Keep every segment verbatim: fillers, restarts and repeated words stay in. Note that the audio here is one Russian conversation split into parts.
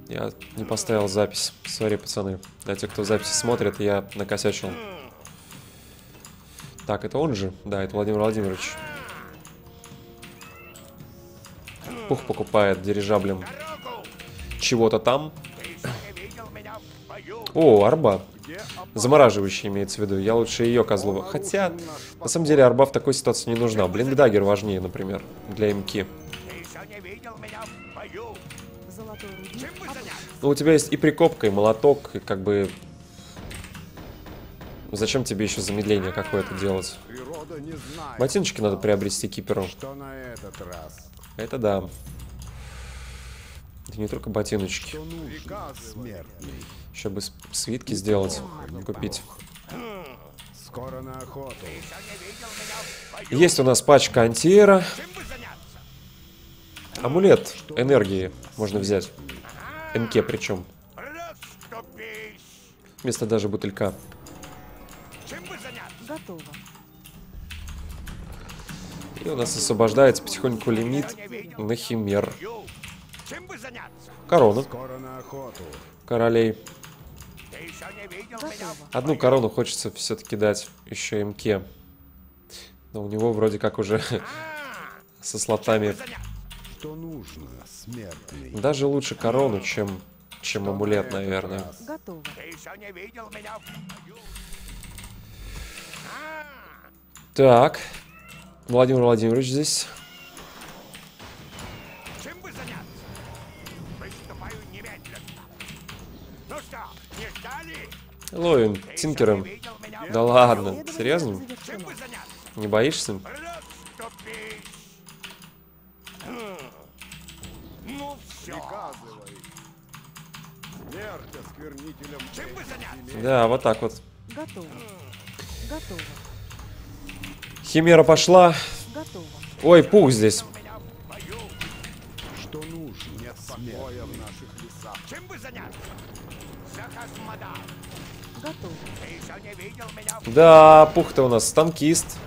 Я не поставил запись. Сори, пацаны. Для тех, кто записи смотрит, я накосячил. Так, это он же? Да, это Владимир Владимирович. Пух покупает дирижаблем чего-то там. О, арба. Замораживающая имеется в виду. Я лучше ее козлова. Хотя, на самом деле, арба в такой ситуации не нужна. Блиндагер важнее, например, для МК. Ну, у тебя есть и прикопка, и молоток, и как бы... Зачем тебе еще замедление какое-то делать? Ботиночки надо приобрести киперу. Это да. Это не только ботиночки. Еще бы свитки сделать, купить. Есть у нас пачка антиэра. Амулет энергии можно взять. МК причем. Вместо даже бутылька. Готово. И у нас освобождается потихоньку лимит на химер. Корона. Королей. Одну корону хочется все-таки дать еще МК. Но у него вроде как уже со слотами. Что нужно, смертный? Даже лучше корону, чем, чем амулет, наверное. Готово. Так. Владимир Владимирович здесь. Чем бы заняться? Приступаю немедленно. Ну что, не ждали? Ловим Тинкером. Да ладно, серьезно? Чем бы заняться? Не боишься? Расступись. Ну все. Смерть осквернителям. Чем бы заняться? Да, вот так вот. Готово. Готово. Химера пошла. Готово. Ой, пух здесь. Что нужно? Нет покоя в наших лесах. Чем бы заняться? Заказ мадам. Готово. Ты еще не видел меня? Да, пух-то у нас танкист.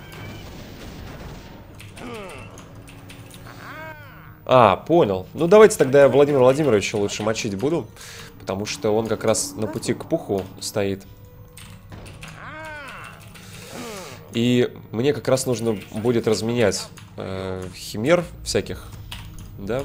А, понял. Ну, давайте тогда я Владимира Владимировича лучше мочить буду. Потому что он как раз на пути к пуху стоит. И мне как раз нужно будет разменять э, химер всяких. Да?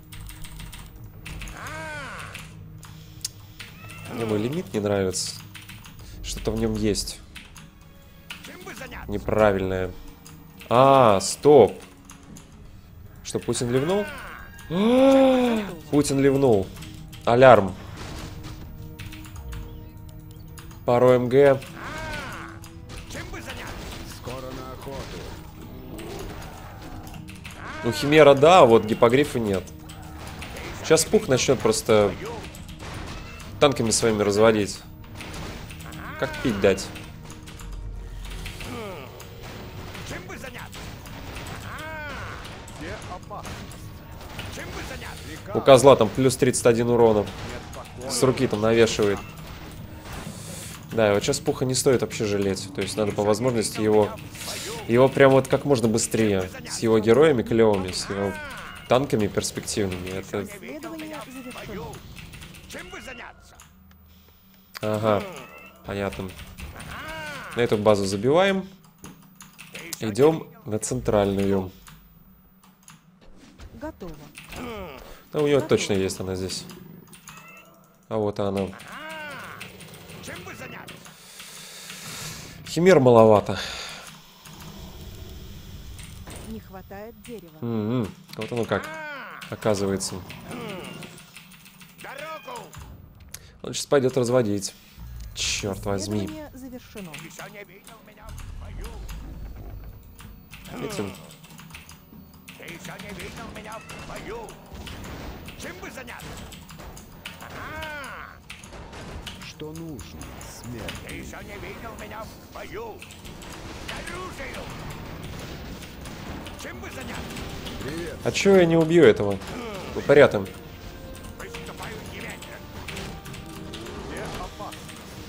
Мне мой лимит не нравится. Что-то в нем есть. Чем бы заняться? Неправильное. А, стоп. Что, Путин ливнул? Путин ливнул. Алярм. Пару МГ. Чем бы заняться? Скоро на охоту. Ну, химера да, а вот гипогрифа нет. Сейчас пух начнет просто танками своими разводить. Как пить дать? Чем бы заняться? Где опасность? Чем бы заняться? У козла там плюс тридцать один урона. С руки там навешивает. Да, и вот сейчас пуха не стоит вообще жалеть. То есть надо по возможности его... Его прям вот как можно быстрее. С его героями клевыми, с его танками перспективными. Это... Исследование завершено. Чем бы заняться? Ага, понятно. На эту базу забиваем. Идем на центральную. Готово. Ну, у него точно есть она здесь. А вот и она. Чем бы заняться? Химер маловато. Не хватает дерева. М-м, вот оно как. Оказывается. Дорогу! Он сейчас пойдет разводить. Черт возьми. Исследование завершено. Еще не видел меня в бою. Этим. Ты еще не видел меня в бою. Чем бы заняться? Ага. Что нужно, смерть? Ты еще не видел меня в бою. К оружию. Чем бы заняться? Привет. А чё я не убью этого? Упырятым. Приступаю немедленно. Где опасность?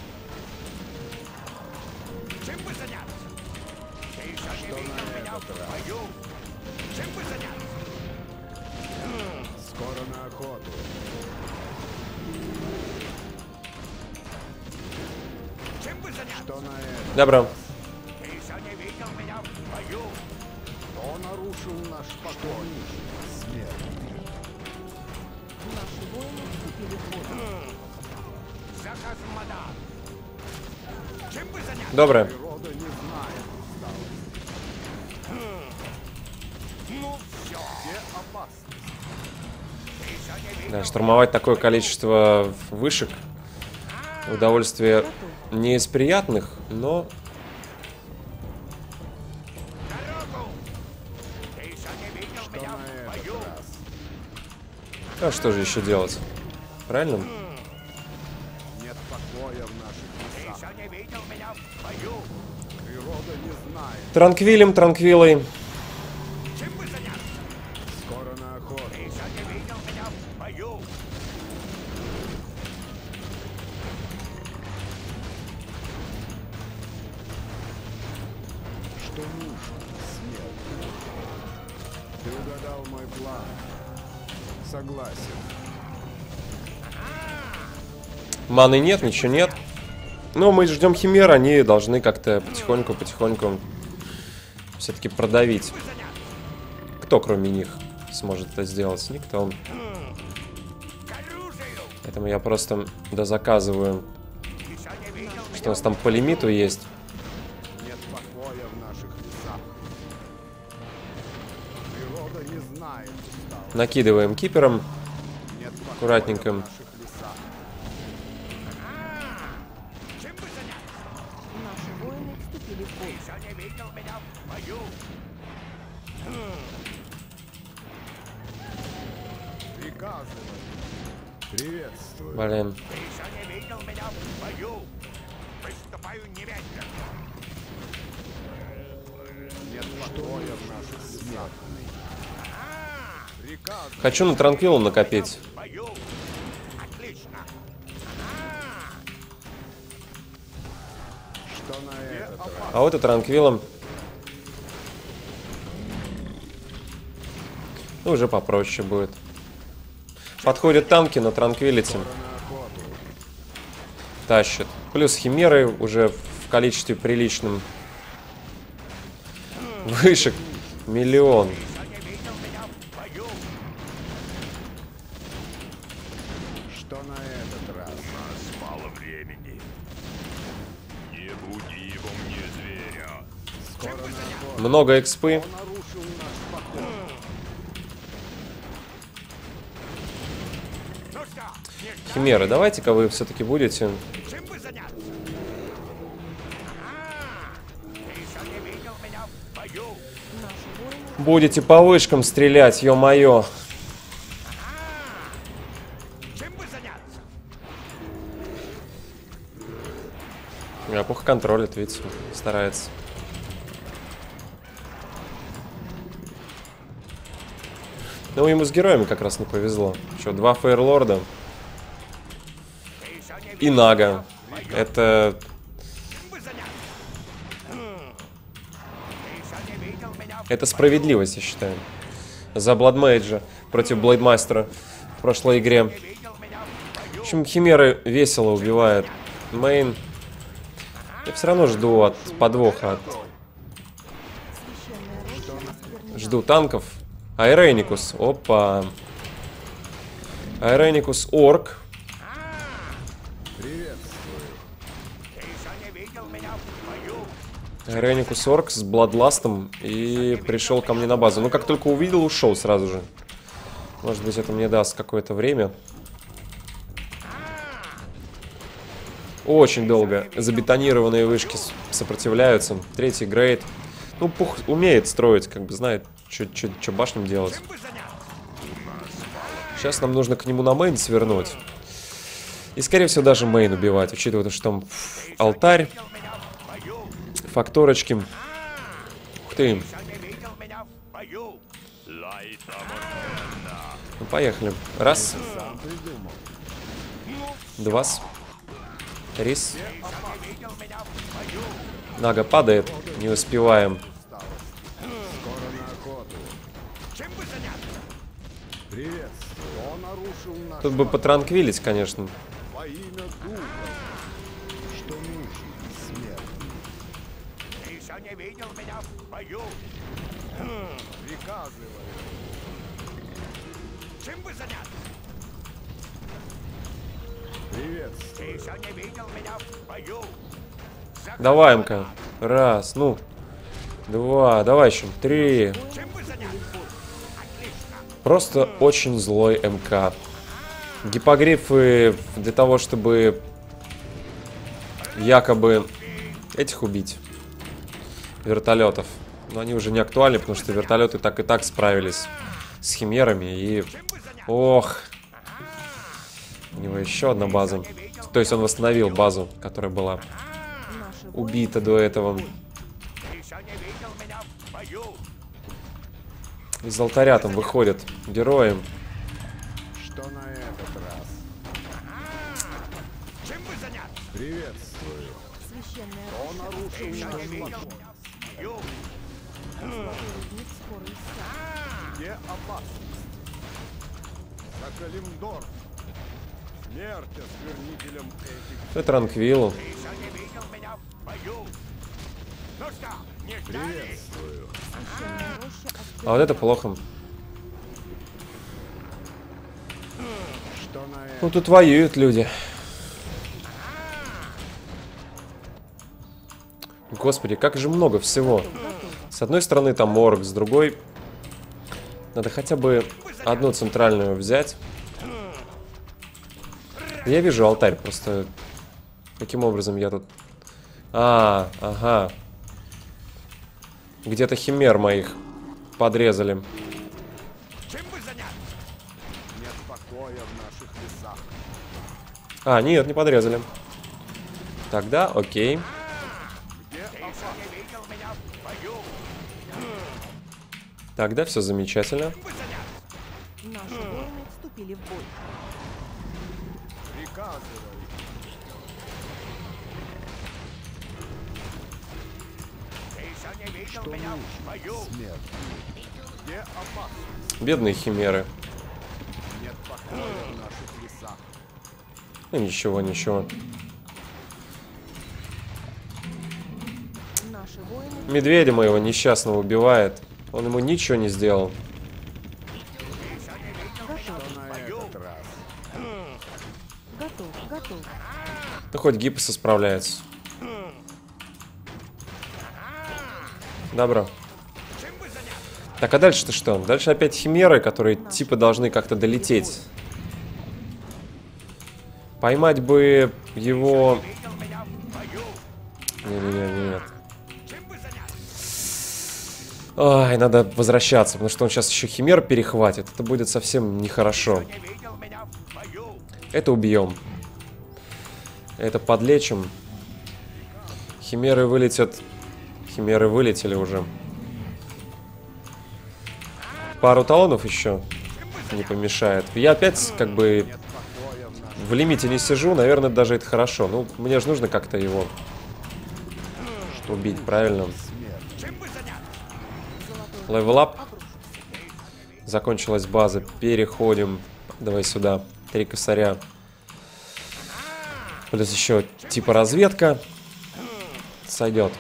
Чем бы заняться? Ты еще не видел меня в бою. Чем бы заняться? Скоро на охоту. Что на это? Добро. Ты еще не видел меня в бою? Кто нарушил наш покой? Смерть. Наши воины вступили в бой. За космода! Чем бы заняться? Добро. Природа не знает усталости. Ну все! Где опасность? Ты еще не видел? Да, штурмовать такое количество вышек удовольствие не из приятных, но Дорогу! Ты еще не видел Что меня на в этот бою? раз? а что же еще делать? Правильно? Нет покоя в наших Ты лесах. еще не видел меня в бою? Природа не знает. Транквилем, транквилой. Чем бы заняться? Скоро на охоту. Ты еще не видел меня в бою? Что нужно? Смерть. Ты угадал мой план. Согласен. Маны нет, ничего нет. Но мы ждем химер, они должны как-то потихоньку-потихоньку все-таки продавить. Кто, кроме них, сможет это сделать? Никто. К оружию! Поэтому я просто дозаказываю, Еще не видел что у нас там по лимиту есть. Нет покоя в наших лесах. Природа не знает усталости. Накидываем кипером. Нет покоя Аккуратненько. в наших лесах. Чем бы заняться? Наши воины вступили в бой. Еще не видел меня в бою? Приказывай. Приветствую. Блин. Ты еще не видел меня в бою? Приступаю немедленно. Нет покоя в наших лесах. Приказывай. Хочу на транквилу накопить. В бою. Отлично. Что на этот раз? А вот и транквилом. Ну, уже попроще будет. Подходят танки на транквилите. На охоту. Тащит. Плюс химеры уже в количестве приличном. Вышек миллион. Еще не видел меня в бою? Что на этот раз? Нас мало времени. Не буди его мне, зверя. Скоро на охоту. Много экспы. Кто нарушил наш покой? Ну что, не ждал? Химеры, давайте-ка вы все-таки будете. Чем бы заняться? Ага. Ты еще не видел меня в бою? Наши воины Будете по вышкам стрелять, ё-моё. Чем бы заняться? Я плохо контролит, видите, старается. Ну, ему с героями как раз не повезло. Что, два фейерлорда Ты еще не и Нага. Это Чем бы заняться? Ты еще не видел меня в Это справедливость, я считаю. За Бладмейджа против Блейдмастера в прошлой игре. не видел меня в В бою? общем, химеры весело убивают. Мейн. Я все равно жду от подвоха. От... священная роща осквернена. Жду танков. Айреникус. Опа. Айреникус Орк. Приветствую. Ты еще не видел меня в бою? Айреникус Орк с Бладластом. И пришел ко мне на базу. Ну, как только увидел, ушел сразу же. Может быть, это мне даст какое-то время. Очень долго забетонированные вышки с- сопротивляются. Третий грейд. Ну, Пух умеет строить, как бы знает, что башням делать. Чем бы заняться? Сейчас нам нужно к нему на мейн свернуть. И, скорее всего, даже мейн убивать, учитывая то, что там ф, алтарь, Видел меня в бою? факторочки. Ух ты. Еще не видел меня в бою? Лайта Морфенна. Ну, поехали. Раз, Сам придумал. два, три. Еще не видел меня в бою? Нага падает, не успеваем. Скоро на охоту. Чем бы заняться? Приветствую. Кто нарушил наш Тут бы покой? потранквилить, конечно. Во имя духа. Что нужно? Смерть. видел меня в бою? Приказываю. Чем бы заняться? Привет. Ты еще не видел меня в бою? Давай, МК. Раз, ну. Два, давай еще. Три. Чем бы заняться? Отлично. Просто очень злой МК. Гипогрифы для того, чтобы якобы этих убить. Вертолетов. Но они уже не актуальны, потому что вертолеты так и так справились с химерами. И... Ох. У него еще одна база. То есть он восстановил базу, которая была Наши воины убита до этого. Ты еще не видел меня в бою? Из алтаря там выходят герои. Что на этот раз? Чем бы заняться? Приветствую. священная Кто роща нарушил Ты еще наш не видел покой? меня в бою? рудник скоро иссякнет. Где опасность? За Калимдор. Смерть осквернителям этих. Это Ранквиллу. Ты еще не видел меня в бою? Ну что, не ждали? Приветствую. Священная роща А вот это осквернена. плохо. Что на Ну это? тут воюют люди. Господи, как же много всего. С одной стороны там орк, с другой... Надо хотя бы одну центральную взять. Я вижу алтарь, просто... Каким образом я тут... А, ага. Где-то химер моих подрезали. Чем бы заняться? Нет покоя в наших лесах. А, нет, не подрезали. Тогда окей. Где Ты еще не видел меня в бою? Тогда все замечательно. Чем бы заняться? Наши воины вступили в бой. приказываю? Ты еще не видел Что меня в нужно? бою? Смерть. Где опасность? Бедные химеры. Нет покоя в наших лесах. Ну ничего, ничего. Наши воины Медведя моего несчастного убивает. Он ему ничего не сделал. Что на этот раз? готов, готов. Ну хоть гипосы справляется. Добро. Чем бы заняться? Так, а дальше-то что? Дальше опять химеры, которые типа должны как-то долететь. Поймать бы его... Видел меня в бою? Не-не-не, Чем бы заняться? Ай, надо возвращаться, потому что он сейчас еще химер перехватит. Это будет совсем нехорошо. Не видел меня в бою? Это убьем. Это подлечим. Химеры вылетят. Химеры вылетели уже. Пару талонов еще не помешает. Я опять как бы Покоя в наших в лимите не сижу. Наверное, даже это хорошо. Ну, мне же нужно как-то его убить, правильно? Чем бы заняться? Левел-ап. Закончилась база. Переходим. Давай сюда. Три косаря. Плюс еще типа разведка. Сойдет.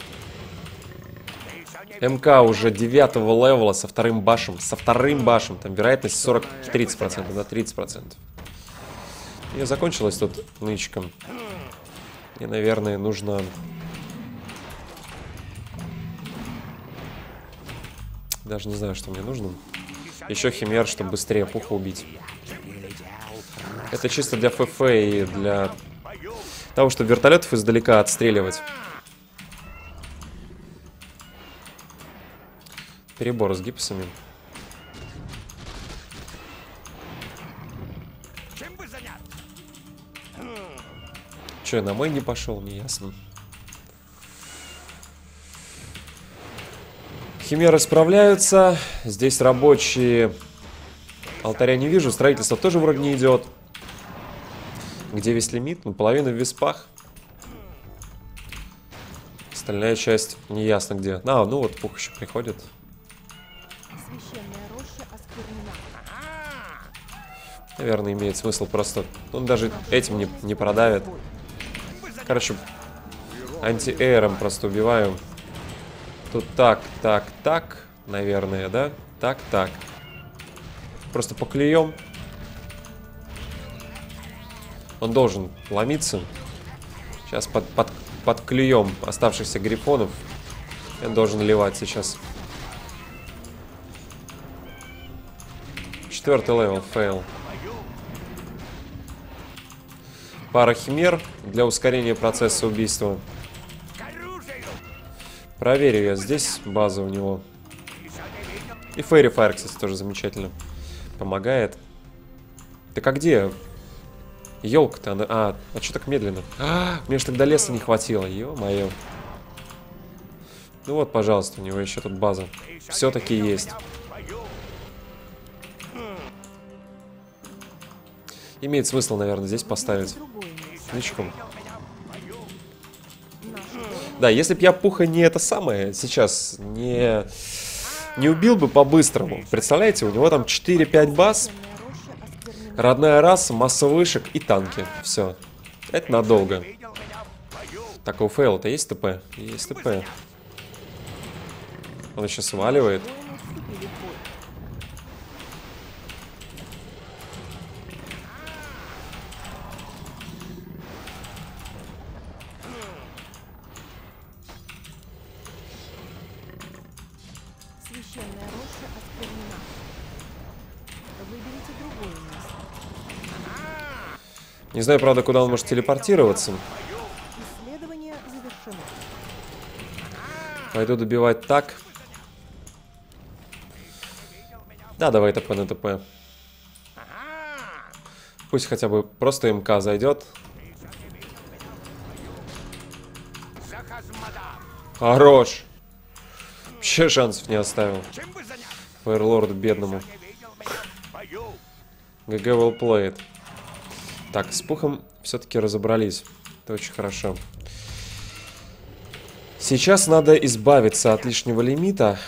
МК уже девятого левела со вторым башем. Со вторым башем. Там вероятность сорок-тридцать процентов, да, тридцать процентов. И закончилась тут нычком. И, наверное, нужно... Даже не знаю, что мне нужно. Еще химер, чтобы быстрее пуха убить. Это чисто для ФФ и для того, чтобы вертолетов издалека отстреливать. Перебор с гипсами. Чем бы заняться? Че, на мой не пошел, не ясно. Химеры справляются. Здесь рабочие. Алтаря не вижу. Строительство тоже вроде не идет. Где весь лимит? Ну, половина в виспах. Остальная часть не ясно где. А, ну вот пух еще приходит. Священная роща осквернена. Наверное, имеет смысл просто... Он даже этим не, не продавит. Короче, анти-эйром просто убиваю. Тут так, так, так, наверное, да? Так, так. Просто поклюем. Он должен ломиться. Сейчас под, под, подклюем оставшихся грифонов. Он должен ливать сейчас. Четвертый левел, фейл. Пара химер для ускорения процесса убийства. Проверю я. Здесь база у него. И Фейри Файр, кстати, тоже замечательно. Помогает. Так а где? Елка-то она... А, а что так медленно? А, мне же тогда леса не хватило. Ё-моё. Ну вот, пожалуйста, у него еще тут база. Все-таки есть. Имеет смысл, наверное, здесь поставить. Слишком. Да, если бы я Пуха не это самое сейчас не, не убил бы по-быстрому. Представляете, у него там четыре-пять баз, родная раса, масса вышек и танки. Все. Это надолго. Так, у фейла-то есть ТП? Есть ТП. Он еще сваливает. Священная роща осквернена. Выберите другое место. Не знаю, правда, куда он может телепортироваться. Исследование завершено. Пойду добивать так. Да, давай ТП на ТП. Пусть хотя бы просто МК зайдет. Хорош. Вообще шансов не оставил. Фейерлорду бедному. ГГ well played. Так, с Пухом все-таки разобрались. Это очень хорошо. Сейчас надо избавиться от лишнего лимита.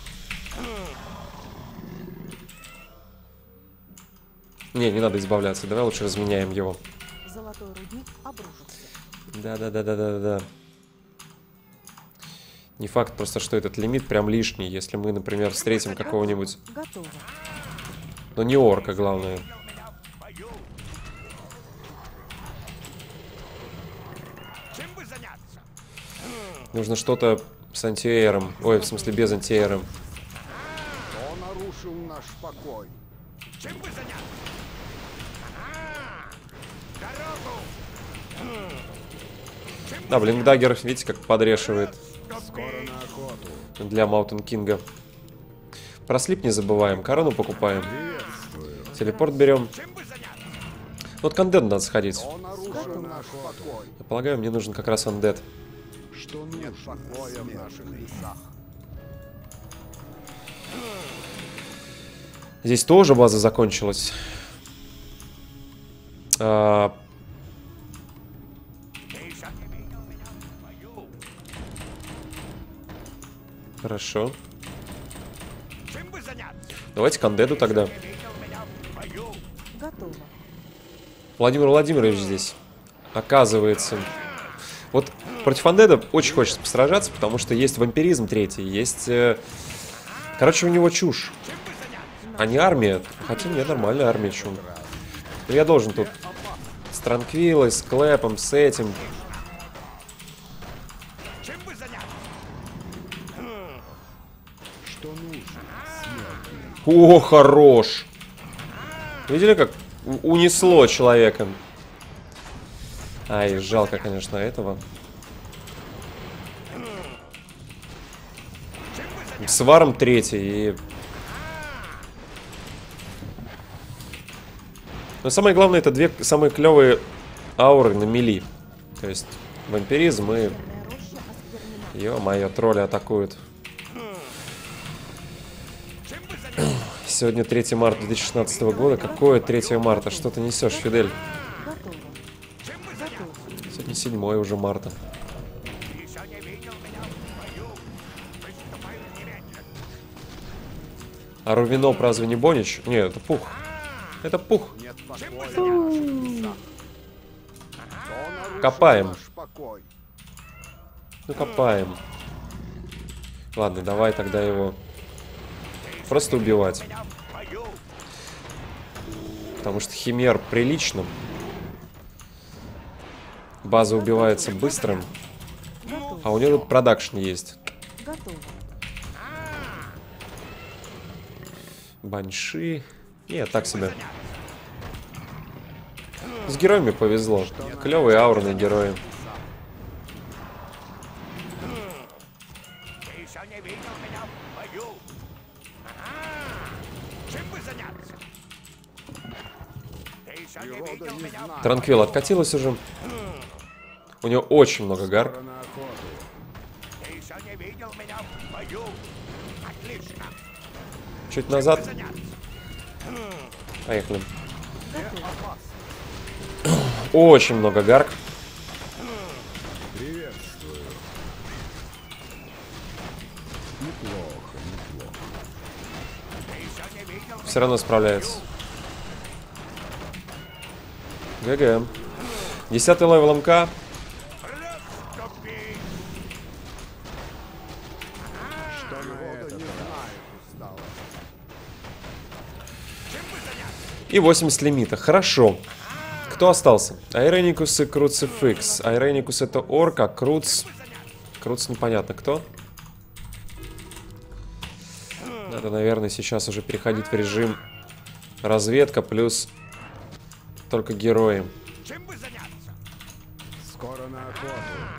Не, не надо избавляться. Давай лучше разменяем его. Золотой рудник обрушился. Да-да-да-да-да-да. Не факт просто, что этот лимит прям лишний, если мы, например, встретим какого-нибудь... Готово. Но не орка, главное. Нужно что-то с антиэйром. Ой, в смысле без антиэйром. Кто нарушил наш покой? Чем бы заняться? Дорогу! Да, блин, даггер, видите, как подрешивает Скоро на охоту. для Маунтин Кинга. Про слип не забываем. Корону покупаем. Приветствую. Телепорт берем. Вот к Undead надо сходить. Кто нарушил наш покой? Я полагаю, мне нужен как раз Undead. Что нет покоя в наших лесах? Здесь тоже база закончилась. А... Хорошо. Чем бы заняться? Давайте к Undead'у тогда. Готово. Владимир Владимирович здесь. Оказывается. Вот против Undead'а очень хочется посражаться, потому что есть вампиризм третий, есть... Э... Короче, у него чушь. А не армия. Хотя нет, нормальная армия, чум. Я должен тут с Транквилой, с Клэпом, с этим. Чем бы заняться? Что нужно? О, хорош! Видели, как у- унесло человека? Ай, жалко, конечно, этого. С варом третий и... Но самое главное, это две самые клевые ауры на мили. То есть вампиризм и... Священная роща осквернена. Ё-моё, тролли атакуют. Сегодня третье марта две тысячи шестнадцатого года. Какое третье марта? Что ты несешь, Фидель? Готово. Готово. Сегодня седьмое уже марта. Еще не видел меня в бою. Приступаю немедленно. А Рувиноп разве не Бонич? Нет, это Пух. Это Пух. Нет покоя в наших лесах. Кто нарушил Копаем. наш покой? Ну, копаем. Ладно, давай тогда его просто убивать. Потому что химер прилично. База убивается быстро. Готово. А у него тут продакшн есть. Готово. Банши. Нет, так себе. С героями повезло. Клевые аурные герои. Ты еще не видел меня в бою. Ага. Чем бы заняться? Ты еще не видел меня в Транквил откатилась уже. У него очень много гар. Ты еще не видел меня в бою. Отлично. Чуть назад. Заняться. Поехали. Очень много гарк. Приветствую. Неплохо, неплохо. Ты еще не видел Все равно справляется. ГГ. Десятый левел МК. Расступи. Что на этот раз? И восемьдесят лимита. Хорошо. Кто остался? Айреникус и Круцификс. Айреникус это орк, а Круц... Круц непонятно кто. Надо, наверное, сейчас уже переходить в режим разведка плюс только герои. Чем бы заняться? Скоро на охоту.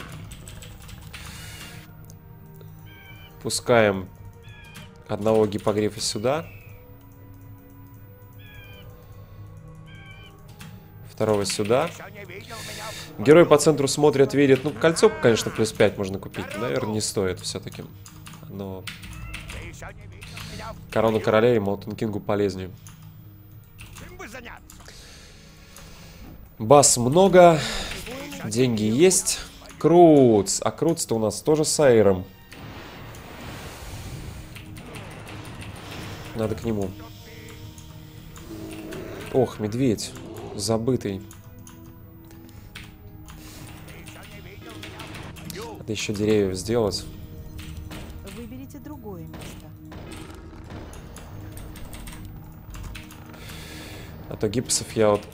Пускаем одного гипогрифа сюда. Второго сюда. Еще не видел меня в Герой по центру смотрит, видит. Ну, кольцо, конечно, плюс пять можно купить. Наверное, не стоит все-таки. Но Ты еще не видел меня в корону короля и Молтон Кингу полезнее. Чем бы заняться? Бас много. Деньги есть. Круц. А Круц-то у нас тоже с Айром. Надо к нему. Ох, медведь. Забытый. Надо еще деревьев сделать. Выберите другое место. А то гипсов я вот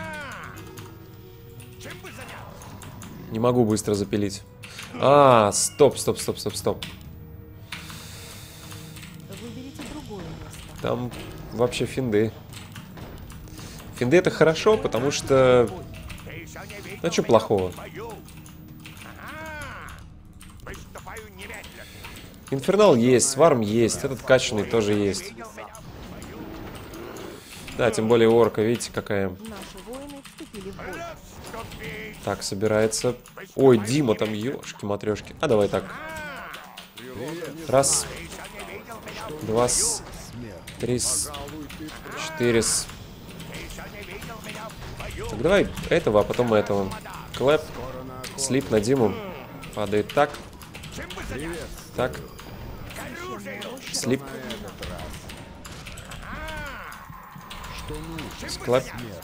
Чем бы заняться? не могу быстро запилить. А, стоп, стоп, стоп, стоп, стоп. Выберите другое место. Там вообще финды. Финды это хорошо, потому что... Ты еще не видел Ну, что меня плохого? в бою. Ага. Приступаю немедленно. Инфернал есть, сварм есть, этот качанный тоже есть. Видел меня в бою. Да, тем более орка, видите, какая. Наши воины вступили в бой. Расступи. Так, собирается. Ой, Дима там, ёшки-матрёшки. А давай так. Раз, Ты еще не видел меня в два, с- три, с- четыре. с- Ты еще не видел меня в бою. Так, давай этого, а потом этого. Клэп, слип на Диму. Падает так, Чем бы заняться? так, К оружию. слип, Что нужно? клэп,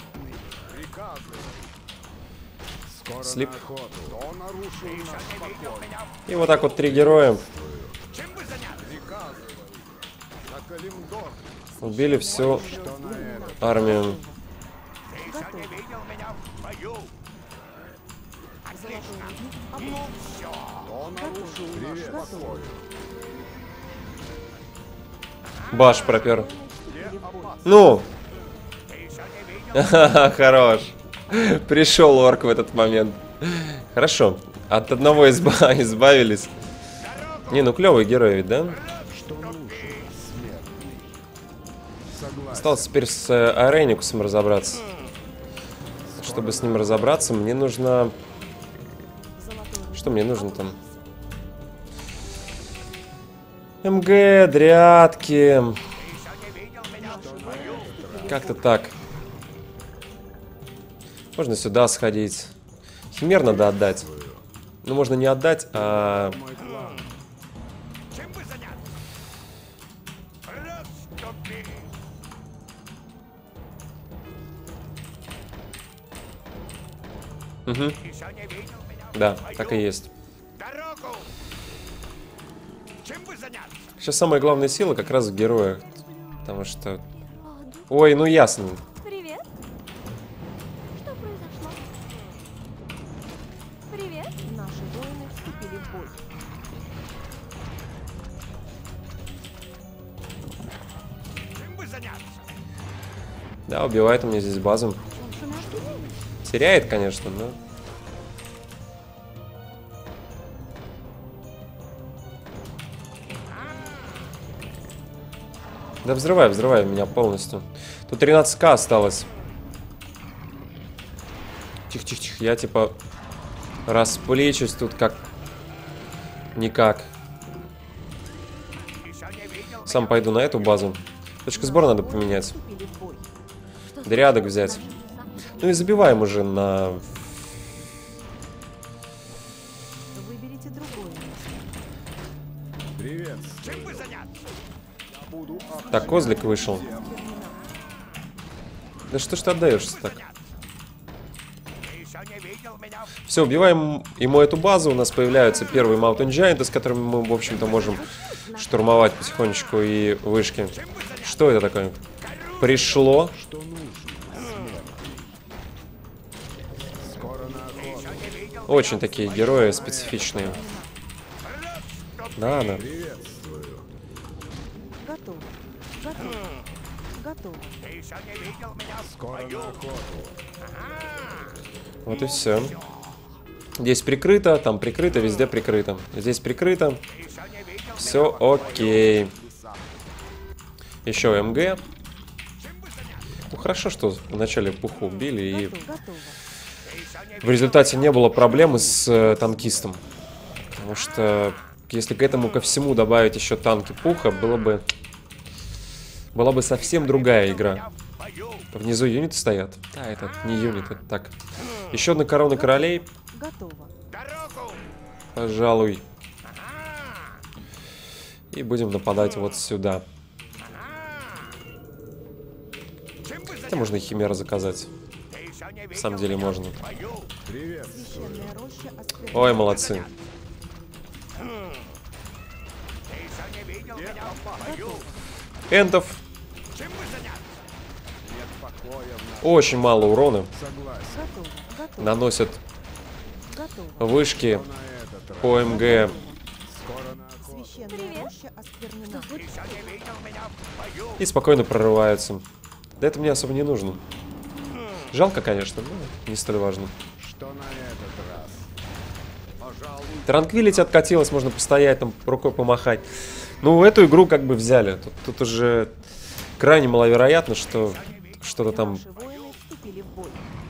Скоро слип. на охоту. Кто нарушил наш покой? И вот так вот три героя. Чем бы заняться? На Калимдор. Убили всю Что на этот? армию. Ты еще не видел меня в бою. Золотой рудник обнаружен. Кто нарушил наш покой? Баш пропер. Вступили в бой. Ну, Ты еще не видел. ха-ха, хорош. Пришел орк в этот момент. Хорошо. От одного изба избавились. Не, ну клевый герой ведь, да? Что нужно? Смертный. Согласен. Осталось теперь с э, Айреникусом разобраться. Чтобы с ним разобраться, мне нужно... Золотой рудник Что мне нужно там? МГ, дрядки. Как-то так. Можно сюда сходить. Химер надо отдать. Ну, можно не отдать, а... Мой план. Чем бы заняться? Расступи. Угу. Еще не видел меня в Да, бою. так и есть. Дорогу. Чем бы бы заняться? Сейчас самая главная сила как раз в героях. Потому что... Ой, ну ясно. Привет. Что произошло? Привет. Наши воины вступили в бой. Чем бы заняться? Да, убивает у меня здесь базу. Он шумят деревья. Теряет, конечно, но... Да взрывай, взрывай меня полностью. Тут тринадцать ка осталось. Тихо-тихо-тихо, я типа расплечусь тут как... Никак. Еще не видел Сам пойду на эту базу. Точку сбора надо поменять. Вступили в бой. Что Дриадок случилось взять. в наших лесах? Ну и забиваем уже на... Выберите другое место. Привет. Чем бы заняться? Буду Так, козлик вышел. Да что ж ты отдаешься так? Ты еще не видел меня? Все, убиваем ему эту базу. У нас появляются первые Mountain Giant, с которыми мы, в общем-то, можем штурмовать потихонечку и вышки. Что это такое? Пришло. что нужно. Скоро на охоту. Очень такие герои специфичные. Да, да. Приветствую. Готово. Готово. Готово. Ты еще не видел меня? Скоро на охоту. Вот и все. Здесь прикрыто, там прикрыто, везде прикрыто. Здесь прикрыто. Ты еще не видел? Все окей. Еще МГ. Ну хорошо, что вначале пуху убили и Готово. в результате не было проблемы с э, танкистом. Потому что если к этому ко всему добавить еще танки пуха, было бы... Была бы совсем другая игра. Внизу юниты стоят. Да, это не юниты, так. Еще одна корона королей, Готово. Дорогу! пожалуй. И будем нападать вот сюда. Чем бы Хотя заняться? можно и химера заказать. Ты еще не На видел самом деле меня? можно. Бою! Привет. Священная роща осквернена. Ой, молодцы. Ты еще не видел меня? Бою! Энтов. Чем бы заняться? Нет покоя в нас. Очень мало урона. Согласен. Готово. Готово. Наносят Готово. вышки На этот раз. по МГ. Скоро на охоту. Священная Привет. роща осквернена. Ты еще не видел меня? Бою! И спокойно прорываются. Да это мне особо не нужно. Жалко, конечно, но не столь важно. Что на этот раз? Пожалуй. Транквилити откатилась, можно постоять, там рукой помахать. Ну, эту игру как бы взяли. Тут, тут уже крайне маловероятно, что что-то там... Наши воины вступили в бой.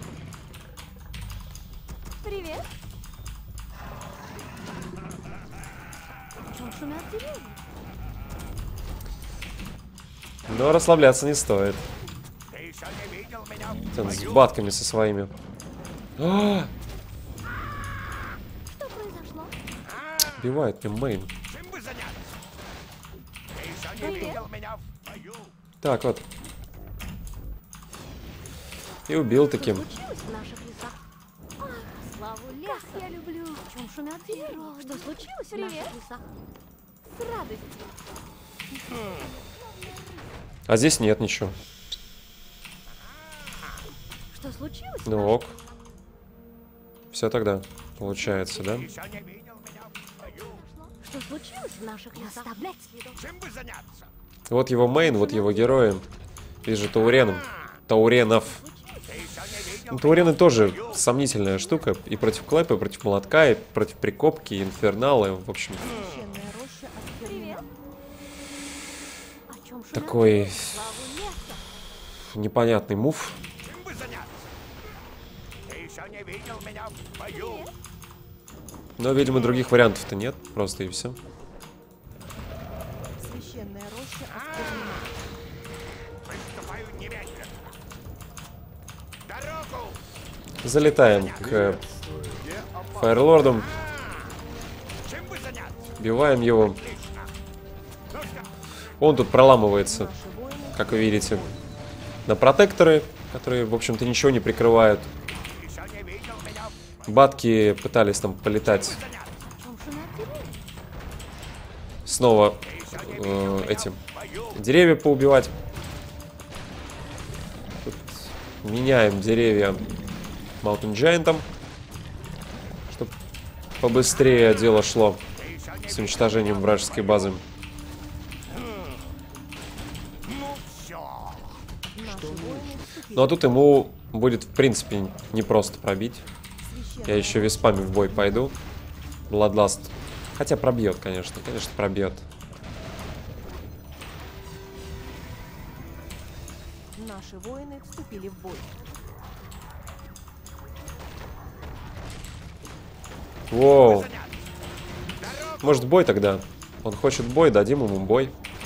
Привет. Он шумят деревья. Но расслабляться не стоит. Ты еще не видел меня? Там с батками со своими. А, Что произошло? убивает мне мейн. Чем бы заняться? Ты еще не Привет. видел меня? Бою! Так вот. И убил таким. Что случилось в наших лесах? Ах, славу леса. Как я люблю. В чем шумят деревья? Что случилось в наших лесах? С радостью. А здесь нет ничего. Что случилось? в Ну наших- ок. Все тогда получается, да? Еще не видел меня? Бою! Что случилось в наших лесах? Оставлять следов. Чем бы заняться? Вот его мейн, вот его герои. Вижу Тауреном. Тауренов. Ты еще не видел? Ну, Таурены тоже сомнительная штука. И против клэпа, и против молотка, и против прикопки, и инфернала. В общем, Священная роща осквернена. О чем шумят такой деревья? Славу леса. непонятный мув. Чем бы заняться? Ты еще не видел меня? Бою! Но, видимо, других вариантов-то нет. Просто и все. Священная роща осквернена. Приступаю немедленно! Дорогу! Залетаем к Фаерлордам. Чем бы заняться? Убиваем его. Отлично! Ну что, Он тут проламывается, Наши воины как вы видите, на протекторы, которые, в общем-то, ничего не прикрывают. еще не видел меня? Батки пытались там полетать Заняться! О чем шумят деревья? снова э, этим деревья поубивать. Тут меняем деревья Mountain Giant'ом, чтобы побыстрее дело шло с уничтожением вражеской базы. Ну а тут ему будет, в принципе, непросто пробить. Я еще виспами в бой пойду. Bloodlust. Хотя пробьет, конечно. Конечно, пробьет. Наши воины вступили в бой. Воу. Может, бой тогда? Он хочет бой, дадим ему бой.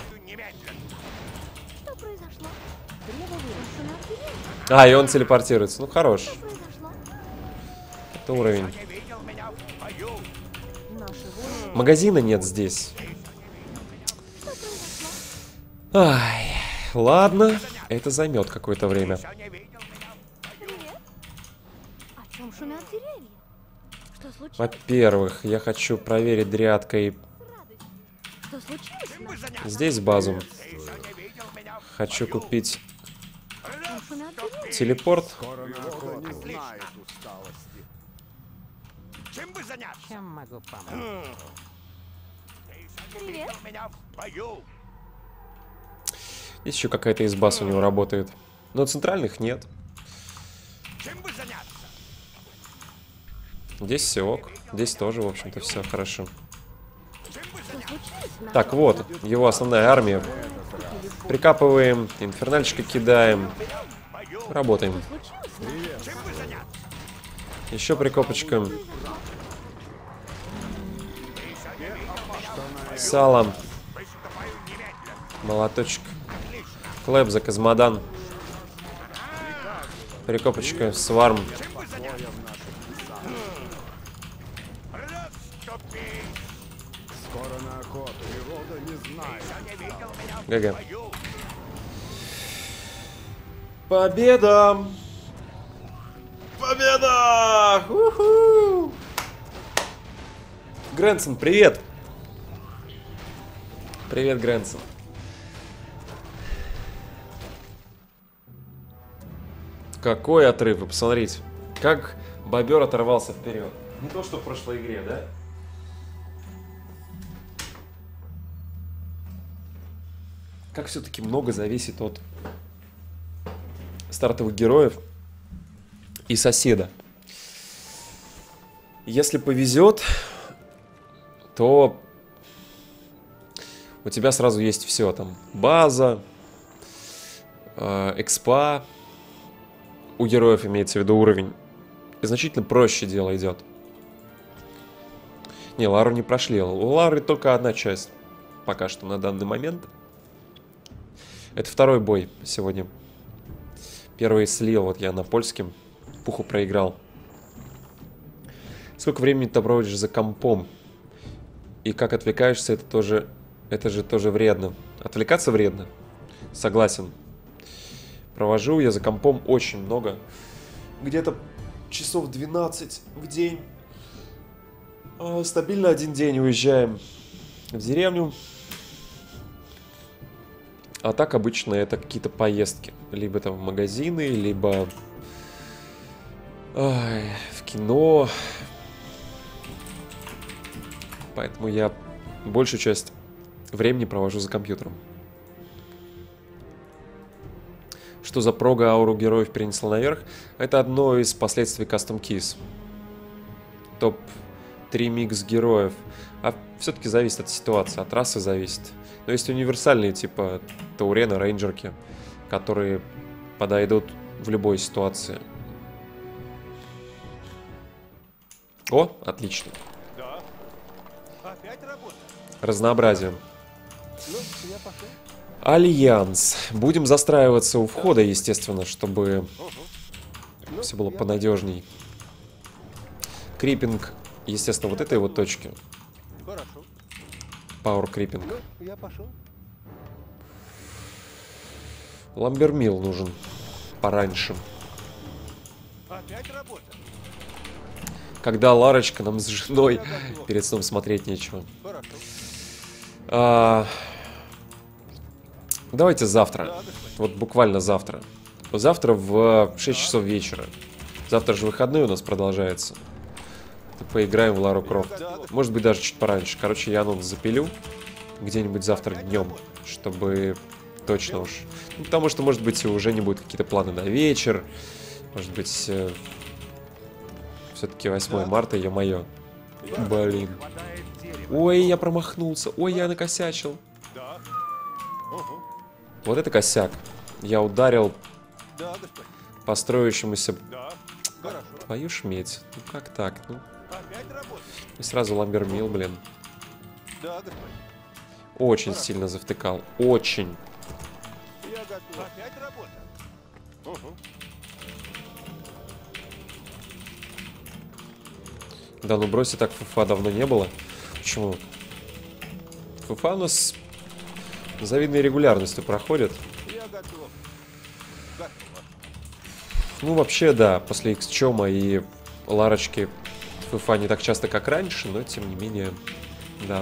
Что произошло? Древо вырублено. Шумят деревья. А, и он телепортируется. Ну, хорош. Что произошло? Это уровень. Не видел меня в бою. Наши воины Магазина нет здесь. Что произошло? Ай, ладно. Это займет какое-то время. Еще не видел меня в бою. Привет. О чем шумят деревья? Что случилось? Во-первых, я хочу проверить дрядкой Радость. Что случилось? Чем бы заняться? здесь базу. Ты еще не видел меня в Хочу бою. купить О чем шумят деревья? телепорт. Скоро на охоту знает усталости. Чем бы заняться? Чем могу помочь? Ты еще не Привет. видел меня в бою. Есть еще какая-то изба у него работает. Но центральных нет. Чем бы заняться? Здесь все ок. Здесь тоже, в общем-то, все хорошо. Чем бы Что заняться? случилось? Так, вот, его основная армия. Прикапываем, инфернальчика кидаем. Работаем. Что случилось? Чем бы заняться? Еще прикопочка. Салом. Приступаю немедленно. Молоточек. Хлеб за Казмодан. Прикопочка. Сварм. Чем бы заняться? Расступи. Скоро на охоту. Природа не знает. Еще не видел меня в ГГ. бою. Победа! Победа! У-ху! Грэнсон, привет! Привет, Грэнсон. Какой отрыв, вы посмотрите. Как бобер оторвался вперед. Не то, что в прошлой игре, да? Как все-таки много зависит от стартовых героев и соседа. Если повезет, то у тебя сразу есть все. Там база, э, экспа. У героев имеется в виду уровень. И значительно проще дело идет. Не, Лару не прошли. У Лары только одна часть. Пока что на данный момент. Это второй бой сегодня. Первый слил, вот я на польском. Пуху проиграл. Сколько времени ты проводишь за компом? И как отвлекаешься, это тоже... Это же тоже вредно. Отвлекаться вредно. Согласен. Провожу я за компом очень много. Где-то часов двенадцать в день. А, стабильно один день уезжаем в деревню. А так обычно это какие-то поездки. Либо там в магазины, либо ай, в кино. Поэтому я большую часть времени провожу за компьютером. Что за прога ауру героев перенесла наверх? Это одно из последствий Custom Keys. топ три микс героев. А все-таки зависит от ситуации, от расы зависит. Но есть универсальные, типа Таурена, рейнджерки, которые подойдут в любой ситуации. О, отлично. Да. Опять работа. Разнообразие. Ну, я пошел. Альянс. Будем застраиваться у входа, естественно, чтобы Ну, все было понадежней. Крипинг, естественно, вот этой вот точки. Хорошо. Пауэр крипинг. Ну, я пошел. Ламбермил нужен пораньше. Опять работа. Когда Ларочка нам с женой перед сном смотреть нечего. Хорошо. А, давайте завтра. Вот буквально завтра. Завтра в шесть часов вечера. Завтра же выходной у нас продолжается. Поиграем в Лару Крофт. Может быть, даже чуть пораньше. Короче, я анонс запилю. Где-нибудь завтра днем. Чтобы точно уж... Ну, потому что, может быть, уже не будут какие-то планы на вечер. Может быть... Э... Все-таки восьмое марта, ё-моё. Блин. Ой, я промахнулся. Ой, я накосячил. Вот это косяк. Я ударил по строящемуся... Твою ж медь. Ну как так? Ну... И сразу ламбермил, блин. Очень сильно завтыкал. Очень. Да, ну брось, и так ФФА давно не было. Почему? ФФА у нас с завидной регулярностью проходит. Ну, вообще, да, после Иксчома и Ларочки ФФА не так часто, как раньше, но, тем не менее, да.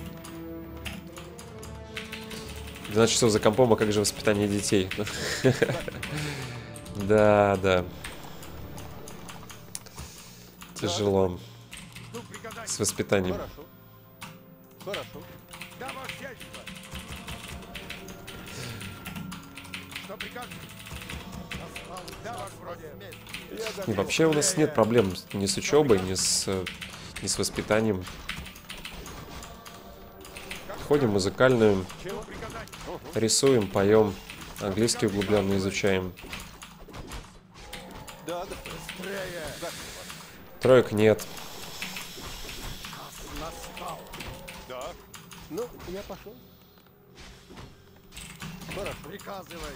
двенадцать часов за компом, а как же воспитание детей? Да, да. Тяжело. С воспитанием. Хорошо. Да, ваше сельство. Что прикажете? Да, ваше вроде. И вообще у нас нет проблем ни с учебой, ни с, ни с воспитанием. Ходим в музыкальную, рисуем, поем, английский углубленно изучаем. Троек нет. Ну, я пошел. Хорошо. Приказывай.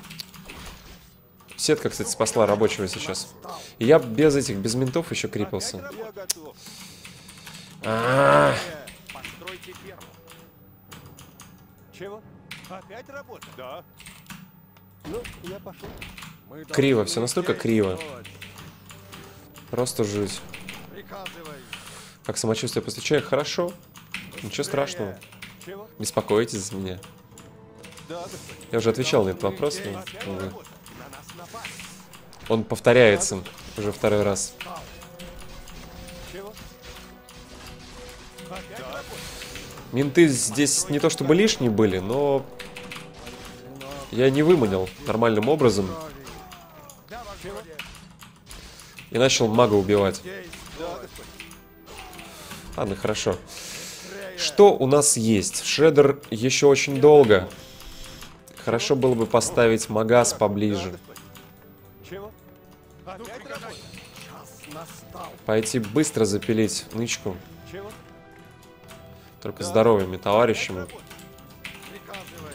Сетка, кстати, спасла рабочего сейчас. И я без этих, без ментов еще крипался. Я готов. А-а-а. Постройте ферму. Чего? Опять работа? Да. Ну, я пошел. Мы Криво, все настолько криво. Просто жуть. Приказывай. Как самочувствие после чая? Хорошо. Ничего страшного. Чего? Беспокойтесь за меня. Да, господин. Я уже отвечал на этот вопрос, но Опять увы, работа. На нас напали. он повторяется уже второй раз. Чего? Опять работа. Менты здесь не то чтобы лишние были, но я не выманил нормальным образом Да, ваше вроде. и начал мага убивать. Да, господин. Ладно, хорошо. Что у нас есть? Шредер еще очень долго. Хорошо было бы поставить магаз поближе. Чего? Опять работа. Час настал. Пойти быстро запилить нычку. Чего? Только здоровыми товарищами. Приказывай.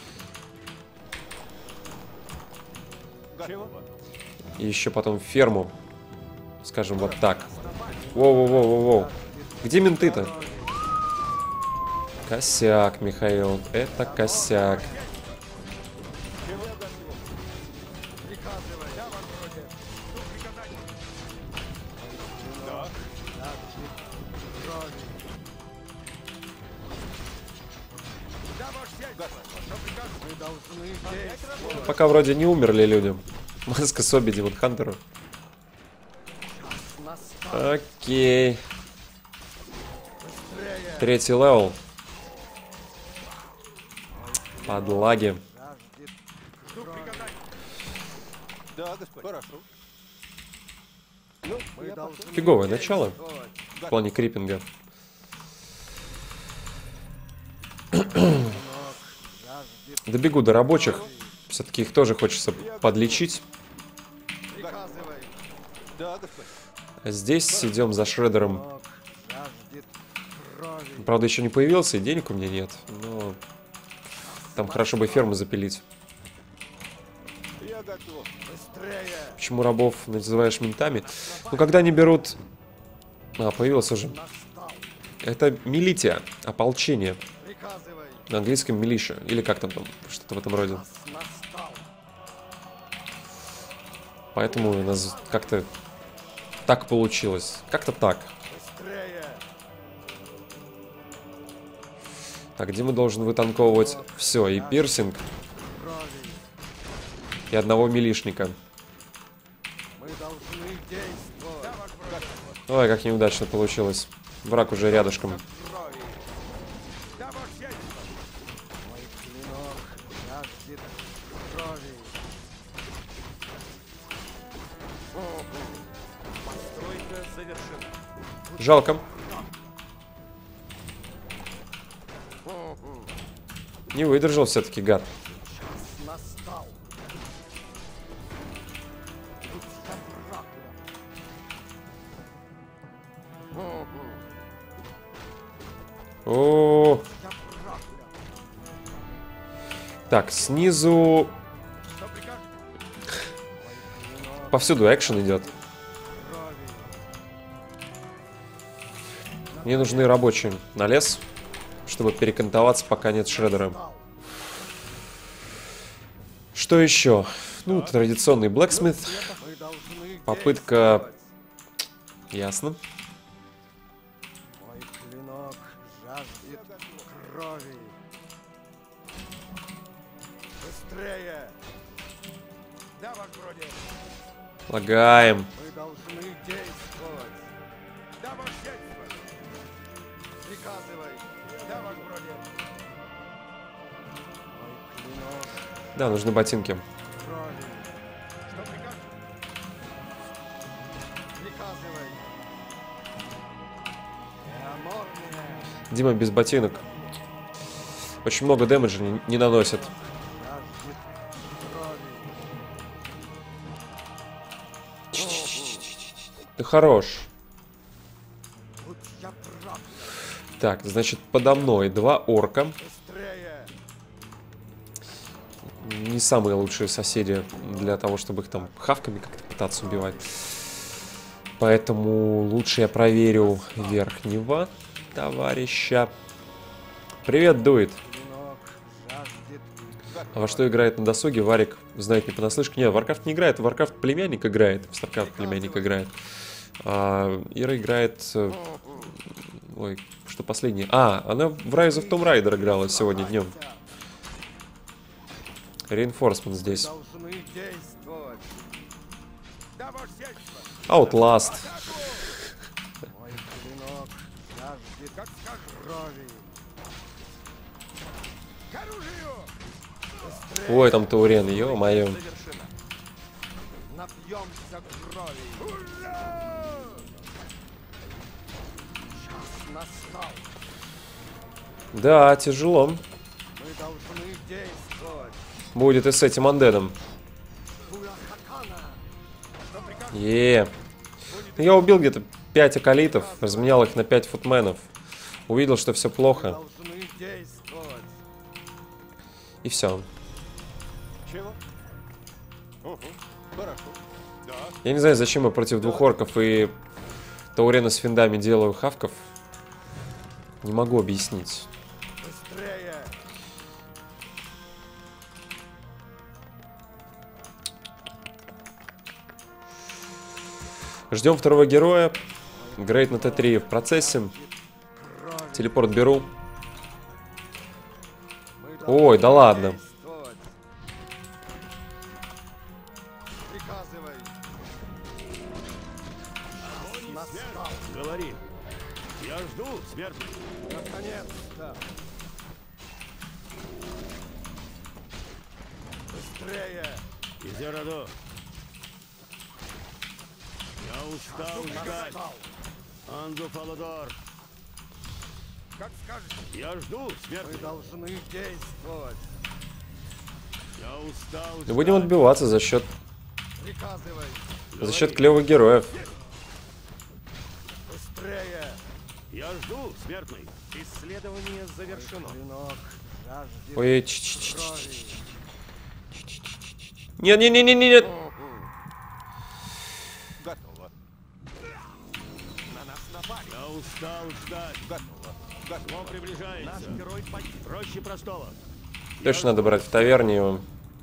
Чего? И еще потом ферму. Скажем вот так. Воу-воу-воу-воу-воу. Где менты-то? Косяк, Михаил. Это косяк. Приказывай. Да, ваше вроде. Что приказать? Да. Да, ваше сельство. Что прикажете? Мы должны действовать. Пока вроде не умерли люди. Маска Соби, Демон Хантеру. Настал. Окей. Быстрее. Третий левел. Подлаги. Жаждет. Что приказать? Да, господин. Хорошо. Ну, мы должны Фиговое начало действовать. в плане крипинга. Жаждет. Добегу до рабочих. Все-таки их тоже хочется подлечить. Приказывай. Да, господин. А здесь идем за Шредером. Жаждет крови. Правда, еще не появился, и денег у меня нет. Но там хорошо бы ферму запилить. Я готов. Быстрее. Почему рабов называешь ментами? Ну, когда они берут... А, появился уже. Настал. Это милития, ополчение. Приказывай. На английском милиша. Или как там, там что-то в этом роде. Час настал. Поэтому у нас как-то так получилось. Как-то так. Быстрее. Так, Дима должен вытанковывать все, и пирсинг, и одного милишника. Мы должны действовать. Ой, как неудачно получилось. Враг уже рядышком. Крови. Да, ваше сельство. Мой клинок жаждет крови. Постройка завершена. Жалко. Не выдержал все-таки, гад. Настал. Тут я Дракула. О, Я Дракула. так, снизу Что прикажете? повсюду экшен идет. Крови. Мне нужны рабочие на лес, чтобы перекантоваться, пока нет шредера. Что еще? Ну, традиционный Blacksmith. Мы должны Попытка... Ясно. Мой клинок жаждет крови. Быстрее! Да, ваше вроде. Лагаем. Мы должны действовать. Да, ваше сельство. Приказывай. Да, ваше вроде. Мой клинок Да, нужны ботинки. крови. Что прикажете? Приказывай. Эоморния Дима без ботинок. Очень много дэмэджа не, не наносит. жаждет крови. Ты хорош. Будь я прав. Так, значит, подо мной два орка. Быстрее! Не самые лучшие соседи для того, чтобы их там хавками как-то пытаться убивать. Поэтому лучше я проверю верхнего товарища. Привет, Дует. Клинок жаждет А во что играет на досуге, Варик знает не понаслышке. Не, в Warcraft не играет, в Warcraft племянник играет, в StarCraft племянник играет. А Ира играет... э, Ой, что последнее? А, она в Rise of Tomb Raider играла сегодня днем. Reinforcement здесь. должны действовать. Да, ваше сельство. Outlast. Мой клинок жаждет Как скажешь. крови. К оружию. Ой, там Таурен, ё-моё. Завершено. Напьемся крови. Ура! Час настал. Да, тяжело. Мы должны действовать. Будет и с этим андедом. Хурахакана. Е. Я убил где-то пять акалитов, разменял их на пять футменов. Увидел, что все плохо. Должны действовать. И все. Чего? Угу. Хорошо. Да. Я не знаю, зачем я против двух орков и Таурена с финдами делаю хавков. Не могу объяснить. Быстрее. Ждем второго героя. Грейд на Т три в процессе. Крови. Телепорт беру. Мы Ой, да должны ладно. действовать. Приказывай. Час настал. Говори. Я жду, смертный. Наконец-то. Быстрее. Изераду. Я устал ждать. Настал. Анду Фаладор. Как скажешь. Я жду, Мы смертный. должны действовать. Я устал И будем отбиваться за счет Приказывай. за счет клевых героев. Быстрее. Я жду, смертный. Исследование завершено. Клинок жаждет Ой, ч ч ч ч ч ч. Нет, нет, нет, нет, нет. Готово. На нас напали. Я устал ждать. Готово. Зло приближается. Наш герой погиб. Проще простого. Точно надо брать в таверне его.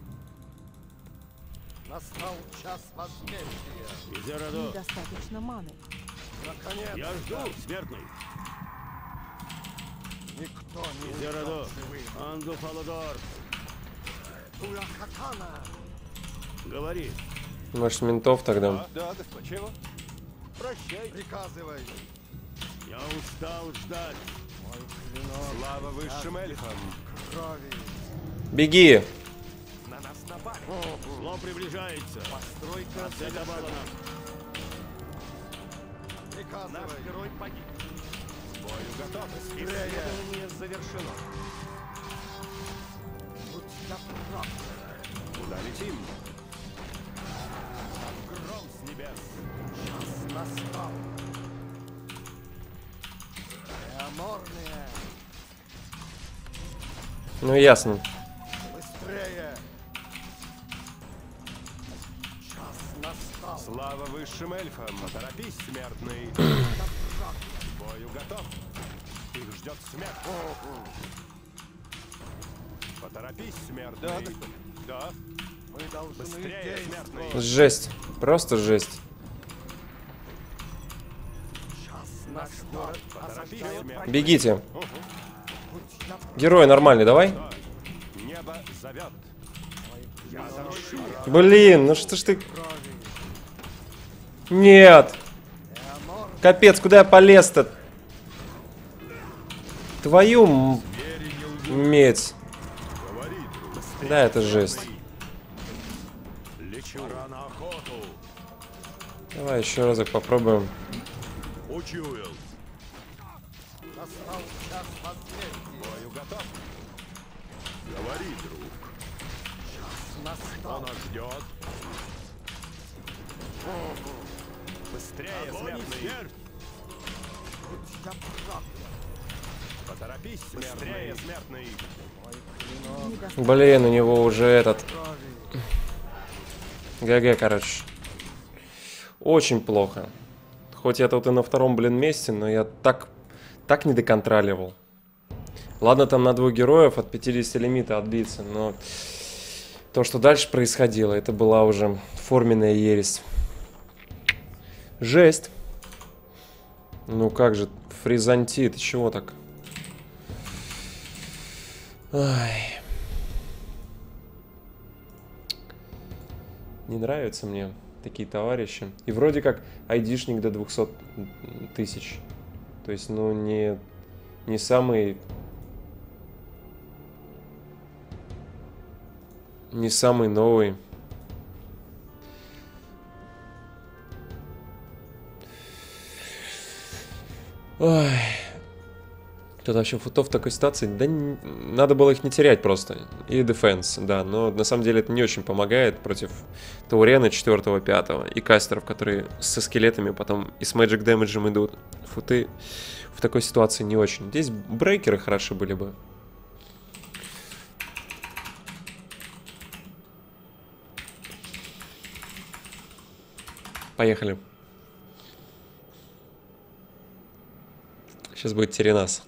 Настал час возмездия. Изераду. Недостаточно маны. Наконец. Я жду, смертный. Никто не Изераду. уйдет живым. Анду Фаладор. Урахатана. Говори. Может, ментов тогда? А? Да, господин. Чего? Прощай. Приказывай. Я устал ждать. Мой клинок. Слава высшим эльфам. Крови. Беги! На нас напали. Зло приближается. Постройка. Атаковало нас. Приказывай. Наш герой погиб. Бою готов. Быстрее. Исследование завершено. Будь я прав. Куда летим? Гром с небес. Час настал. Неаморные. Ну, ясно. Быстрее. Час настал. Слава высшим эльфам. Поторопись, смертный. Бою готов. Их ждет смерть. Поторопись, смертный. Да, господин. Да. Мы должны Быстрее, действовать. смертный. Жесть. Просто жесть. Час настал. Поторопись, Осаждают смертный. Бегите. Угу. Будь я Герой нормальный, давай. Да. Небо зовет. Я зарушу. Блин, ну что ж ты... крови. Нет! Неаморные. Капец, куда я полез-то? Твою м- Двери не убудут. медь. Говори, быстрее. Да, это жесть. Лечу. Пора на охоту. Давай еще разок попробуем. Учуял. Настал час возмездия. Бою готов. Говори, друг. Настал. Кто нас ждет? Быстрее, смертный. Будь я прав. Поторопись, быстрее, смертный. Мой клинок. Блин, у него уже этот... Крови. ГГ, короче. Очень плохо. Хоть я тут и на втором, блин, месте, но я так... Так не доконтроливал. Ладно, там на двух героев от пятидесяти лимита отбиться, но... То, что дальше происходило, это была уже форменная ересь. Жесть. Ну как же, фризанти, ты чего так? Ай. Не нравятся мне такие товарищи. И вроде как айдишник до двухсот тысяч. То есть, ну, не, не самый... Не самый новый. Ой. Тут вообще футов в такой ситуации, да не- надо было их не терять просто. И дефенс, да, но на самом деле это не очень помогает против Таурена четвёртого, пятого и кастеров, которые со скелетами потом и с magic дэмэджем идут. Футы в такой ситуации не очень. Здесь брейкеры хороши были бы. Поехали. Сейчас будет Теренас.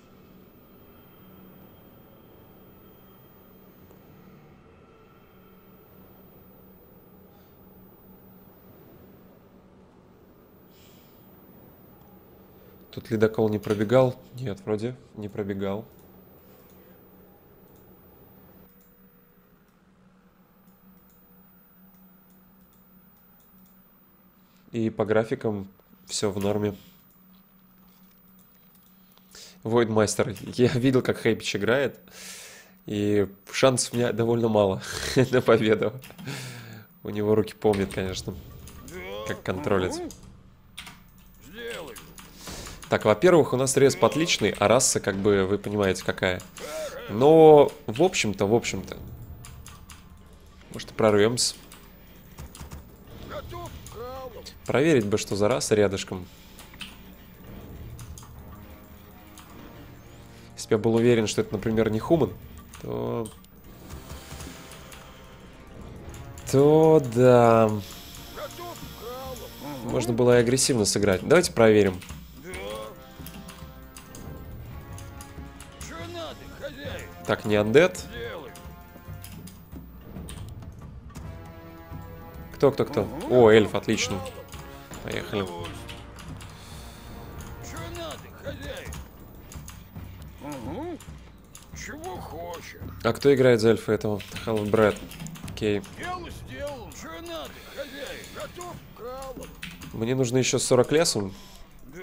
Тут ледокол не пробегал? Нет, вроде не пробегал. И по графикам все в норме. Войдмастер. Я видел, как Хэйпич играет. И шансов у меня довольно мало на победу. У него руки помнят, конечно, как контролить. Так, во-первых, у нас респ отличный, а раса, как бы, вы понимаете, какая. Но, в общем-то, в общем-то. Может, и прорвемся. Проверить бы, что за раса рядышком. Если бы я был уверен, что это, например, не Хуман, то... То да. Можно было и агрессивно сыграть. Давайте проверим. Так, не Undead. Кто, кто, кто? О, эльф, отлично. Поехали. Чего хочешь? А кто играет за эльфа этого? Half-Breed. Окей. Дело сделано. Что надо, хозяин? Готов к кралам. Мне нужно еще сорок лесу. Да.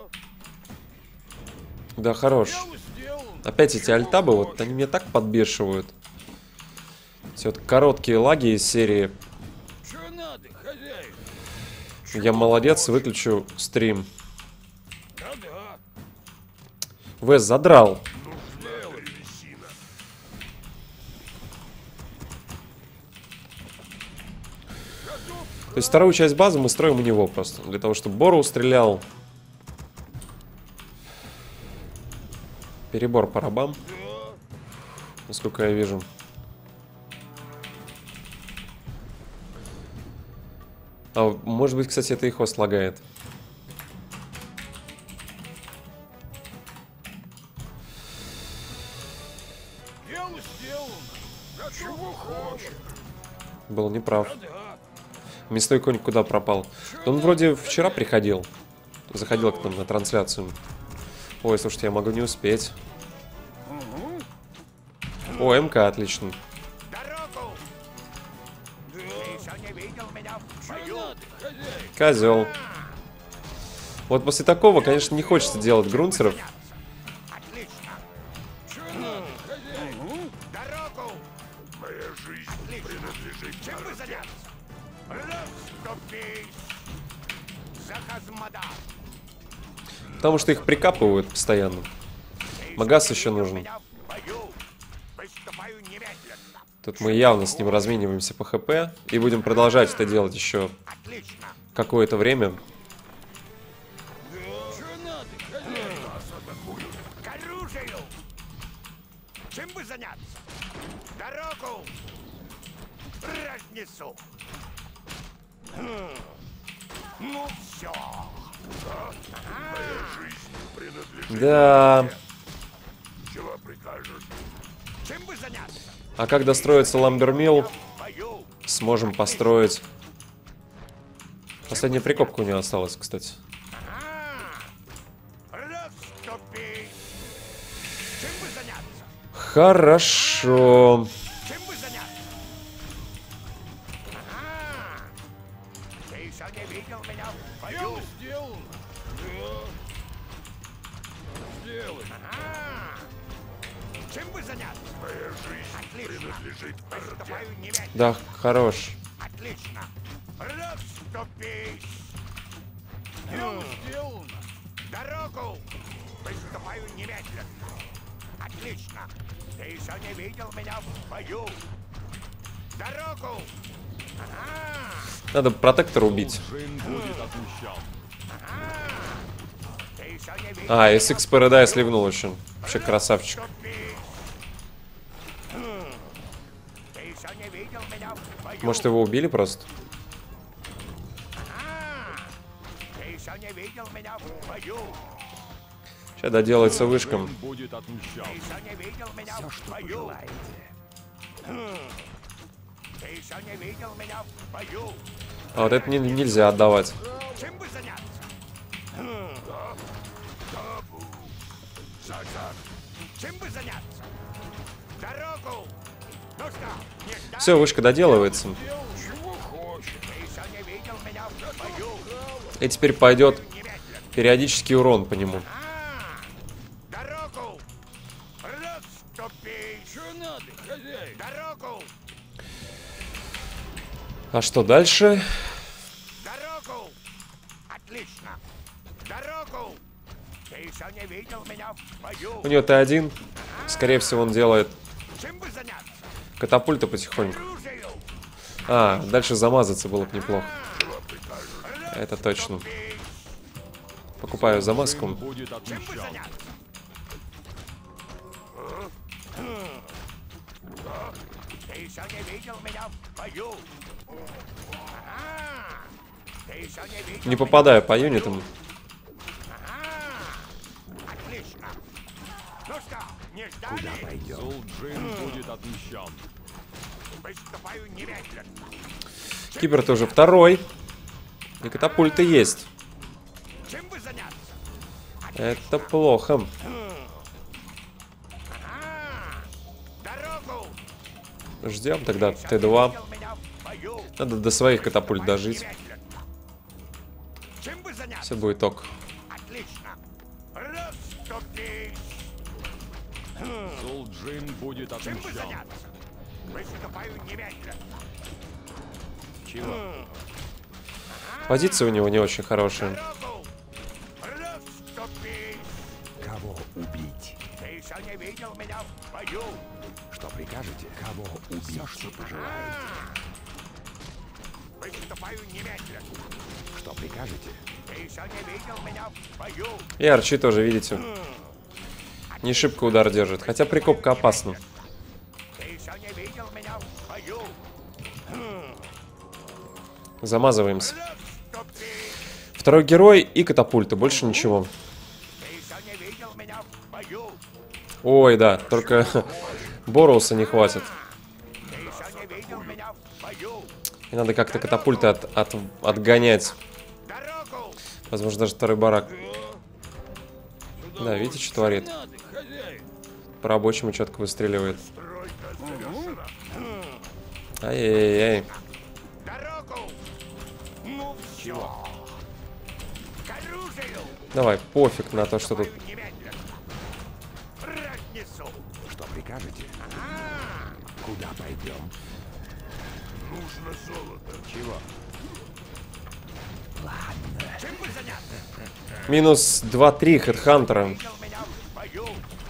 Да, хорош. Дело сделано. Опять эти альтабы, вот они меня так подбешивают. Все вот короткие лаги из серии. Что надо, хозяин? Я молодец, выключу стрим. Да-да. Вес задрал. То есть вторую часть базы мы строим у него просто. Для того, чтобы Бору стрелял. Перебор по рабам. Насколько я вижу. А, может быть, кстати, это и хост лагает. Дело сделано. Чего хочешь? Был неправ. Да-да. Мясной конь куда пропал? Да он вроде вчера приходил. Заходил к нам на трансляцию. Ой, слушайте, я могу не успеть. О, МК, отлично. Дорогу! Ты еще не видел меня в бою? Козел. Вот после такого, конечно, не хочется делать грунцеров. Отлично. Дорогу! Моя жизнь принадлежит. Чем вы заняться? Расступись! За Хазмада! Потому что их прикапывают постоянно. Магас еще нужен. Выступаю немедленно. Тут мы явно с ним размениваемся по ХП. И будем продолжать это делать еще Отлично. какое-то время. К оружию! Чем бы заняться? Дорогу! Разнесу! Ну все! Моя жизнь принадлежит. Да. Чего прикажешь? Чем бы заняться? А как достроится Ламбермилл, В бою! сможем построить. Последняя прикопка у него осталась, кстати. Расступись! Чем бы заняться? Хорошо. Чем бы заняться? Ага. Ты еще не видел меня в бою? Сделано. Сделано. Ага. Чем бы заняться? Моя жизнь принадлежит Приступаю немедленно. Да, хорош. Отлично. Расступись. Дело сделано. Дорогу. Приступаю немедленно. Отлично. Ты еще не видел меня в бою. Дорогу. Ага. Надо протектора убить. Ты еще не видел А, эс икс Paradise сливнул еще. Вообще красавчик. Ты еще не видел меня в бою. Может, его убили просто? Ага. Ты еще не видел меня в бою. Сейчас доделается вышком. Будет отмщен. Ты еще не видел меня в бою. Ты еще не видел меня в бою. А вот это не- нельзя отдавать. Чем бы заняться? Чем бы заняться? Дорогу! Ну что, не ждать? Все, вышка доделывается. Чего хочешь? Ты еще не видел меня в бою. И теперь пойдет Немедленно. периодический урон по нему. А, дорогу! Расступись! Что надо, хозяин? Дорогу! А что дальше? Дорогу! Отлично! Дорогу! Ты еще не видел меня в бою. У него Т один. Скорее всего, он делает Чем бы заняться? катапульты потихоньку. Оружию! А, дальше замазаться было бы неплохо. Это точно. Покупаю замазку. Будет Чем бы отмщен. заняться? Ты еще не видел меня в бою. Ага. Ты еще не видел Не попадаю по юнитам. Ага. Отлично. Ну что, не ждали? Зулджин будет отмщен. Приступаю немедленно. Кибер тоже второй. И катапульты есть. Чем бы заняться? Это плохо. Ага. Ждем тогда Т два. Видел меня в бою? Надо до своих катапульт дожить. Немедленно. Чем бы заняться? Все будет ок. Отлично. Расступись. Сулджин будет Чем бы отмщен. заняться? Выступаю немедленно. Чего? Позиция у него не очень хорошая. Дорогу. Расступись. Кого убить? Ты еще не видел меня в бою? Что прикажете? Кого убить? Все, что пожелаете. Выступаю немедленно. Что прикажете? Ты еще не видел меня в бою? И арчи тоже, видите. Не шибко удар держит. Хотя прикопка опасна. Ты еще не видел меня в бою? Замазываемся. Расступись. Второй герой и катапульты. Больше ничего. Ты еще не видел меня в бою? Ой, да. Только Боруса не хватит. Ты еще не видел меня в бою? И надо как-то катапульты от, от- отгонять. Дорогу. Возможно, даже второй барак. Да, видите, что творит? По рабочему четко выстреливает. Ай-яй-яй. Дорогу. Ну все. К оружию. Давай, пофиг на то, что тут. Немедленно. Разнесу. Что прикажете? Куда пойдем? Нужно золото. Чего? Чем бы заняться? Минус два-три хедхантера. Видел меня в бою?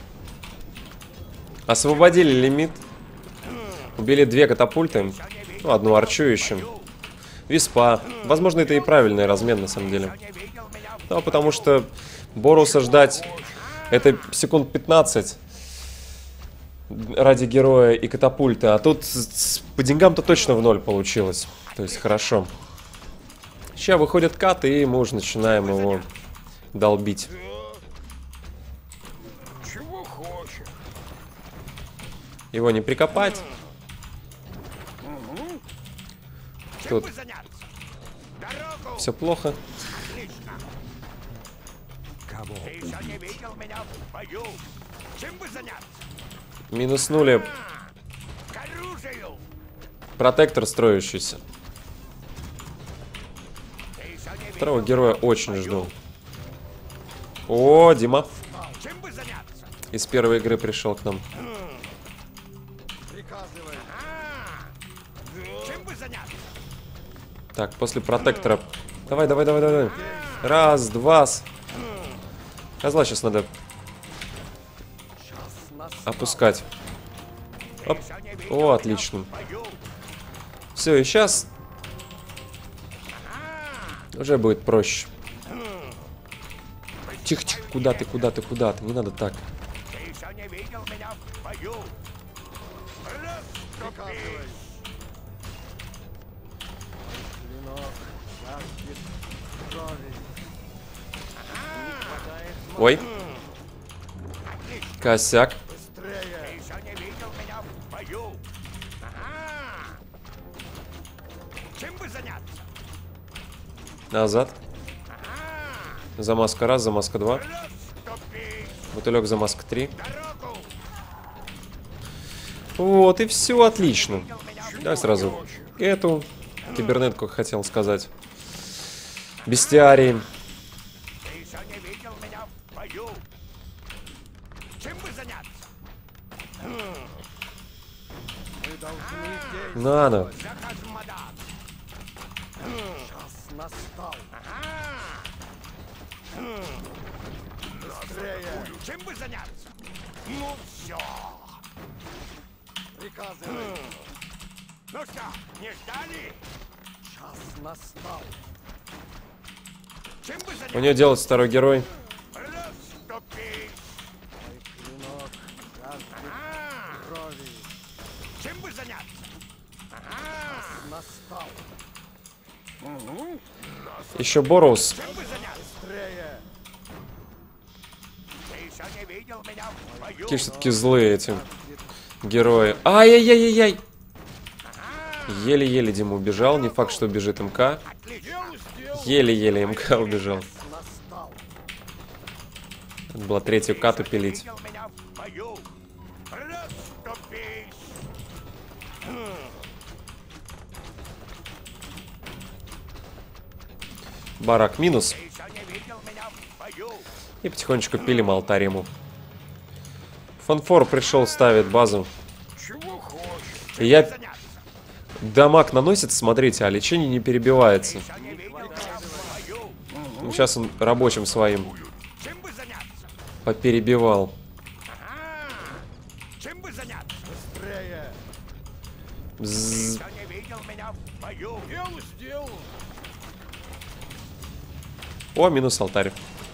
Освободили лимит. Убили две катапульты. Ну, одну арчу еще. Виспа. Возможно, это и правильный размен, на самом деле. Не видел меня в Ну, потому что Боруса ждать это секунд пятнадцать ради героя и катапульты. А тут с- с- по деньгам-то точно в ноль получилось. То есть хорошо. Сейчас выходит кат, и мы уже начинаем его долбить. Чего хочешь? Его не прикопать. Чем Тут бы заняться? Дорогу. все плохо. Отлично. Кого Ты еще не видел меня в бою? Чем бы заняться? Минуснули К оружию. протектор строящийся. Ты еще не видел Второго героя очень жду. О, Дима Чем бы заняться? из первой игры пришел к нам. Приказывай. Чем бы заняться? Так, после протектора. Давай, давай, давай, давай. Раз, два. с- Козла сейчас надо опускать. Оп. О, отлично. Все, и сейчас уже будет проще. Тихо, тихо, куда ты, куда ты, куда ты? Не надо так. Ты еще не видел меня в бою? Расступись. Ой. Косяк. Ты еще не видел меня в бою? Ага. Чем бы заняться? Назад. Замазка раз, замазка два. Расступись. Бутылек замазка три. Дорогу. Вот, и все отлично. Давай сразу эту кибернетку хотел сказать. Бестиарий. Ты еще не видел меня в бою? Чем бы заняться? Надо. Заказ мадам. Час настал. Чем бы заняться? Ну все. Приказывай. Ну что, не ждали? Час настал. Чем бы У заняться? нее делать второй герой. Расступись. Чем бы заняться? Настал. Еще Борус. Чем бы заняться? Ты еще не видел меня в бою? Какие все-таки злые эти герои. Ай-яй-яй-яй-яй. Еле-еле Дима убежал. Не факт, что убежит МК. Еле-еле МК убежал. Надо было третью кату пилить. Видел меня в бою? Расступись. Барак минус. Ты еще не видел меня в бою? И потихонечку пилим алтарь ему. Фанфор пришел, ставит базу. Чего хочешь? И я... Заняться. Дамаг наносит, смотрите, а лечение не перебивается. Еще не видел меня в бою? Ну, сейчас он рабочим своим Чем бы заняться? поперебивал. Ага. Чем бы заняться? Быстрее! Бзз. Еще не видел меня в бою? Дело сделал! О, минус алтарь.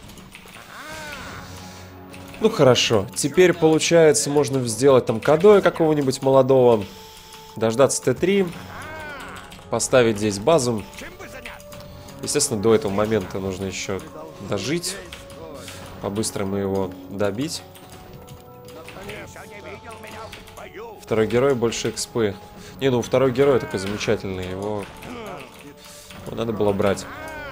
Ну хорошо, теперь получается можно сделать там кадоя какого-нибудь молодого, дождаться Т три, поставить здесь базу. Чем бы заняться? Естественно, до этого момента нужно еще дожить, по-быстрому его добить. Еще не видел меня в бою? Второй герой больше экспы. Не, ну второй герой такой замечательный, его, его надо было брать.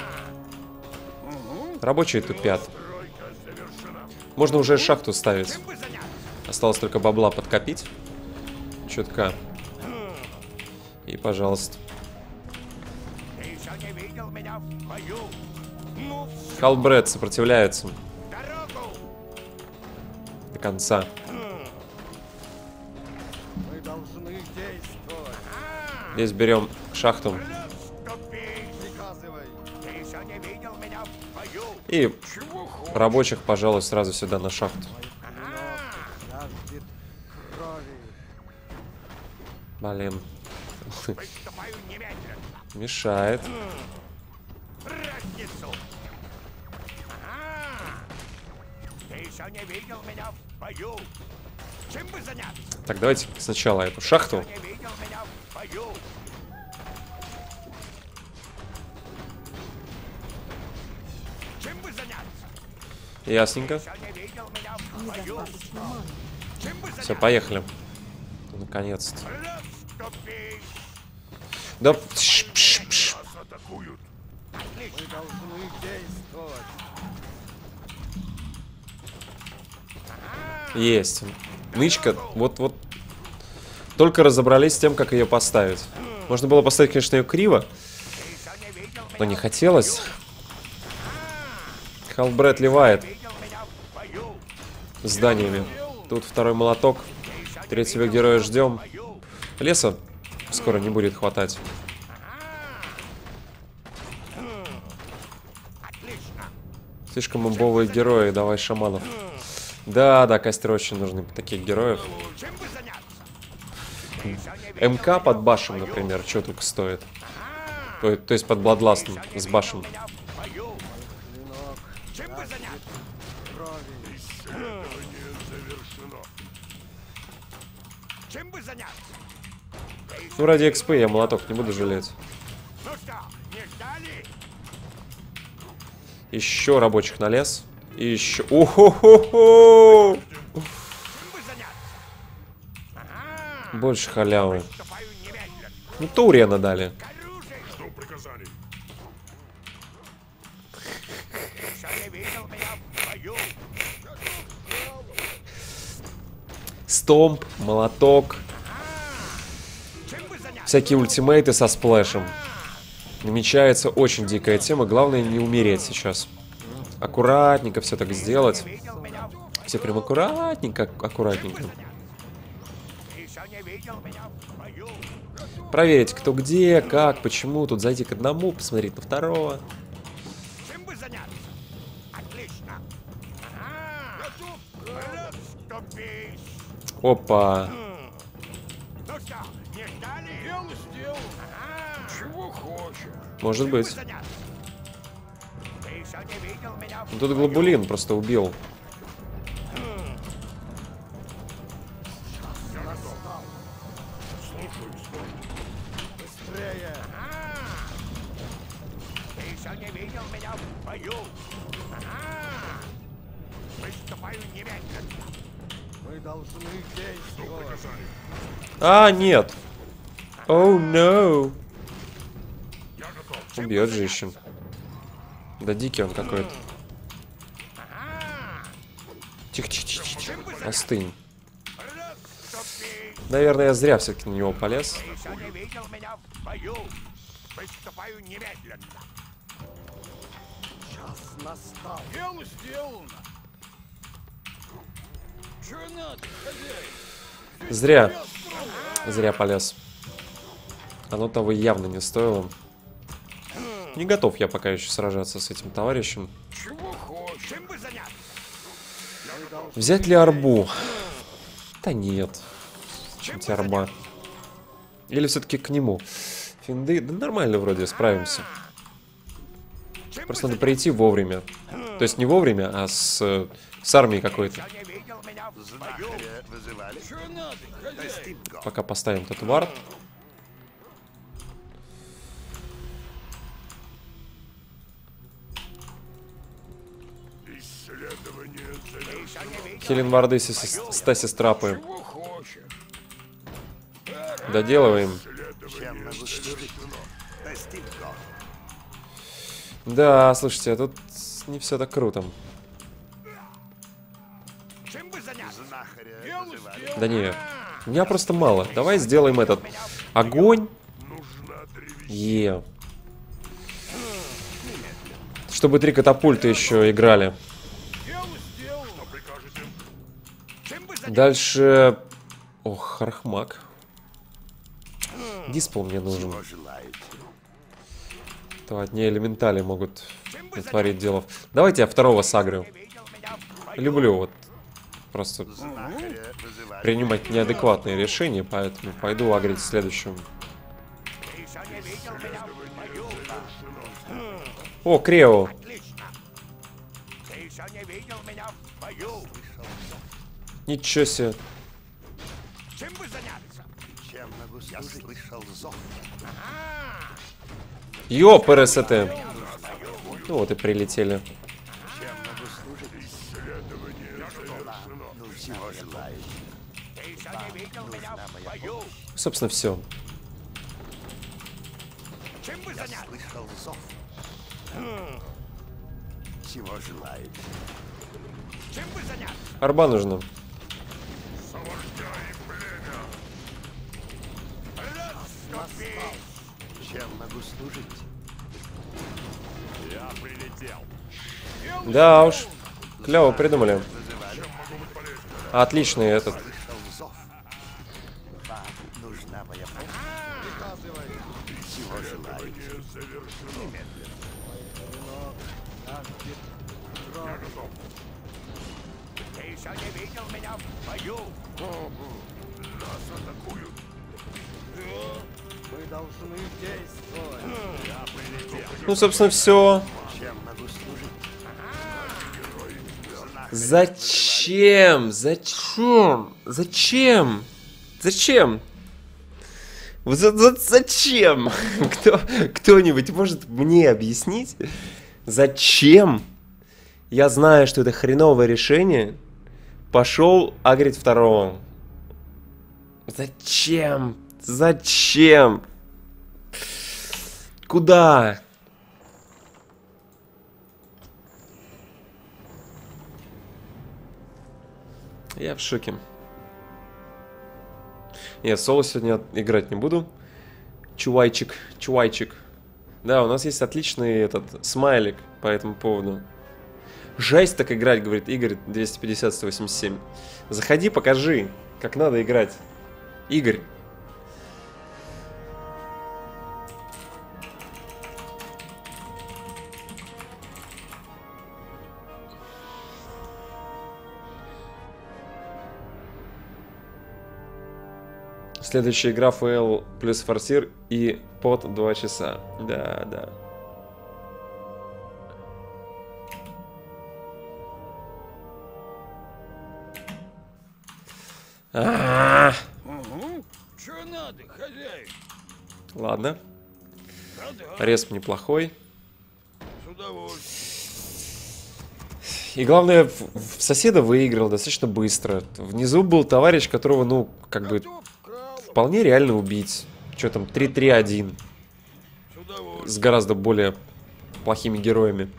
Рабочие тупят. Можно уже шахту ставить. Чем бы заняться? Осталось только бабла подкопить. Чутка. И, пожалуйста. Ты еще не видел меня в бою? Ну, в Халбред сопротивляется дорогу! до конца. Мы должны действовать! Здесь берем шахту. Расступись! Приказывай! Ты еще не видел меня в бою? И Чего хочешь? рабочих, пожалуй, сразу сюда на шахту. Жаждет крови! Блин. Приступаю немедленно. Мешает. Разнесу. Ага. Ты еще не видел меня в бою? Чем бы заняться? Так, давайте сначала эту шахту. Не видел меня в бою? Чем бы заняться? Ясненько. Еще не видел меня в бою? Недостаточно маны. Чем бы заняться? Все, поехали. Наконец-то. Расступись! Да пш, пш, пш. Нас атакуют. Мы Отлично. должны действовать! Есть. Нычка, вот-вот. Только разобрались с тем, как ее поставить. Можно было поставить, конечно, ее криво, Ты еще не видел но меня не хотелось. Халбред ливает видел меня в бою? зданиями. Тут второй молоток. Третьего героя ждем. Леса скоро не будет хватать. Отлично. Слишком имбовые герои, давай шаманов. Да, да, костеры очень нужны, таких героев. Чем бы заняться? Ты еще не видел МК под башем, например, что только стоит. То, то есть под Бладластом с башем. меня в бою? Клинок Чем бы заняться? крови! Исследование завершено. Чем бы заняться? Ты еще- Ну, ради экспы я молоток не буду жалеть. Ну что, не ждали? Еще рабочих на лес. И еще... О-хо-хо-хо! Чем бы заняться? Ага. Больше халявы. Вступаю немедленно. Ну, Таурена дали. К оружию. Жду приказаний. Еще не видел меня в бою? Стомп, молоток. Чем бы заняться? Всякие ультимейты со сплэшем. Намечается очень дикая тема. Главное не умереть сейчас. Аккуратненько все так сделать. Видел меня в... Все прям аккуратненько, аккуратненько. Еще не видел меня в бою? Проверить, кто где, как, почему. Тут зайти к одному, посмотреть на второго. Чем бы заняться? Отлично. Ага. Расступись. Опа. Ну что, не ждали? Дело сделал. Ага. Чего хочешь? Может Чем бы быть. заняться? Ты еще не видел меня в Ну, тут Глобулин просто убил. Быстрее! Ты еще не видел меня в бою? Ага. Выступаю немедленно. Мы должны действовать! А, нет. Оу, no. Убьет же еще. Да дикий он какой-то. Тихо, тихо, тихо, тихо. Остынь. Расступись. Наверное, я зря все-таки на него полез. Ты еще не видел меня в бою. Выступаю немедленно. Час настал. Дело сделано. Что надо, хозяин? Зря. Зря полез. Оно того явно не стоило. Не готов я пока еще сражаться с этим товарищем. Чего хочешь? Чем бы заняться? Взять ли арбу? Да нет. Чем тебе арба? Или все-таки к нему? Финды? Да нормально вроде, справимся. Чем Просто бы надо прийти вовремя. То есть не вовремя, а с, с армией какой-то. заняться? Не видел меня в бою. Знахаря вызывали? Что надо, хозяин? Пока поставим этот вард. Исследование Ты еще не видел Хелен варды, Стасис трапы. Чего хочешь? Доделываем. Чем могу служить? Достиг го. Да, слушайте, а тут не все так круто. Чем бы заняться? Знахаря Дело вызывали? сделано. Да нет. У меня просто мало. Давай сделаем этот. Огонь. Е. Чтобы три катапульта еще играли. Дело сделано. Чем бы заняться? Дальше... Ох, Харахмак. Диспел мне нужен. Чего желаете? То одни элементали могут натворить делов. Давайте я второго сагрю. Не видел меня в бою. Люблю вот просто Знахаря вызывали? принимать неадекватные решения, поэтому пойду агрить следующему. Ты еще не видел меня в бою. О, Крео. Отлично. Ты еще не видел меня в бою. Ничего себе. Чем бы заняться? Чем могу служить? Я слышал зов. Ёпр, СТ. Ну вот и прилетели. Чем могу служить? Исследование завершено. Ну, чего желаете? Ты еще не видел меня в бою. Собственно, все. Чем бы Я заняться? слышал зов. Чего желаете? Чем бы заняться? Арба нужна. Чем могу служить? Я прилетел. Да уж. Клево придумали. Вызывали? Отличный этот. Слышал зов. Вам нужна моя помощь? Чего желаете? Ты еще не видел меня в бою. Нас атакуют. Мы должны действовать. Я прилетел. Ну, собственно, все. Чем могу служить? Зачем? Зачем? Зачем? Зачем? Вот за- за- зачем? Кто, кто-нибудь может мне объяснить, зачем? Я знаю, что это хреновое решение. Пошел агрить второго. Зачем? Зачем? Куда? Я в шоке. Нет, соло сегодня играть не буду. Чувайчик, чувайчик. Да, у нас есть отличный этот смайлик по этому поводу. Жесть так играть, говорит Игорь двести пятьдесят сто восемьдесят семь. Заходи, покажи, как надо играть. Игорь. Следующая игра ФЛ плюс форсир и под два часа. Да, да. А-а-а. Угу. Что надо, хозяин? Ладно. Да-да, Респ неплохой. с удовольствием. И главное, в в соседа выиграл достаточно быстро. Внизу был товарищ, которого, ну, как бы, Готов к калу, вполне реально убить. Что там, три три один. с удовольствием. С гораздо более плохими героями.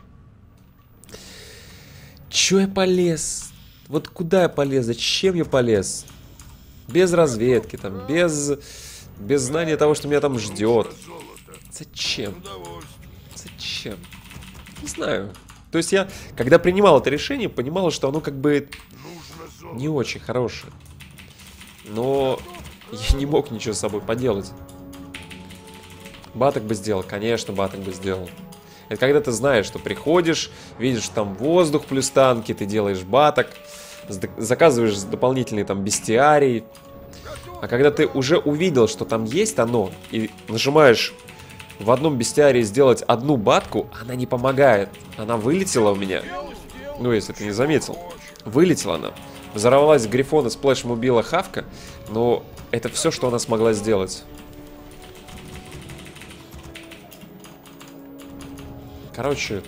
Чё я полез? Вот куда я полез? Зачем я полез? Без разведки, там, без, без знания того, что меня там ждет. Зачем? Зачем? Не знаю. То есть я, когда принимал это решение, понимал, что оно как бы не очень хорошее. Но я не мог ничего с собой поделать. Баток бы сделал, конечно, баток бы сделал. Это когда ты знаешь, что приходишь, видишь там воздух плюс танки, ты делаешь баток, заказываешь дополнительный там бестиарий. А когда ты уже увидел, что там есть оно, и нажимаешь в одном бестиарии сделать одну батку, она не помогает. Она вылетела у меня. Ну, если ты не заметил. Вылетела она. Взорвалась Грифона, сплэшем убила Хавка, но это все, что она смогла сделать. Короче,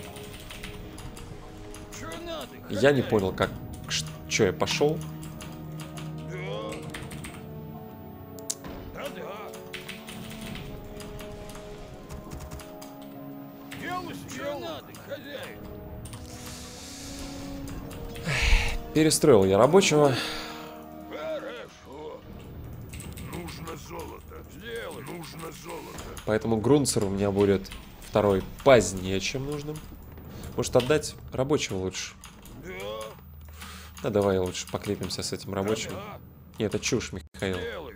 я не понял, как... Что, я пошел? Перестроил я рабочего. Хорошо. Нужно золото. Сделай. Нужно золото. Поэтому Грунцер у меня будет второй позднее, чем нужно. Может, отдать рабочего лучше? Да. Да, давай лучше поклепимся с этим рабочим. Да. Нет, это чушь, Михаил. Сделай.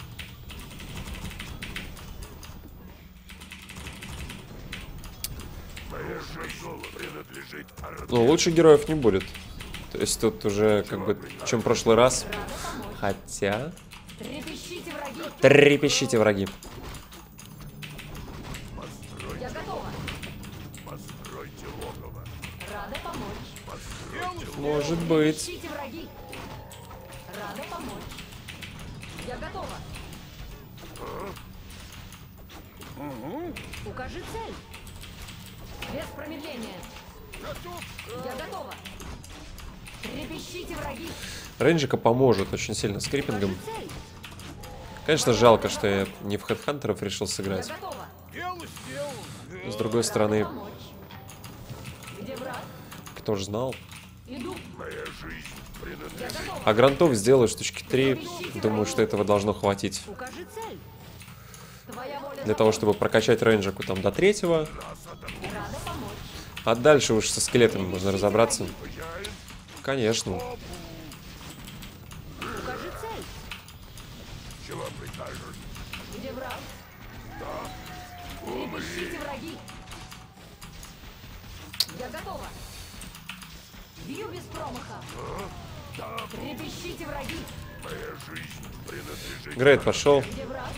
Моя жизнь золото принадлежит Орде. Ну, лучше героев не будет. То есть тут уже как бы, чем в прошлый раз. Хотя... Трепещите, враги! Трепещите, враги. Я готова! Постройте логово. Рада помочь! Может быть. Трепещите, враги! Рада помочь! Я готова! Угу. Укажи цель! Без промедления! Готов. Я готова! Трепещите, враги! Рейнджика поможет очень сильно скриппингом. Укажи цель! Конечно, жалко, что я не в Хэдхантеров решил Я сыграть. готова! Дело сделано. С другой стороны, Помочь! Где враг? кто ж знал. Иду! Моя жизнь Я принадлежит. готова! А грантов сделаю штучки три. Думаю, что этого должно хватить. Укажи цель! Твоя воля Для того, чтобы прокачать рейнджику там до третьего. рада помочь! А дальше уж со скелетами можно разобраться. Конечно. Укажи цель! Чего прикажешь? Где враг? Трепещите, враги! Я готова! Бью без промаха! Трепещите, враги! Моя жизнь принадлежит. Грейд пошел. Где враг?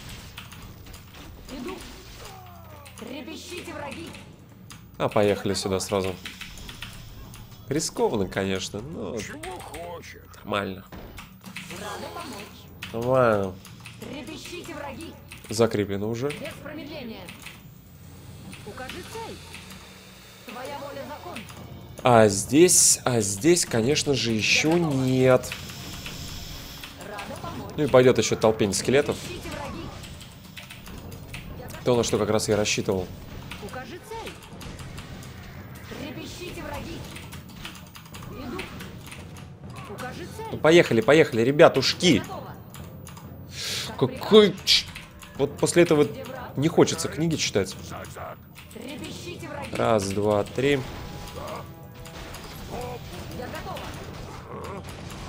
Иду! Трепещите, враги! А, поехали сюда сразу. Рискованно, конечно, но Чего хочет? нормально. Рада помочь! Нормально. Трепещите, враги! Закреплено уже. Без промедления! Укажи цель! Твоя воля закон! А здесь, а здесь, конечно же, еще нет. Рада помочь! Ну и пойдет еще толпень скелетов. Трепещите, враги! То, на что как раз я рассчитывал. Укажи цель! Трепещите, враги! Иду! Укажи цель! Ну, поехали, поехали, ребятушки. Готово! Какой... ч- Вот после этого не хочется книги читать. Трепещите, враги! Раз, два, три. Я готова!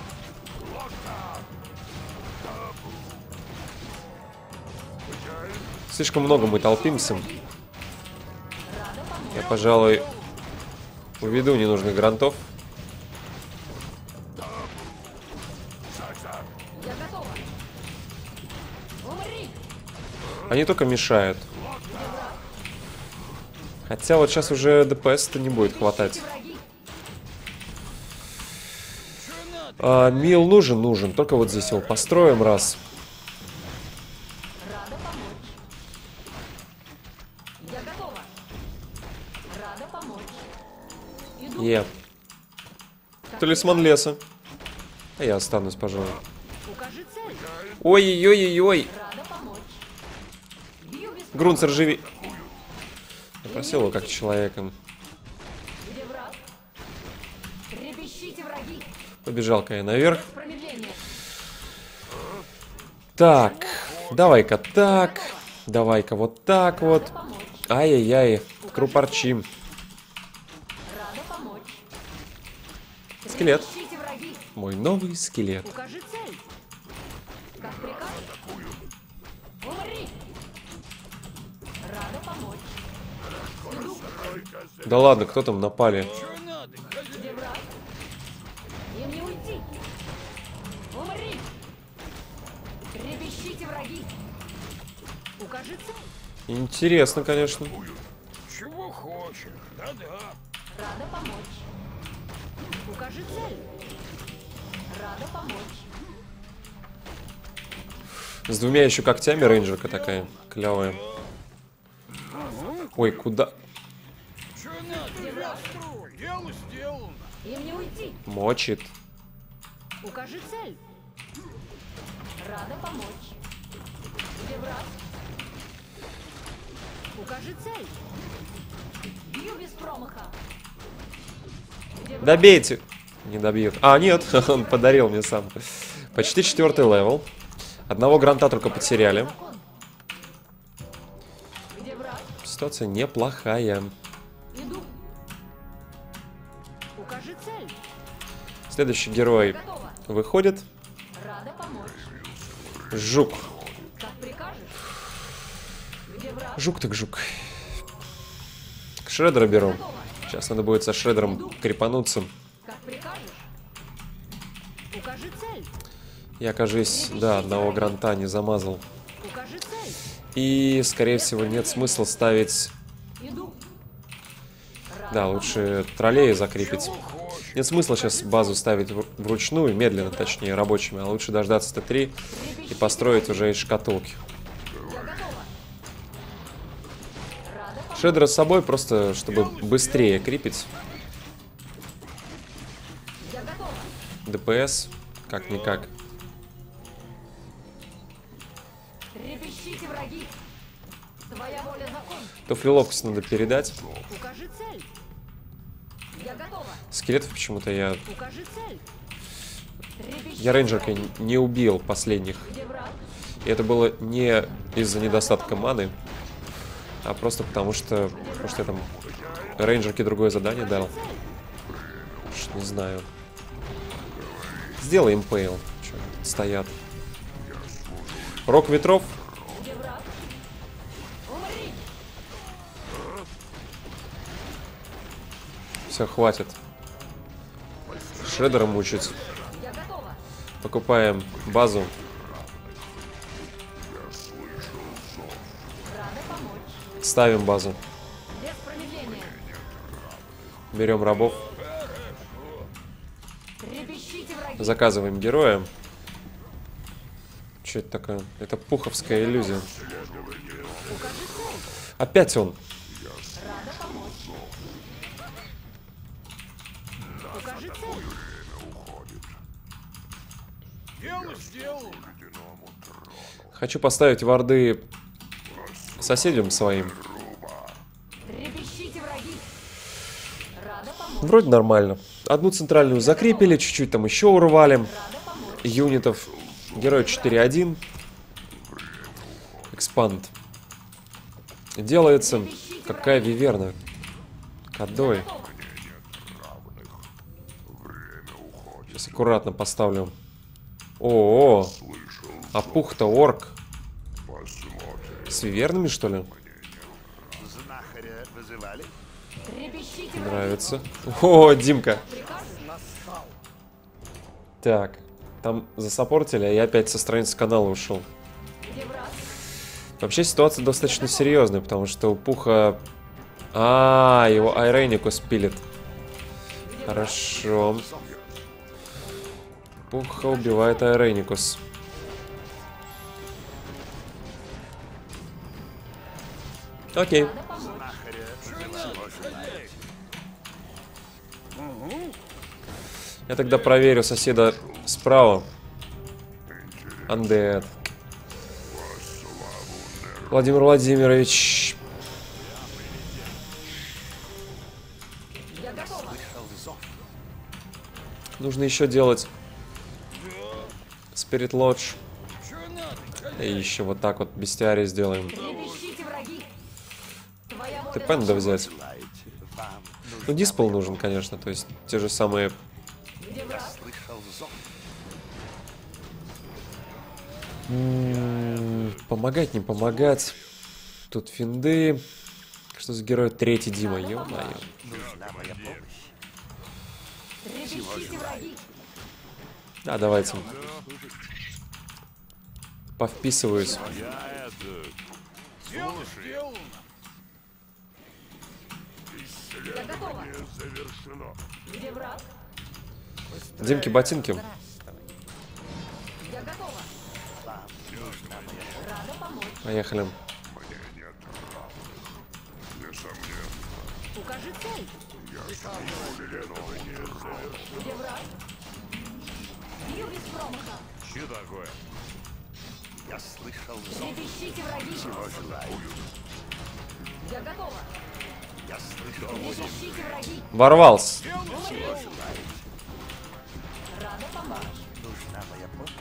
Слишком много мы толпимся. Рада помочь! Я, пожалуй, уведу ненужных грантов. Я готова! Умри! Они только мешают. Хотя вот сейчас уже ДПС-то не будет хватать. Враги! Что надо? А, мил нужен, нужен. Только вот здесь его построим раз. Рада помочь! Я готова! Рада помочь! Иду! Е. Талисман леса. А я останусь, пожалуй. Укажи цель! Ой-ой-ой-ой. Рада помочь! Бью без Грунцер, живи. Я просил его как человеком. Где враг? Трепещите, враги! Побежал-ка я наверх. Без промедления! Так, давай-ка так. Давай-ка вот так вот. Ай-яй-яй, крупорчим. Рада помочь. Скелет. Ищите враги. Мой новый скелет. Укажи цель. Как прикажешь. Умри. Рада помочь. Иду. Да ладно, кто там напали? Что надо, хозяин? Где враг? Им не уйти. Умри. Трепещите враги. Укажи цель. Интересно, конечно. Чего хочешь? Да-да. Рада помочь. Укажи цель. Рада помочь. С двумя еще когтями рейнджерка такая клевая. Ой, куда? Что надо, я строй. Дело сделано. Им не уйти. Мочит. Укажи цель. Рада помочь. Где враг? Укажи цель. Бью без промаха. Где враг? Добейте. Не добьют. А, нет, он подарил мне сам. Почти четвертый левел. Одного гранта только потеряли. Закон. Где враг? Ситуация неплохая. Иду. Укажи цель. Следующий герой Готово. выходит. Рада помочь. Жук. Как прикажешь. Где враг? Жук так жук. К Шреддера беру. Готово. Сейчас надо будет со Шреддером крепануться. Как прикажешь. Укажи цель. Я, кажись, да, одного гранта не замазал. Укажи цель. И, скорее всего, нет смысла ставить... Иду. Да, лучше троллеи закрепить. Нет смысла сейчас базу ставить вр- вручную, медленно, точнее, рабочими, а лучше дождаться Т три и построить уже из шкатулки. Я готова. Рада помочь. Шреддера с собой просто, чтобы быстрее крепить. Я готова. ДПС, как-никак. Трепещите враги. Твоя воля закон. Туфлеловкость надо передать. Укажи цель. Я готова. Скелетов почему-то я... Укажи цель. Трепещите Я рейнджеркой враги. не убил последних. Где враг? И это было не из-за недостатка маны, а просто потому что... Потому что я там рейнджерке другое задание дал. Уж не знаю. Сделай импейл. Чё они тут стоят? Рок ветров. Где враг? Умри. Все, хватит. Шреддера мучить. Я готова. Покупаем базу. Рада помочь. Ставим базу. Без промедления. Берем рабов. Трепещите враги. Заказываем героя. Что это такое? Это пуховская иллюзия. Укажи цель. Опять он. Рада помочь. Укажи цель. Дело сделано. Хочу поставить варды соседям своим. Трепещите враги. Рада помочь. Вроде нормально. Одну центральную закрепили, чуть-чуть там еще урвали. Рада помочь. Юнитов. Герой четыре один. Экспанд. Делается. Какая виверна. Кадой. Сейчас аккуратно поставлю. О, -о, -о. А пух-то орк. С вивернами, что ли? Знахаря вызывали? Трепещите враги. Нравится. О, Димка. Прикажешь? Так. Там засаппортили, а я опять со страницы канала ушел. Где враг? Вообще ситуация достаточно серьезная, потому что у Пуха... А, его Айреникус пилит. Хорошо. Пуха убивает Айреникус. Окей. Рада помочь. Знахаря вызывали? Я тогда проверю соседа справа. Undead. Владимир Владимирович. Я готова. Нужно еще делать Spirit Lodge. Что надо, И еще вот так вот бестиарий сделаем. Трепещите, враги! Твоя воля ТП надо взять. Желаете? Вам Ну, нужна диспел моя нужен, конечно. То есть те же самые... где враг? слышал зов. М, Помогать, не помогать. Тут финды. Что за герой? Третий Дима, ё-моё. Нужна моя помощь. Трепещите, враги! Да, давайте. Повписываюсь. Дело сделано. Я готова! Где враг? Димки-ботинки. Я готова! Рада помочь. Поехали. Укажи цель. Где враг? Бью без промаха. Что такое? Я слышал зов. Трепещите, враги! Чего желаете? Я готова! Я слышал Трепещите, враги! Ворвался. чего желаете. Рада помочь. Нужна моя помощь.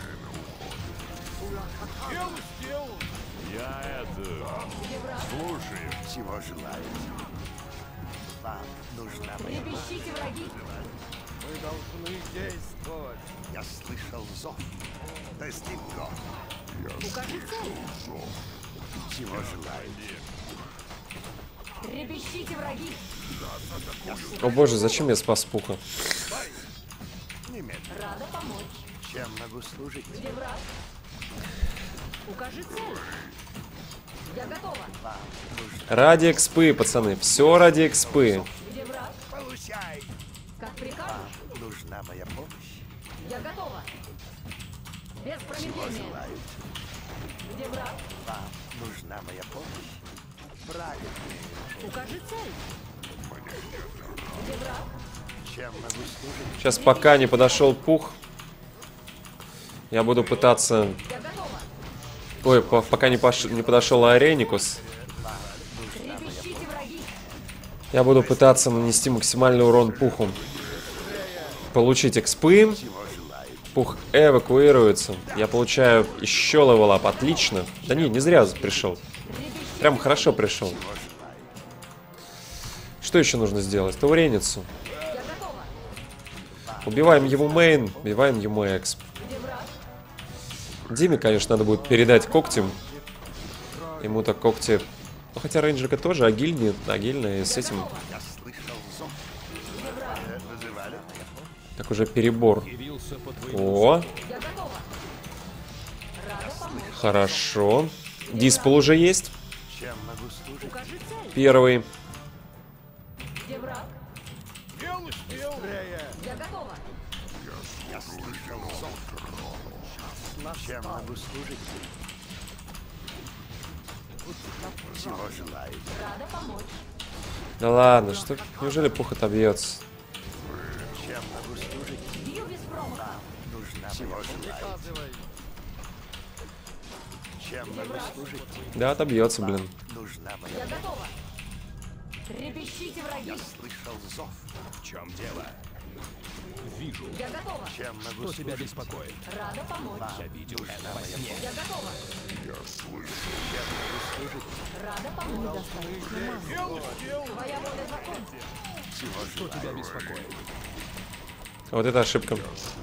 Дело сделано. Я это... Где враг? Слушаю. Чего желаете? Вам нужна моя помощь. Трепещите, враги! Мы должны действовать. Я слышал зов. Достиг го. Укажи цель. Чего желаете? Трепещите, враги! О боже, зачем я спас пуха? Немедленно. Рада помочь. Чем могу служить? Где враг? Укажи цель. Я готова. Вам нужна Ради экспы, пацаны. Все ради экспы. Где враг? Получай. Как прикажешь. Нужна моя помощь. Я готова. Без Чего промедления. желаете? Где враг? Вам нужна моя помощь. Правильно. Укажи цель. Где враг? Чем могу служить? Сейчас пока не подошел пух, я буду пытаться... Я готова. Ой, по- пока не, пош- не подошел Ареникус, Трепещите, враги! я буду пытаться нанести максимальный урон пуху. Получить экспы. Пух эвакуируется. Я получаю еще левелап. Отлично. Да не, не зря пришел. Прям хорошо пришел. Что еще нужно сделать? Тауреницу. Я готова. Убиваем его мейн, убиваем ему эксп. Где враг? Диме, конечно, надо будет передать когти. Ему-то когти... Ну, хотя рейнджерка тоже агильнее, агильная, и с этим Я слышал зов. Э, Вызывали? так уже перебор. О, Я готова. Рада помочь. хорошо. Диспел уже есть. Чем могу служить? Укажи цель. Первый. Где враг? Дело сделано. Я готова. Я слышал зов. Чем могу служить? Чего желаете? Рада помочь. Да ладно, что... Неужели пух отобьется? Чем могу служить? Бью без промаха. Нужна Чего желаете? Чем могу служить? Да, отобьется, блин. Нужна Я моя... готова. Трепещите, враги! Я слышал зов. В чем дело? Я готова. Чем могу служить? Рада помочь. Я видел это во сне. Я готова. Рада помочь. Дело сделано. Твоя воля закон. Чего желаете? Вот это ошибка.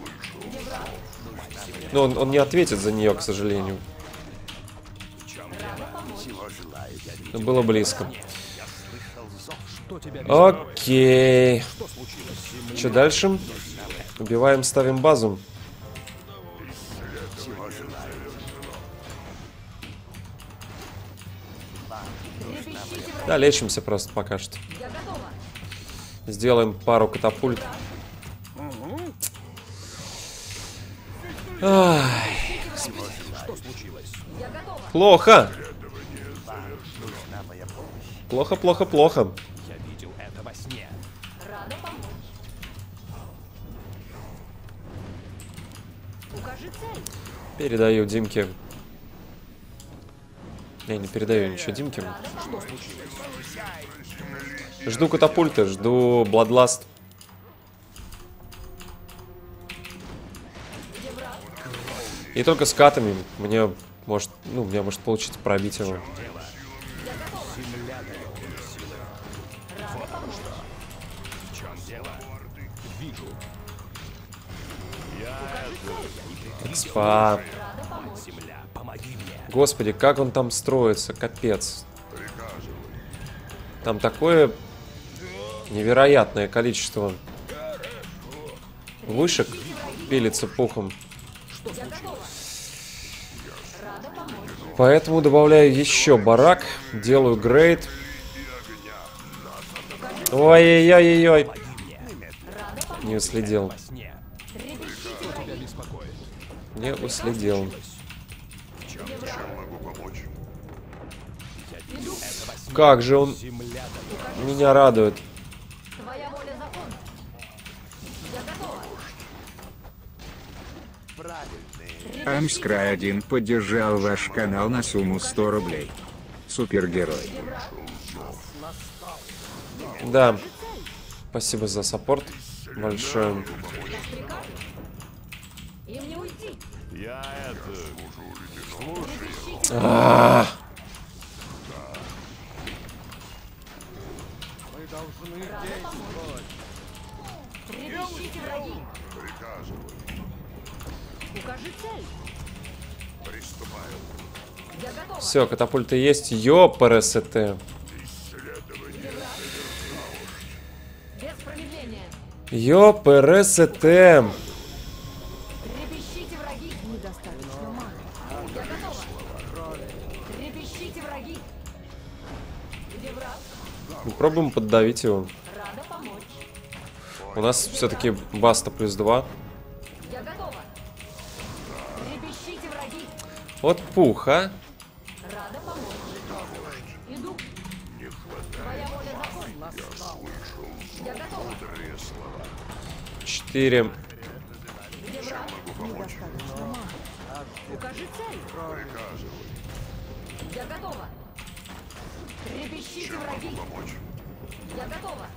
Но он, он не ответит за нее, к сожалению. Рада помочь. Чего желаете? Но было близко. Я слышал зов. Окей. Что дальше? Убиваем, ставим базу. Чего желаете? Трепещите, враги! Да, лечимся просто пока что. Я готова. Сделаем пару катапульт. Ай, Я готова. плохо. Нужна моя помощь. Плохо, плохо, плохо. Я видел это во сне. Рада помочь. Укажи цель. Передаю Димке. Я не передаю ничего Димке. Жду катапульты, жду Бладласт. И только с катами мне Может, ну, у меня может получится пробить его. Спа. Господи, как он там строится, капец. Там такое невероятное количество вышек пилится пухом. Поэтому добавляю еще барак, делаю грейд. Ой-ой-ой-ой-ой. Не уследил. Не уследил. Как же он меня радует. Амскрай один поддержал ваш канал на сумму сто рублей. Супергерой. Да. Спасибо за саппорт. Большое. Я это... А-а-а. Мы должны действовать. Требещите враги. Укажи цель. Я готова. Все, катапульты есть. Ёпрст. Без промедления. Ёпрст. Трепещите враги. Недостаточно маны. Я готова. Трепещите враги. Где враг? Попробуем поддавить его. Рада помочь. У нас все-таки баста плюс два. Я готова. Трепещите враги. Вот пух, а? Рада помочь. Иду. Твоя воля закон. Я готова. Четыре. Где враг? Недостаточно маны. Укажи цель. Я готова. Трепещите враги. Я готова.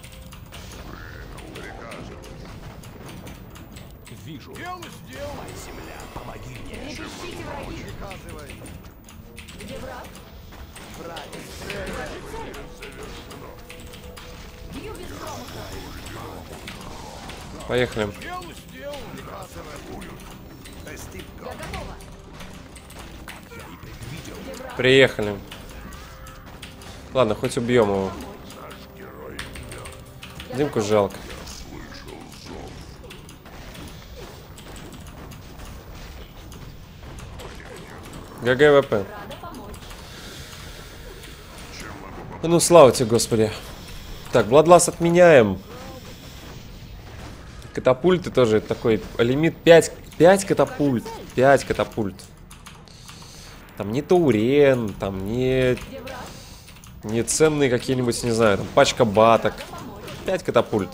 Вижу. Дело сделано. Трепещите враги. Приказывай. Где враг? Укажи цель. Бью без промаха. Поехали. Дело сделано. Приказывай. Я готова. Приехали. Ладно, хоть убьем его. Димку жалко. ГГВП. Рада помочь. Ну, слава тебе, Господи. Так, Бладлас отменяем. Катапульты тоже такой лимит пять, пять катапульт. пять катапульт. Там не таурен, там не, Где враг? не ценные какие-нибудь, не знаю, там пачка баток. пять катапульт.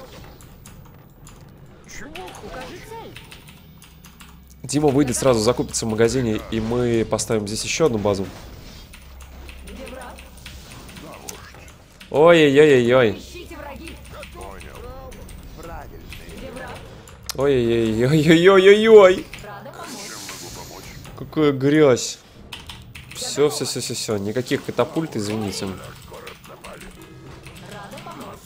Укажи цель. Дима выйдет, сразу закупится в магазине, и мы поставим здесь еще одну базу. Где враг? Ой-ой-ой-ой-ой. Ищите враги. Где враг? Ой-ой-ой-ой-ой-ой-ой. Рада помочь. Какая грязь. Все, все, все, все, все. Никаких катапульт, извините. Рада помочь.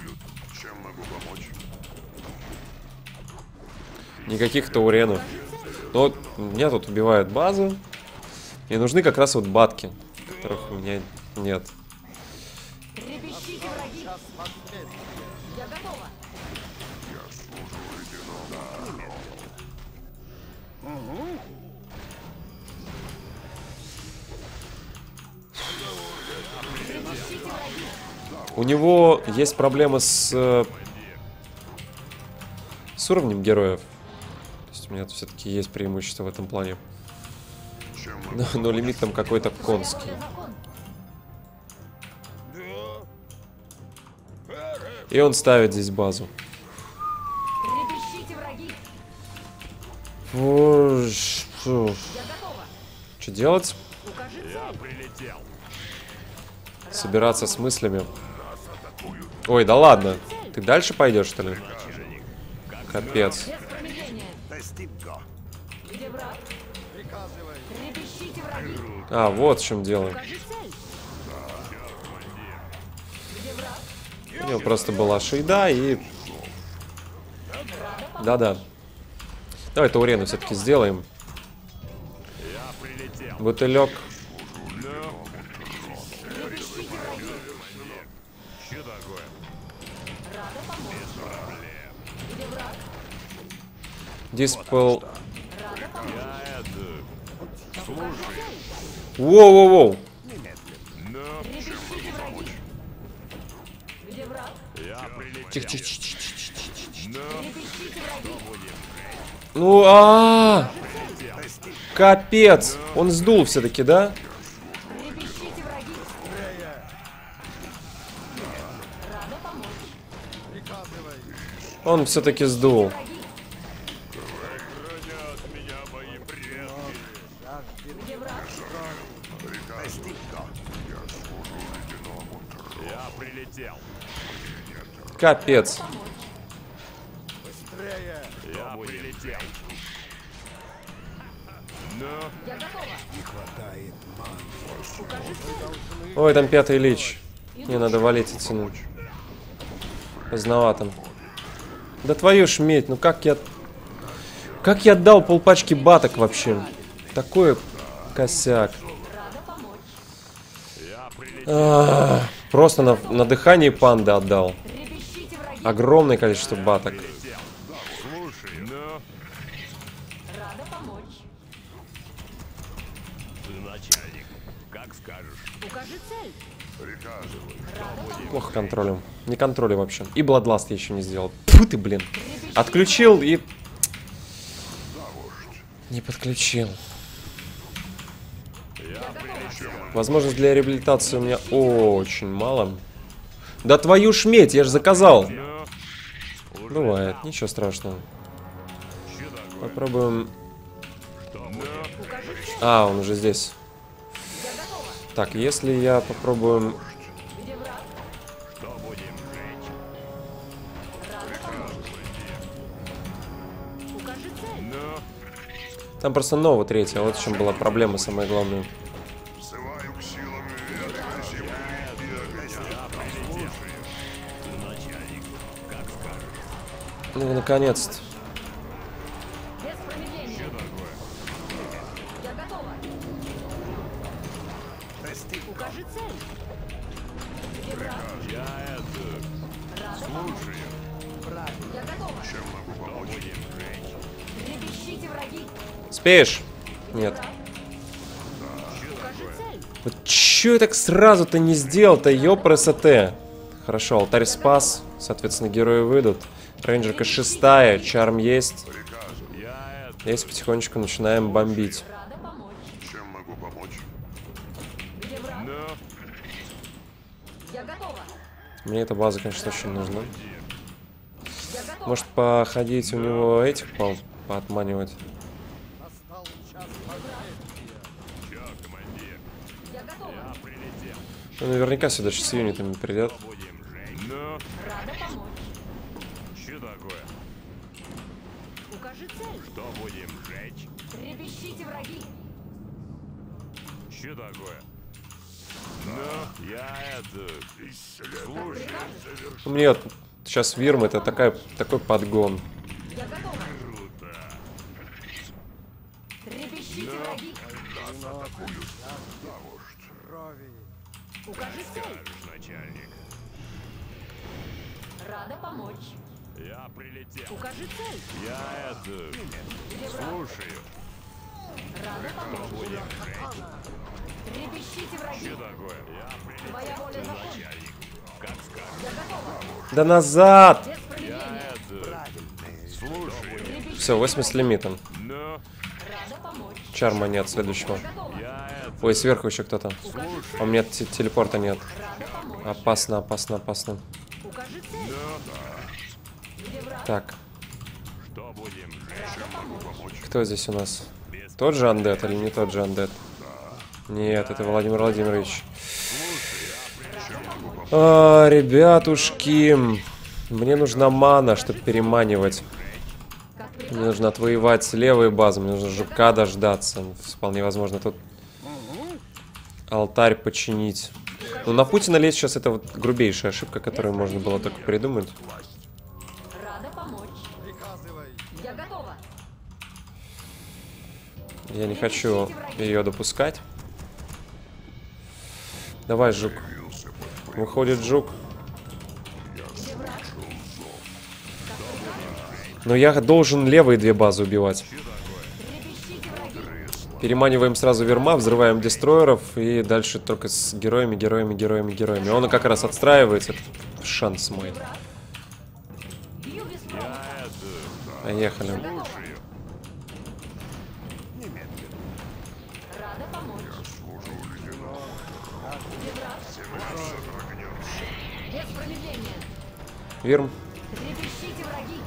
Никаких тауренов. Но вот меня тут убивают базу. И нужны как раз вот батки, которых у меня нет. Трепещите враги. Я готова. Трепещите враги. У него есть проблемы с, э, с уровнем героев. То есть у меня все-таки есть преимущество в этом плане. Но, но лимит там какой-то конский. Воля закон. И он ставит здесь базу. Трепещите враги. Что Я готова. делать? Укажи цель. Прилетел. Собираться с мыслями. Ой, да ладно. Ты дальше пойдешь, что ли? Капец. Без промедления. Где враг? Трепещите враги. А, вот в чем дело. Покажи цель. У него просто была шейда и... Да-да. Давай Таурену все-таки сделаем. Бутылек. Диспел. Воу-воу-воу. Тихо-тихо-тихо. Ну, а, капец. Он сдул все-таки, да? Трепещите враги. Рада помочь. Он все-таки сдул. Где враг? Капец. Я готова. Ой, там пятый лич. Мне надо валить отсюда. Поздновато. Да твою ж медь, ну как я... Как я дал полпачки баток вообще? Такой косяк. А, просто на, на дыхании панды отдал. Трепещите враги. Огромное количество баток. Рада помочь. Укажи цель. Плохо контролем. Не контролю вообще. И Бладласт я еще не сделал. Фу ты, блин. Отключил и... Не подключил. Возможность для реабилитации у меня очень мало. Да твою ж медь, я же заказал. Бывает, ничего страшного. Попробуем... А, он уже здесь. Так, если я попробую... Укажи цель. Там просто Нова третья, вот в чем была проблема самая главная. Ну, наконец-то. Без промедления. Я готова. Укажи цель. Где враг? Рада помочь. Я готова. Трепещите враги. Спеешь? Нет. Укажи цель. Вот чё я так сразу-то не сделал-то, ёпрст. Хорошо, алтарь спас. Соответственно, герои выйдут. Рейнджерка шестая, чарм есть. Здесь потихонечку начинаем бомбить. Рада помочь. Чем могу помочь? Где враг? Я готова. Мне эта база, конечно, очень нужна. Я готова. Может, походить у него этих по поотманивать? Я готова. Ну, наверняка сюда сейчас с юнитами придет. Рада помочь. Укажи цель. Что будем жечь? Трепещите враги. Что такое? Ну, я это... Слушай, У меня сейчас Вирм это такая, такой подгон. Я готова. Трепещите враги. Укажи цель. начальник. Рада помочь. Я прилетел. Укажи цель. Я это... Где враг? Слушаю. Рада помочь. Трепещите враги. Такое. Я прилетел. Твоя воля закон. Начальник. Как скажешь. Я готова. Да назад! Без промедления. Слушай. Все, восемьдесят лимитом. Ну, Рада помочь. Чарма нет следующего. Готова. Ой, сверху еще кто-то. А у меня те- телепорта нет. Рада помочь. Опасно, опасно, опасно. Укажи цель. Где враг? Так, что будем жечь? кто здесь у нас? Тот же андет или не тот же андет? Нет, это Владимир Владимирович. А, ребятушки, мне нужна мана, чтобы переманивать. Как Мне нужно отвоевать левые базы, мне нужно жука дождаться. Вполне возможно тут алтарь починить. Ну, на Путина лезть сейчас это вот грубейшая ошибка, которую можно было только придумать. Рада помочь. Я готова. Я не хочу ее допускать. Давай, жук. Выходит жук. Но я должен левые две базы убивать. Переманиваем сразу верма, взрываем дестройеров и дальше только с героями, героями, героями, героями. Он как раз отстраивается, этот шанс мой. Поехали. Рада помочь. Без промедления. Вирм. Трепещите, враги.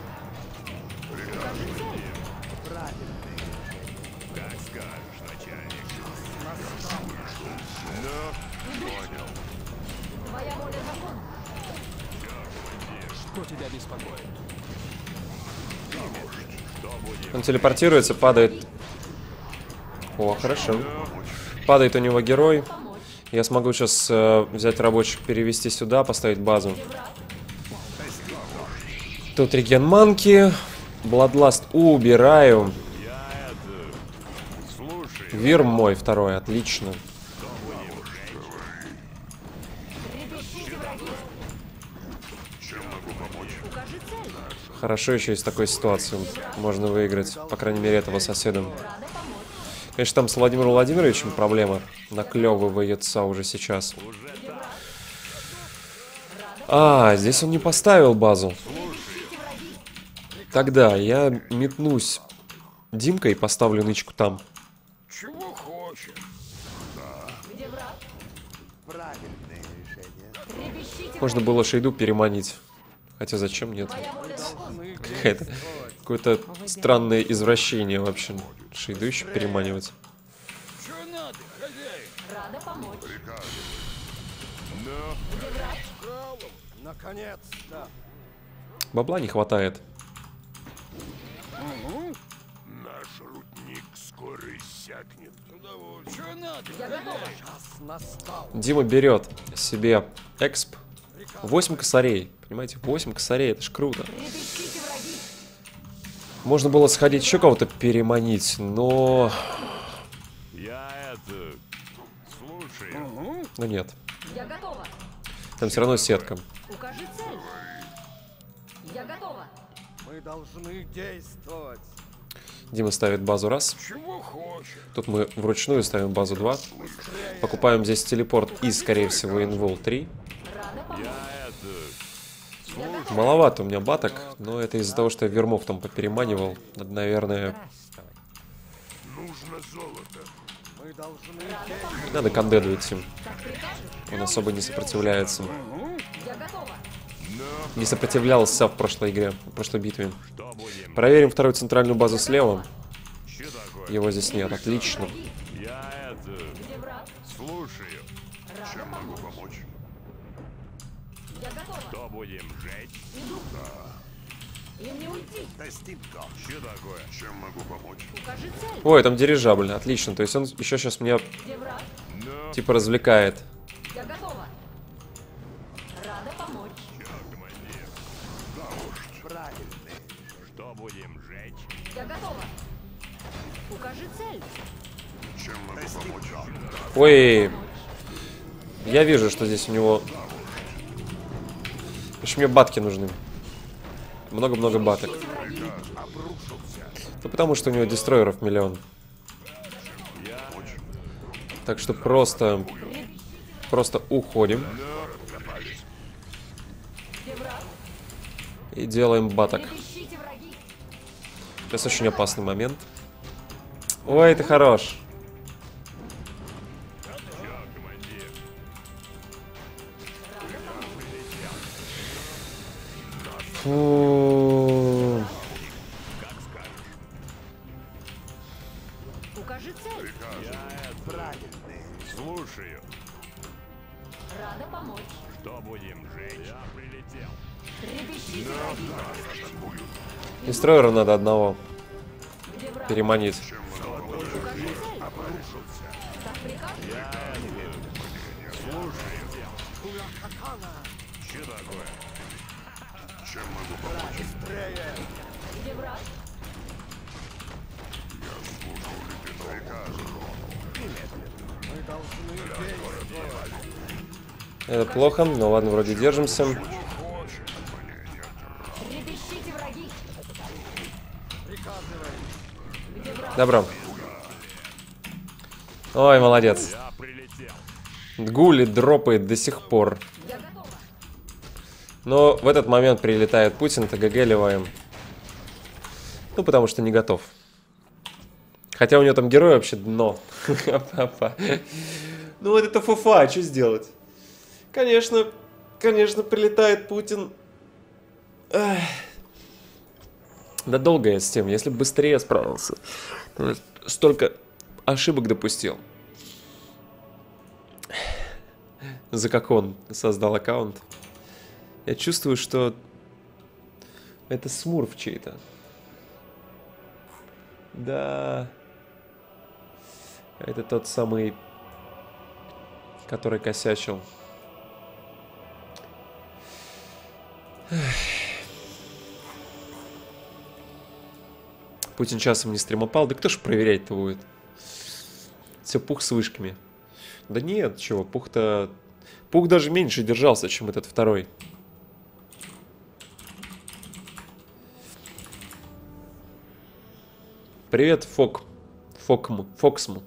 Твоя воля закон. Что тебя беспокоит? Он телепортируется, падает. О, хорошо. Падает у него герой. Я смогу сейчас э, взять рабочих, перевести сюда, поставить базу. Тут реген манки. Бладласт убираю. Вирм мой второй, отлично. Хорошо еще из такой ситуации можно выиграть, по крайней мере, этого соседа. Конечно, там с Владимиром Владимировичем проблема. Наклевывается уже сейчас. А, здесь он не поставил базу. Тогда я метнусь Димкой и поставлю нычку там. Чего хочешь? Правильное решение. Можно было шейду переманить. Хотя зачем, нет. Какое-то какое-то странное извращение вообще. Шейду еще переманивать. Что надо, хозяин? Рада помочь. Наконец-то. Бабла не хватает. Наш рудник скоро иссякнет. Что надо, Я готова. Час настал. Дима берет себе эксп. восемь косарей. Понимаете, восемь косарей, это ж круто. Трепещите, враги. Можно было сходить еще кого-то переманить, но... Я это... Слушаю. Ну нет. Я готова. Там все равно сетка. Укажи цель. Я готова. Мы должны действовать. Дима ставит базу раз. Чего хочешь? Тут мы вручную ставим базу два. Покупаем здесь телепорт и, скорее всего, инвол три. Рада помочь. Маловато у меня баток, но это из-за того, что я вермов там попереманивал. Надо, наверное... Нужно золото. Мы должны действовать. Надо к Undead'у идти. Он особо не сопротивляется. Я готова. Не сопротивлялся в прошлой игре, в прошлой битве. Проверим вторую центральную базу слева. Его здесь нет, отлично. Я это... Где враг? Слушаю. Чем могу помочь? Я готова. Что будем жечь? Им не уйти. Тестинка. Что такое? Чем могу помочь? Укажи цель. Ой, там дирижабль, отлично. То есть он еще сейчас меня Где враг? типа развлекает. Я готова. Рада помочь. Правильное. Что будем жечь? Я готова. Укажи цель. Чем могу помочь? Ой, я вижу, что здесь у него... В общем, мне батки нужны. Много-много баток. Ну, потому что у него дестройеров миллион. Так что просто... Просто уходим. И делаем баток. Ищите враги. Сейчас очень опасный момент. Ой, ты хорош. Фу. Укажи цель. Правильное. Слушаю. Рада помочь. Что будем жечь? Я прилетел. Трепещите враги. Дестройера надо одного переманить. Это плохо, но ладно, вроде держимся. Добро. Ой, молодец. Гули дропает до сих пор. Но в этот момент прилетает Путин, ТГГ ливаем. Ну, потому что не готов. Хотя у него там герой вообще дно. Ну вот это фуфа, что сделать? Конечно, конечно, прилетает Путин. Эх. Да долго я с тем, если бы быстрее справился. Столько ошибок допустил. За как он создал аккаунт. Я чувствую, что это смурф чей-то. Да. Это тот самый, который косячил. Путин часом не стримопал. Да кто ж проверять-то будет? Все пух с вышками. Да нет, чего, пух-то... Пух даже меньше держался, чем этот второй. Привет, Фок. Фокму. Фоксму.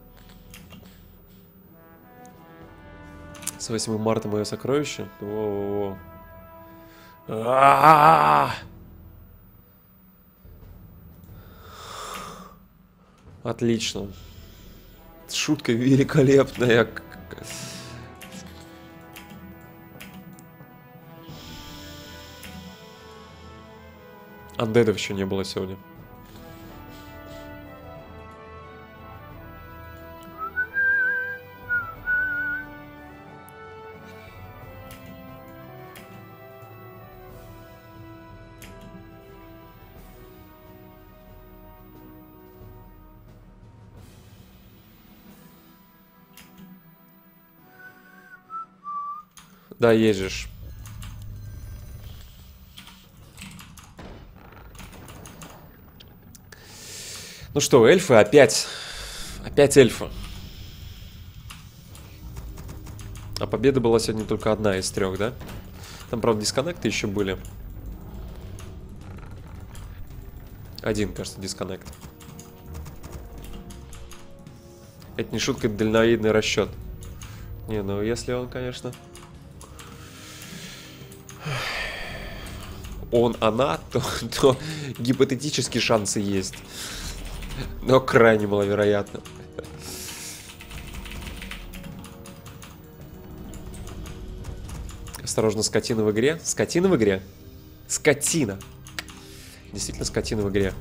С восьмым марта мое сокровище. Во-во-во. А-а-а! Отлично. Шутка великолепная. Андедов еще не было сегодня. Да, езжишь. Ну что, эльфы опять. Опять эльфы. А победа была сегодня только одна из трех, да? Там, правда, дисконнекты еще были. Один, кажется, дисконнект. Это не шутка, это дальновидный расчет. Не, ну если он, конечно... Он, она, то, то гипотетически шансы есть. Но крайне маловероятно. Осторожно, скотина в игре. Скотина в игре? Скотина. Действительно скотина в игре.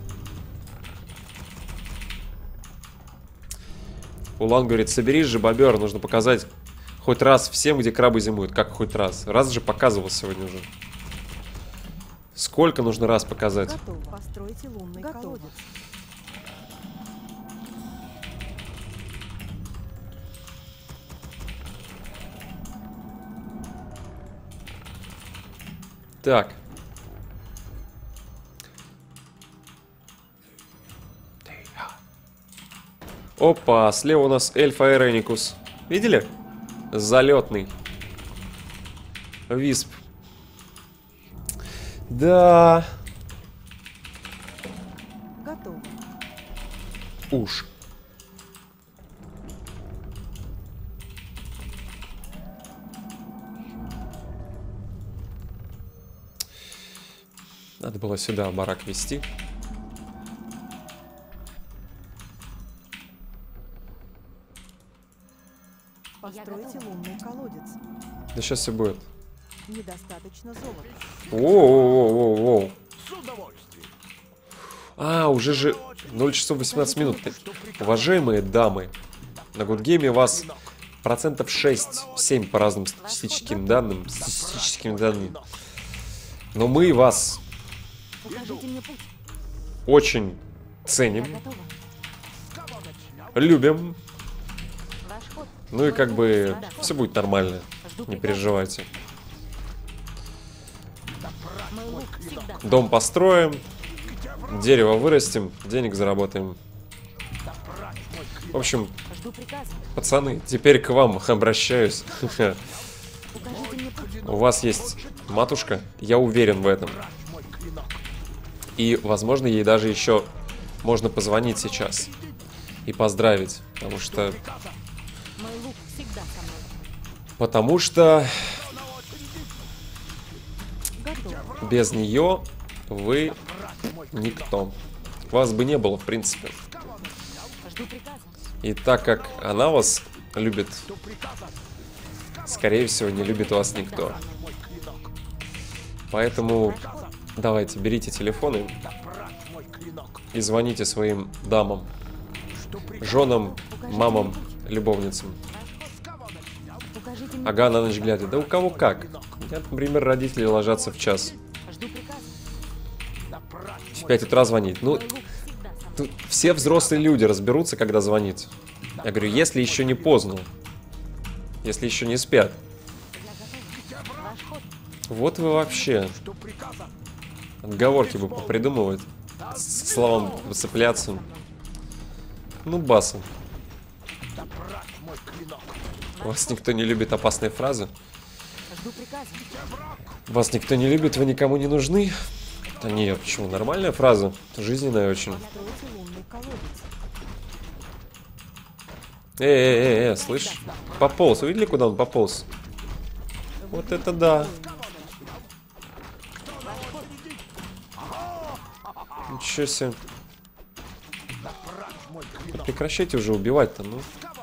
Улан говорит, соберись же, бобер, нужно показать хоть раз всем, где крабы зимуют. Как хоть раз? Раз же показывал сегодня уже. Сколько нужно раз показать? Готов. Постройте лунный колодец. Так. Опа, слева у нас эльф Аэреникус. Видели? Залетный. Висп. Да. Готово. Уж. Надо было сюда барак вести. Постройте лунный колодец. Да сейчас все будет. Недостаточно золота. Воу-воу-воу-воу. С удовольствием. А, уже же ноль часов восемнадцать минут. Уважаемые дамы, на Гудгейме у вас процентов шесть-семь по разным статистическим данным. Статистическим данным. Но мы вас Покажите мне путь. Очень Я ценим, готова. любим. Ваш ход. Ну и как бы все будет нормально. Жду Не приказа. переживайте. Мой лук всегда. Дом построим, дерево вырастим, денег заработаем. В общем, Жду приказа. пацаны, теперь к вам обращаюсь. Покажите мне путь. У вас есть матушка, я уверен в этом. И, возможно, ей даже еще можно позвонить сейчас и поздравить, потому что, Мой лук всегда со мной. потому что Готово. без нее вы никто. Вас бы не было, в принципе. Жду приказа. И так как она вас любит, скорее всего, не любит вас никто. Поэтому давайте, берите телефоны и звоните своим дамам, женам, мамам, любовницам. Покажите мне. Ага, на ночь глядя. Да у кого как. У меня, например, родители ложатся в час. Жду приказа. В пять утра звонить. Ну, Мой лук всегда со мной. тут все взрослые люди разберутся, когда звонить. Я говорю, если еще не поздно. Если еще не спят. Ваш ход. Вот вы вообще. Отговорки бы попридумывать. С словом выцепляться. Ну, басы. Вас никто не любит опасные фразы. Жду приказа. Вас никто не любит, вы никому не нужны. Да не, почему? Нормальная фраза. Жизненная очень. Постройте лунный колодец. Эй, эй, эй, эй, слышь? Пополз. Увидели, куда он пополз? Вот это да. Ничего себе. Да прекращайте уже убивать-то, ну.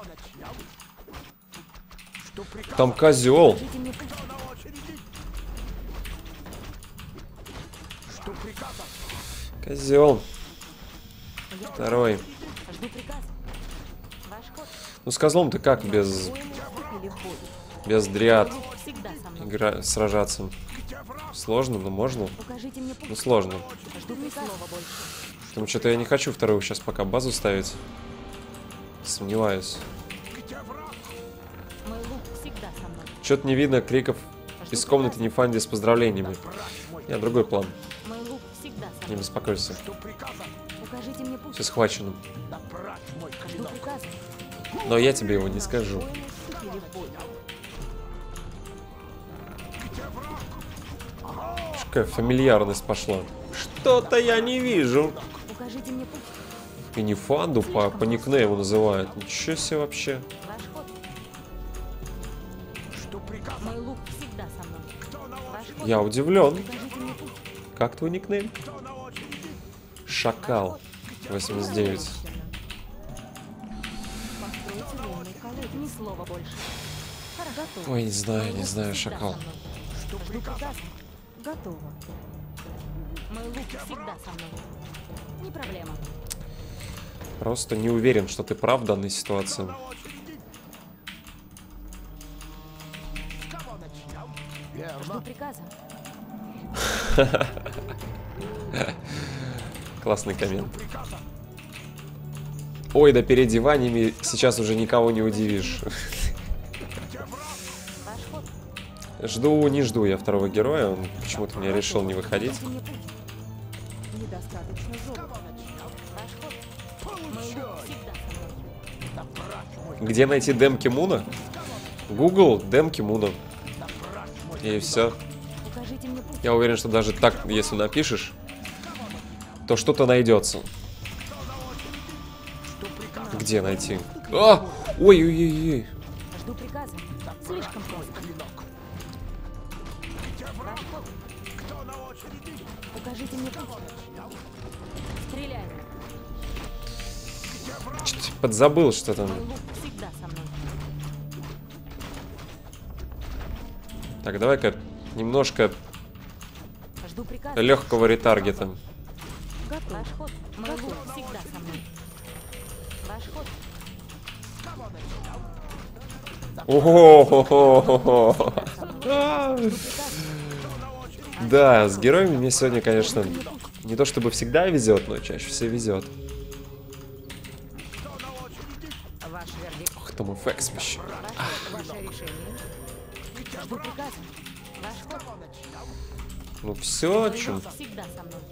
Там козел. Покажите мне путь. Козел. Второй. Жду приказа. Ваш ход. Ну с козлом-то как без, Воины вступили в бой. без дриад Лук всегда со мной. игра... сражаться? Сложно, но можно. Покажите мне путь. Ну сложно. Жду приказа. больше. Потому что я не хочу вторую сейчас пока базу ставить. Сомневаюсь. Мой лук всегда со мной. Что-то не видно криков из комнаты Нефанди с поздравлениями. Нет, другой план. Мой лук всегда со Не мной. беспокойся. Покажите мне путь. Все схвачено. Жду приказа. Но я тебе его не скажу. Воины вступили в бой. Какая фамильярность пошла. Что-то я не вижу. Покажите мне путь. И Нефанду по, по никнейму называют. Ничего себе вообще. Ваш ход. Мой лук всегда со мной. Ваш ход. Я удивлен. Покажите мне путь. Как твой никнейм? Шакал. восемьдесят девять. Постройте лунный колодец. Ни слова больше. Готово. Ой, не знаю, не Лук знаю, всегда шакал. со мной. Жду приказа. Готово. Мой лук всегда со мной. Не проблема. Просто не уверен, что ты прав в данной ситуации. Жду приказа. Классный коммент. Ой, да переодеваниями сейчас уже никого не удивишь. Ваш ход. Жду, не жду я второго героя. Он почему-то мне решил не выходить. Покажите мне путь. Недостаточно золота. Ваш ход. Мой лук всегда со мной. Где найти демки Муна? Google демки Муна. И все. Покажите мне путь. Я уверен, что даже так, если напишешь, то что-то найдется. Где найти? А! Ой-ой-ой-ой. Жду приказа. Слишком просто. Ваш ход. Покажите мне путь. Стреляю. Чуть подзабыл, что там. Мой лук всегда со мной. Так, давай-ка немножко Жду приказа. легкого ретаргета. Ваш ход. Мой лук всегда со мной. Ваш ход. Ого! Жду приказа. Да, с героями мне сегодня, конечно, Не то чтобы всегда везет, но чаще всего везет. Ваш вердикт. Ух, там эффекс вообще. Ваше решение. Жду приказа. Ваш ход. Ну все, чем. Всегда со мной.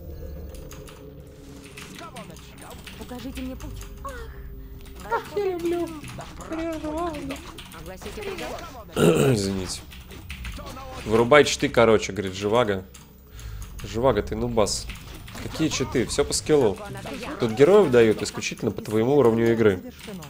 Покажите мне путь. Как я люблю. Огласите приговор. Извините. Вырубай читы, короче, говорит Живаго. Живаго, ты нубас. Какие читы? Все по скиллу. Тут героев дают исключительно по твоему уровню игры. Завершено.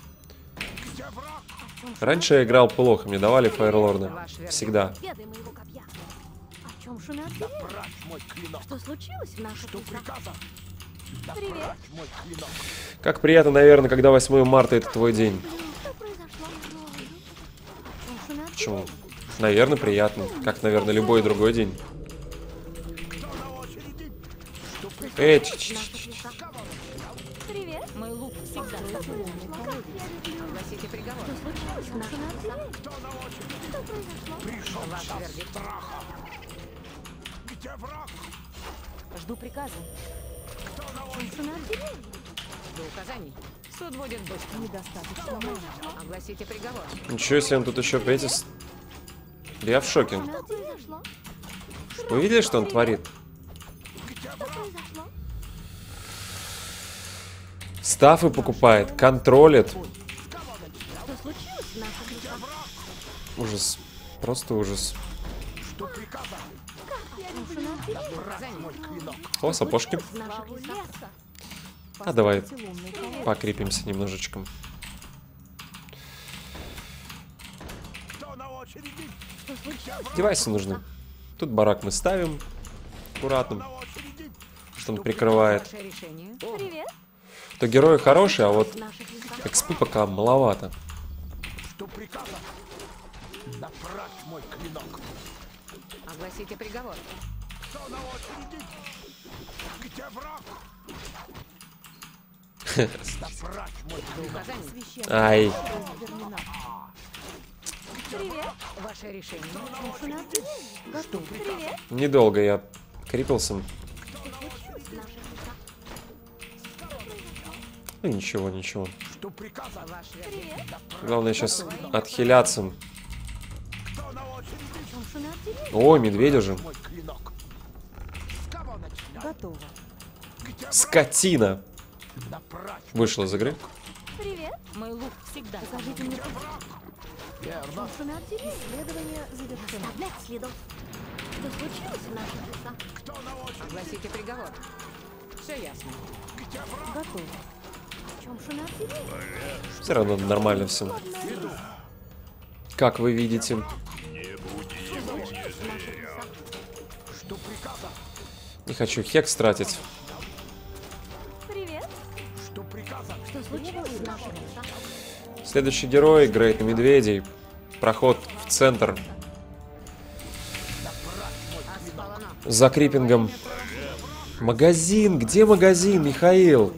Раньше я играл плохо, мне давали фаерлорда. Всегда. Ведай моего копья. О чем шумят деревья? Что случилось в наших лесах? Привет. Как приятно, наверное, когда восьмое марта это твой день. Что произошло? О чем шумят Почему? Наверное, приятно. Как, наверное, любой другой день. Эй, ч- ч- ч- ч- лесах? Привет. Мой лук всегда с тобой. Как я люблю. Огласите приговор. Что случилось в наших лесах? Что произошло? Ваш вердикт. Где враг? Жду приказа. О чем шумят деревья? Жду указаний. Суд будет быстро. Недостаточно маны. Огласите приговор. Ничего себе, он тут еще, понимаете, с- я в шоке. Что произошло? Вы видели, что он творит? Что произошло? Стафы покупает, контролит. Что случилось в наших лесах? Ужас. Просто ужас. Что приказа? Я люблю. Указания. О, сапожки. В наших лесах. А давай Построите лунный колодец. покрепимся немножечко. Кто на очереди? Что случилось? Девайсы нужны. Тут барак мы ставим. Аккуратно, На очереди? что он прикрывает. Ваше решение. Привет. То герои хорошие, а вот В наших лесах. экспы пока маловато. Что приказа? Направь мой клинок. Огласите приговор. Кто на очереди? Где враг? Направь мой Жду указаний. Священная Ай. развернена. Привет. Ваше решение. О чем шумят деревья? Готов. Привет. Недолго я крепился. Что случилось в наших лесах? Ну ничего, ничего. Что приказа? Ваш вердикт. Привет. Главное сейчас отхиляться. Кто на очереди? О чем шумят деревья? О, медведя же. Мой клинок. С кого начинать? Готово. Где Скотина. направь? Вышла из игры. Привет. Мой лук всегда. Покажите мне путь. О Верно. чем шумят деревья? Исследование завершено. Оставлять следов. Что случилось в наших лесах? Кто на очереди? Огласите приговор. Все ясно. Где враг? Готово. О чем шумят деревья? Все равно нормально все. Как вы видите. Что случилось в наших лесах? Что приказа? Не хочу хекс тратить. Привет. Что приказа? Что случилось в наших лесах? Следующий герой играет на медведей. Проход в центр. Аспалана. За крипингом. Магазин. Где магазин, Михаил?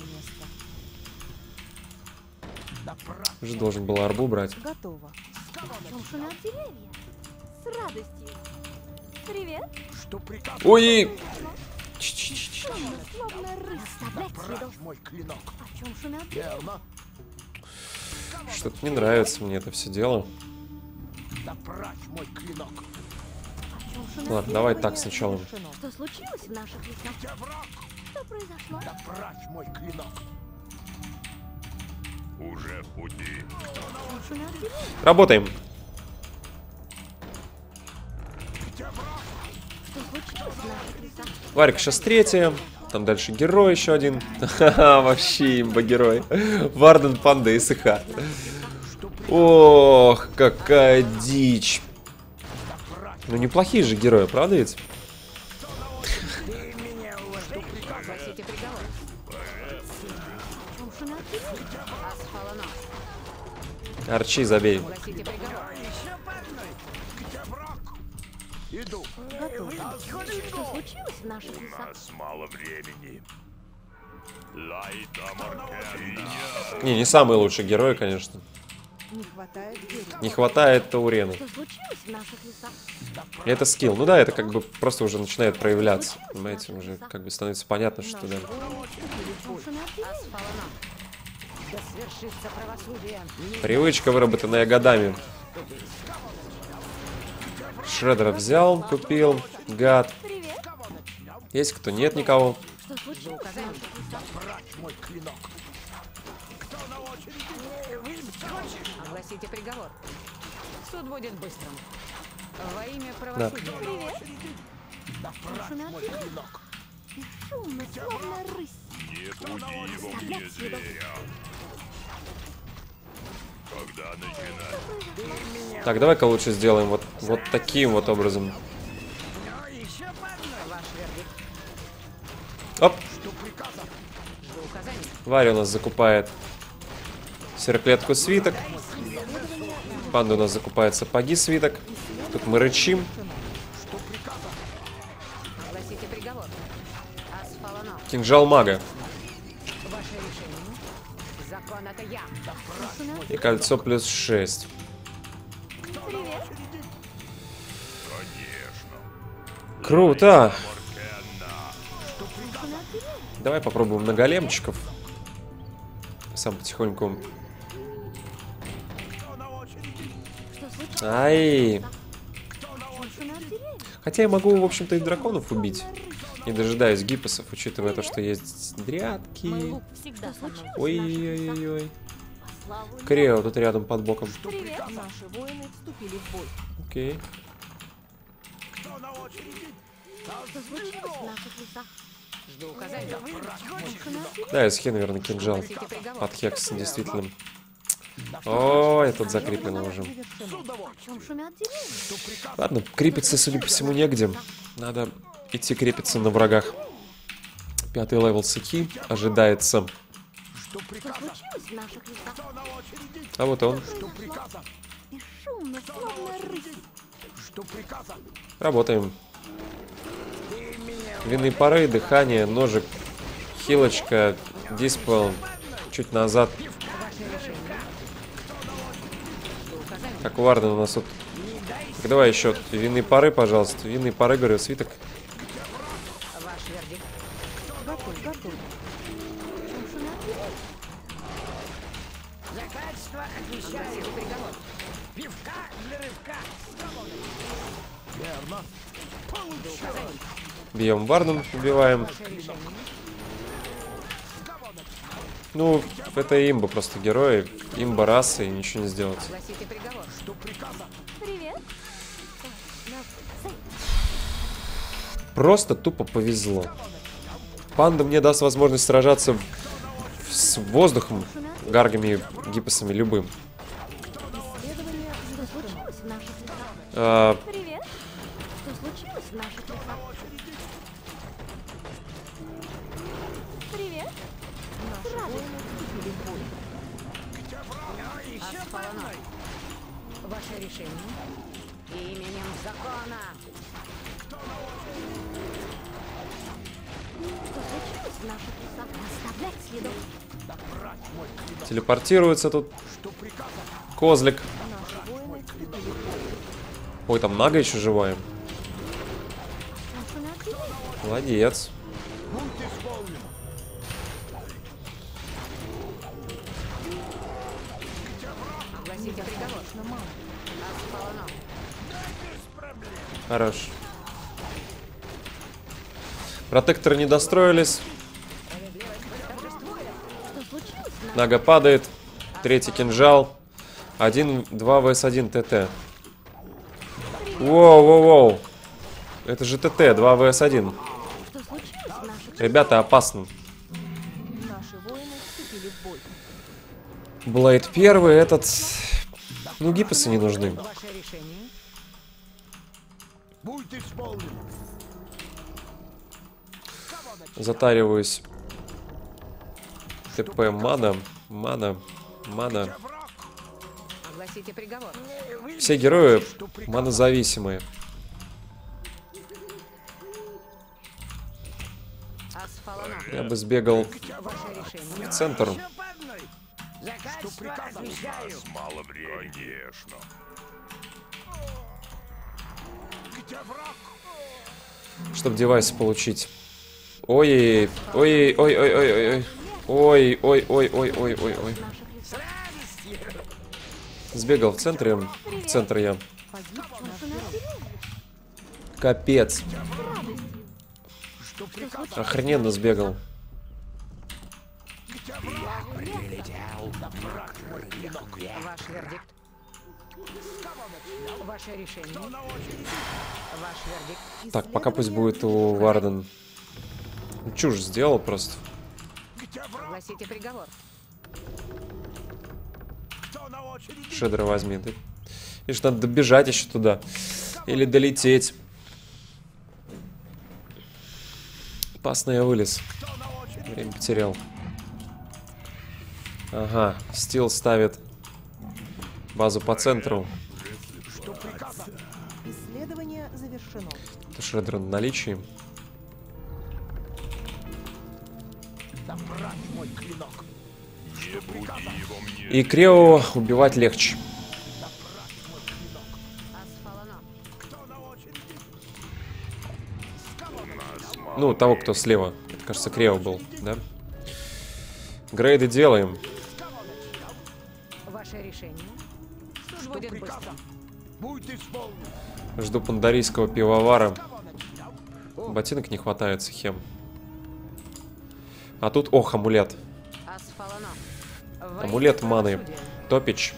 Уже должен был арбу брать. Готово. О чем шумят деревья? С радостью. Привет. Что приказа? Ой! Словно, словно рысь. Оставлять следов. Направь мой клинок. О чем шумят деревья? Верно. Что-то не нравится мне это все дело. Направь мой клинок. О чем шумят Ладно, давай так сначала. Завершено. Что случилось в наших лесах? Где враг? Что произошло? Направь мой клинок. Уже в пути. О чем шумят деревья? Работаем. Где враг? Что случилось в наших лесах? Варик сейчас третья. Там дальше герой еще один. Ха-ха, вообще имба герой. Варден, Панда и СХ. Ох, какая дичь. Ну неплохие же герои, правда ведь? Огласите приговор. О чем шумят деревья? Аспалана. Арчи, забей. Огласите приговор. Где враг? Иду. Готово. Что случилось в наших лесах? Мало времени. Лайта Маркерина. Не, не самый лучший герой, конечно. Не хватает дерева. Не хватает таурены. Что случилось в наших лесах? И это скилл. Ну да, это как бы просто уже начинает проявляться. Понимаете, уже как бы становится понятно, что да. В чем шумят деревья? Асфалано. Да свершится правосудие. Привычка, выработанная годами. Шреддера взял, купил. Гад. Привет. Есть кто? Нет никого. Что случилось в наших лесах? Мой клинок. Огласите приговор. Суд будет быстрым. Во имя правосудия. Привет. В чем шумят деревья? Шумно, словно рысь. Не буди его мне, зверя. Когда начинать? Так, давай-ка лучше сделаем вот, вот таким вот образом. Ваш вердикт. Оп! Жду указаний. Варя у нас закупает серклетку свиток. Панда у нас закупает сапоги свиток. Тут мы рычим. Огласите приговор. Асфалано. Кинжал мага. Ваше решение. Закон это я. И кольцо плюс шесть. Привет. Круто! Шумят деревья? Давай попробуем на големчиков. Сам потихоньку. Что случилось? Ай! В чем шумят деревья? Хотя я могу, в общем-то, и драконов убить. Не дожидаюсь гиппосов, учитывая то, что есть Мой дрядки. лук всегда со мной. Ой-ой-ой-ой. Славу Крео тут рядом под боком. Привет. Наши воины вступили в бой. Окей. Что случилось в наших лесах? Жду указаний. В чем шумят деревья? Да, из наверное, кинжал. Огласите приговор. Под хекс, действительно. Ой, тут закреплено уже. Завершено. В чем шумят деревья? Ладно, крепиться, судя по всему, негде. Надо идти крепиться на врагах. Пятый левел сыки ожидается. Что случилось в наших лесах? А вот он. И шумно, словно рысь. Работаем. Винные пары, дыхание, ножик, хилочка, диспел. Чуть назад. Как у Варда у нас тут. Так, давай еще винные пары, пожалуйста. Винные пары, говорю, свиток. Ваш вердикт. Готов, готов. В чем шумят деревья? Огласите приговор. Бьем Вардом, убиваем. Ваше решение. Ну, это имба просто герои. Имба расы, и ничего не сделать. Огласите приговор. Привет. Просто тупо повезло. Панда мне даст возможность сражаться в- с воздухом, гаргами, гиппосами, любым. Исследование что случилось в наших лесах? А, Привет. Что случилось в наших лесах? Привет. Наши воины вступили в бой. Асфалано. Ваше решение. Именем закона. Что случилось в наших лесах? Оставлять следов. телепортируется тут. Козлик. Наши воины вступили в бой. Ой, там Нага еще живая. В чем шумят деревья? Молодец. Огласите приговор. Асфалано. Хорош. Протекторы не достроились. Что случилось в наших Нага падает. Третий кинжал. один, два вс один ТТ. Воу-воу-воу. Это же ТТ, два вс один. Что случилось в наших Ребята, опасно. Наши воины вступили в бой. Блейд первый, этот... Ну, гиппосы не нужны. Ваше решение. Будет исполнено. Затариваюсь. ТП мана, мана, мана. Огласите приговор. Все герои манозависимые. Асфалано. Я бы сбегал Ваше решение. в центр. Закачество отвечаю. Мало времени. Конечно. Где враг? Чтобы девайс получить. Ой, ой, ой, ой, ой, ой, ой, ой, ой, ой, ой, ой, ой. Сбегал в центре, в центр я. Капец. Охрененно сбегал. Ваш вердикт. Ваше решение. Ваш вердикт. Так, пока пусть будет у Варден. Чушь сделал просто. Огласите приговор. Шедера возьми, ты. И что надо добежать еще туда. Или долететь. Опасно я вылез. Время потерял. Ага, Стил ставит базу по центру. Исследование завершено. Это Шредер на наличии. И Крео убивать легче. Асфалано. Ну, того, кто слева. Это, кажется, Крео был, да? Грейды делаем. Ваше решение. Суд будет быстрым. Будет исполнен. Жду пандарийского пивовара. Ботинок не хватает, схем. А тут, ох, амулет. Асфалано. Амулет маны. Топич.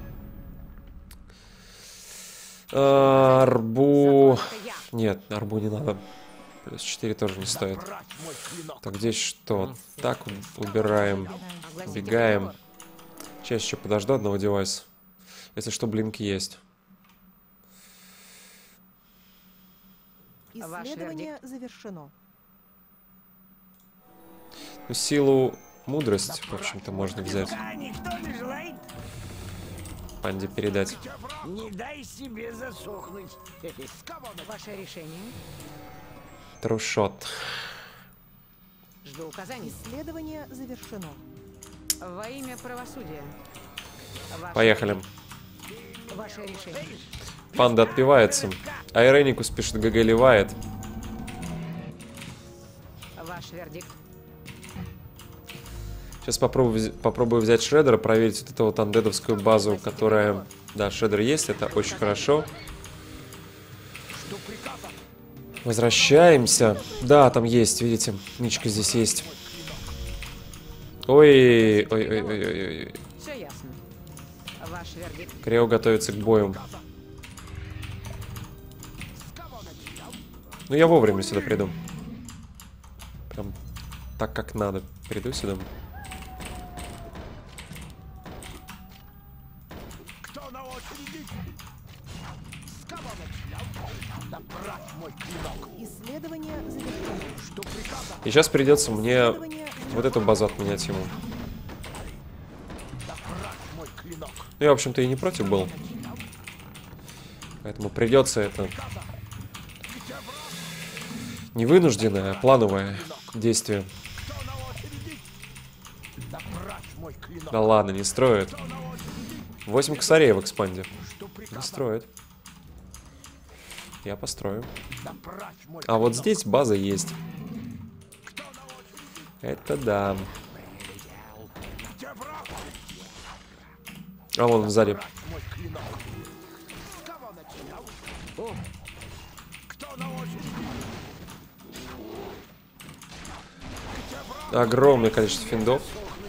А, Арбу... Нет, арбу не надо. Плюс четыре тоже не стоит. Так, здесь что? Так, убираем. Убегаем. Сейчас еще подожду одного девайса. Если что, блинки есть. Исследование завершено. Ну, силу, мудрость, в общем-то, можно взять. А никто не желает? Панде передать. Не дай себе засохнуть. Ваше решение. Трушот. Жду указаний. Исследование завершено. Во имя правосудия. Ваше- Поехали. Ваше решение. Панда отпивается. Айреникус пишет, ГГ ливает. Ваш вердикт. Сейчас попробую, вз- попробую взять Шредера, проверить вот эту вот андедовскую базу, которая... Да, Шредер есть, это очень хорошо. Возвращаемся. Да, там есть, видите, ничка здесь есть. Ой, ой, ой, ой, ой, ой. Все ясно. Ваш вердикт. Крео готовится к бою. Ну, я вовремя сюда приду. Прям так, как надо. Приду сюда. Кто на очереди? С кого начнем? Да брат мой клинок. Исследование завершено. Что приказано? И сейчас придется мне Исследование вот эту базу отменять ему. Да брат мой клинок. Ну, я, в общем-то, и не против был. Поэтому придется это... Не вынужденное, а плановое действие. Кто на очереди? Да брат мой клинок. Да ладно, не строит. восемь косарей в экспанде. Что Не приказано? строит. Я построю. Да брат мой А вот здесь база есть. Это да. Где враг? А вон сзади. Мой клинок. С кого начнем? Кто на очереди? Огромное количество финдов.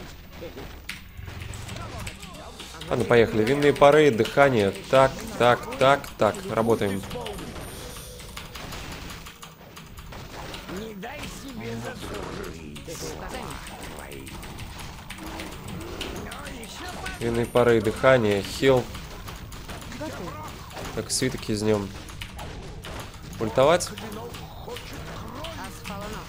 Ладно, поехали. Винные пары, дыхание. Так, так, так, так. Работаем. Не дай себе засохнуть. Указаний. Винные пары, дыхание, хил. Так, свиток из нем. Ультовать. Асфалано.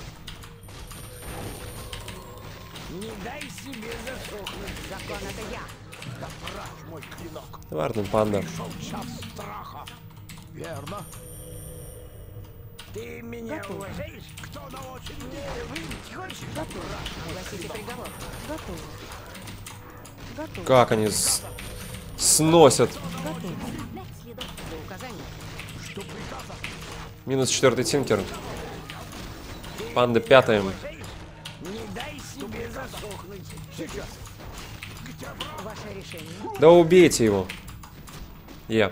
Не дай себе засохнуть. Закон это я. Да брат мой клинок. Варден, панда. Шел час страха. Верно. Ты меня уважаешь? Кто на очереди? Выйти хочешь? Огласите приговор. Готово. Готово. Как они с- сносят. Готово. До указания. Минус четвертый тинкер. Панда пятая. Не дай себе засохнуть. Сейчас. Ваше решение. Да убейте его. Я.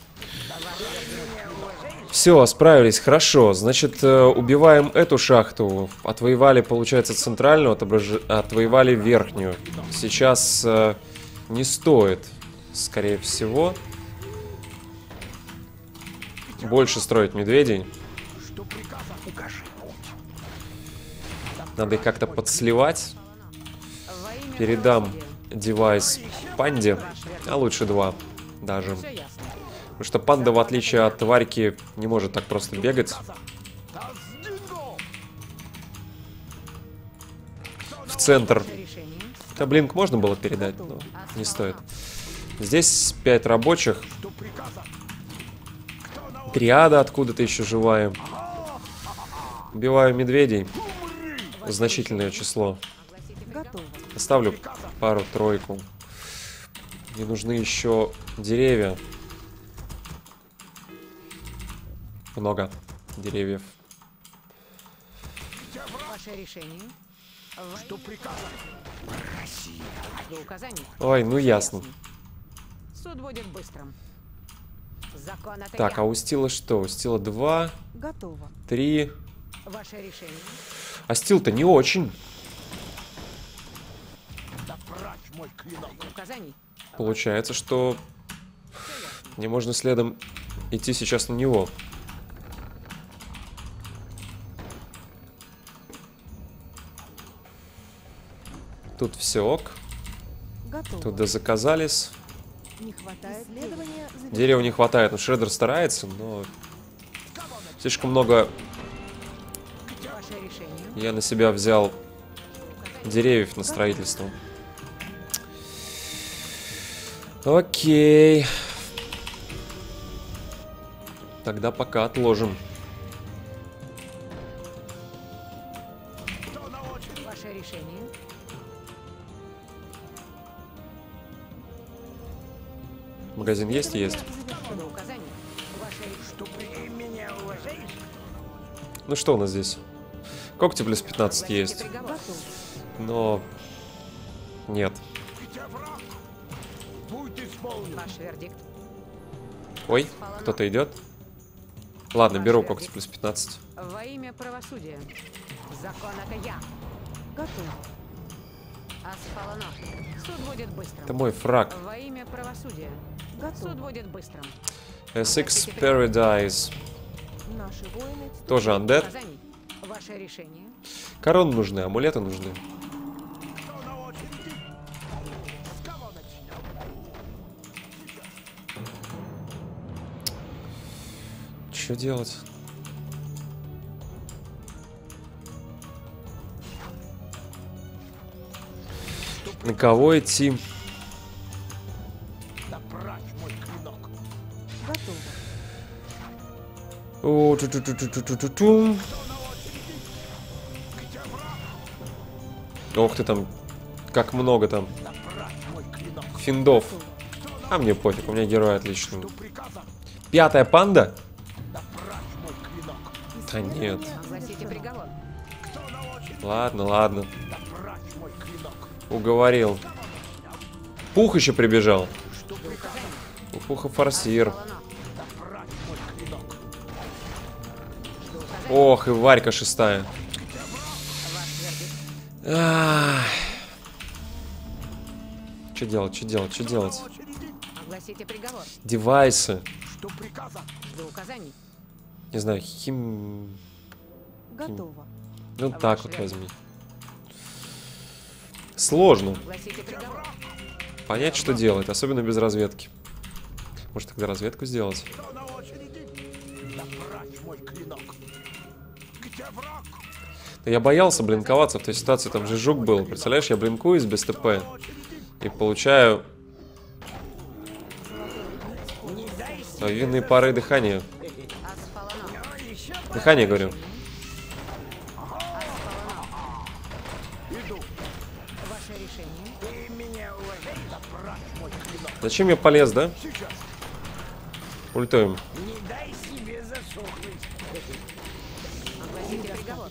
Все, справились, хорошо. Значит, э, убиваем эту шахту. Отвоевали, получается, центральную, отображ... отвоевали верхнюю. Сейчас э, не стоит, скорее всего, больше строить медведей. Надо их как-то подсливать. Во имя Передам правосудия. девайс панде, а лучше два даже. Все ясно. Потому что панда, в отличие от тварьки, не может так просто бегать. В центр. Ваше решение. Да, блинк можно было передать, но не стоит. Здесь пять рабочих. Триада откуда-то еще живая. Убиваю медведей. Значительное число. Готово. Оставлю пару-тройку. Мне нужны еще деревья. Много деревьев. Ваше решение. Что приказано? До указания. Ой, ну ясно. Суд будет быстрым. Закон это Так, я. а у Стила что? У Стила два, Готово. три. Ваше решение. А Стил-то не очень. До указаний. Получается, что мне можно следом идти сейчас на него. Тут все ок. Готово. Туда заказались. Не хватает. Исследование завершено. Дерева не хватает. Ну, Шреддер старается, но слишком много Ваше решение. я на себя взял деревьев на строительство. Окей. Тогда пока отложим. Ваше решение. Магазин есть? Есть. До указаний. Ваше решение. Меня уважаешь? Ну что у нас здесь? Когти плюс пятнадцать есть. Приговор. Готово. Но... Нет. Будь исполнен. Ваш вердикт. Ой, кто-то идет. Ладно, беру когти плюс пятнадцать. Во имя правосудия. Закон это я. Готово. Асфалано. Суд будет быстрым. Это мой фраг. Во имя правосудия. Суд Готово. будет быстрым. эс икс Paradise. Наши воины. Тоже undead. Указаний. Ваше решение. Короны нужны, амулеты нужны. Что делать? На кого идти? Да прочь мой клинок. Готово. О, ту-ту-ту-ту-ту-ту-ту. Ох ты там, как много там финдов. А мне пофиг, у меня герой отличный. Пятая панда? Да нет. Огласите приговор. Ладно, ладно. Уговорил. Пух еще прибежал. У Пуха форсир. Ох, и Варька шестая. Что делать, что делать, что делать? Огласите приговор. Девайсы. До указаний. Не знаю, хим... Готово. Ну так вот возьми. Сложно Огласите приговор. понять, что делать, особенно без разведки. Может тогда разведку сделать? Да я боялся блинковаться в той ситуации, там же жук был. Представляешь, я блинкуюсь без ТП и получаю винные пары дыхания. Асфалано. Дыхание, говорю. Ваше решение. Ты меня уважаешь? Да брат мой клинок. Зачем я полез, да? Сейчас. Ультуем. Не дай себе засохнуть. Огласите приговор.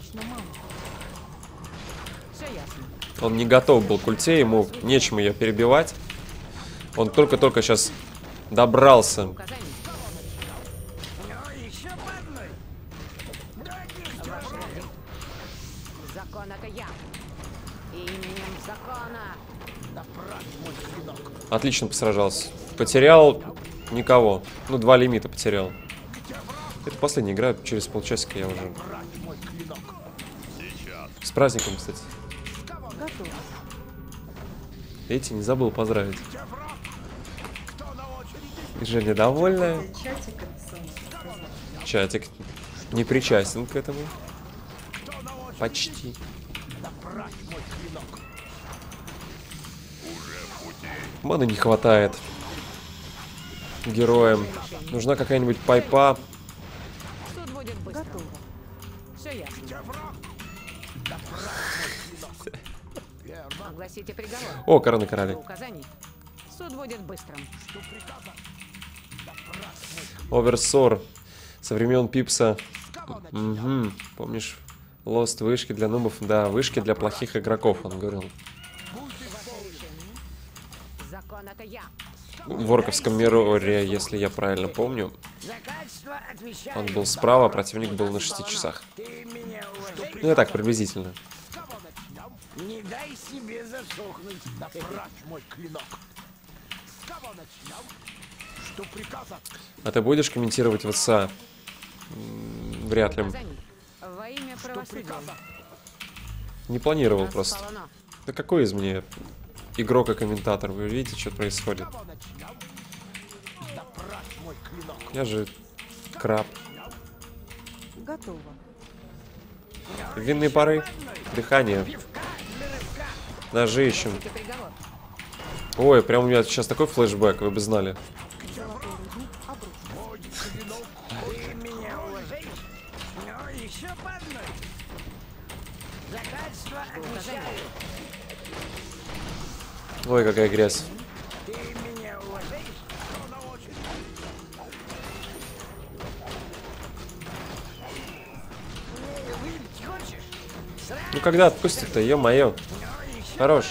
Все ясно. Он не готов был к ульте, ему нечем ее перебивать. Он только-только сейчас добрался. Указание. Ну, еще по одной. Да, не Ваше вердикт. Закон это я. Именем закона. Да брат мой клинок. Отлично посражался. Потерял никого. Ну, два лимита потерял. Это последняя игра, через полчасика я уже... Брат мой клинок. С праздником, кстати. Готово. Видите, не забыл поздравить. И Женя довольная. Чатик это самое сказал. Чатик не причастен к этому. Почти. Маны не хватает героям. Нужна какая-нибудь пайпа. Суд будет быстро. Готово. Все ясно. Огласите приговор. О, корона короля. По указаний. Суд будет быстрым. Оверсор. Со времен Пипса. Угу. Помнишь? Лост вышки для нубов. Да, вышки для плохих игроков, он говорил. Закон это я. В Орковском мире, если я правильно помню, За качество отвечаю. он был справа, а противник был на шести часах. Ты меня уважаешь? Ну, я так, приблизительно. Не дай себе засохнуть. Да брат мой клинок. С кого начнем? Что приказа? А ты будешь комментировать ВСА? М, Вряд ли. Указаний. Во имя правосудия. Не планировал просто. Асфалано. Да какой из меня игрок и комментатор? Вы видите, что происходит? Кого начнем? Да брат мой клинок. Я же краб. Готово. Винные пары. Дыхание. Ножи ищем. Огласите приговор. Ой, прям у меня сейчас такой флешбэк, вы бы знали. Золотой рудник обрушен. Ты меня уважаешь? Ну, еще по одной. За качество отвечаю. Ой, какая грязь. Ты меня уважаешь? Кто на очереди? Не, выпить хочешь? Сразу Ну когда отпустит-то, ё-моё. Хорош.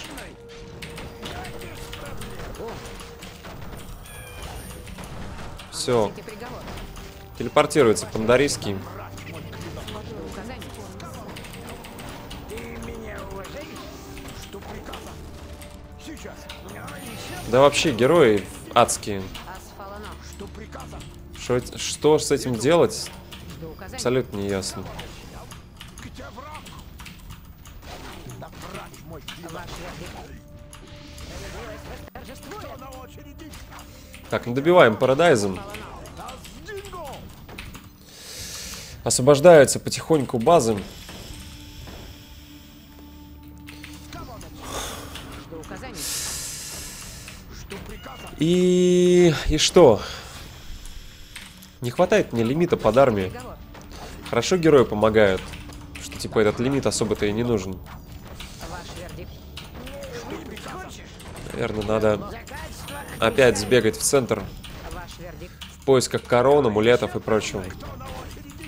Все, Огласите приговор. телепортируется Пандарийский. По указанию. ты меня уважаешь? Что приказа? Сейчас. Ну, еще Да вообще герои адские. Асфалано. что приказа? Что, что с этим делать, До указания. абсолютно не ясно. Где враг? Да брат мой клинок. Ваш вердикт. Торжествует. Кто на очереди? Так, ну добиваем Парадайзом. Да с динго! Освобождаются потихоньку базы. До указания. Что приказа? И... И что? Не хватает мне лимита под армией. Приговор. Хорошо герои помогают. Что типа этот лимит особо-то и не нужен. Ваш вердикт. Выпить хочешь? Наверное, надо За качество опять сбегать в центр. Ваш вердикт. В поисках корон, амулетов и прочего. кто на очереди?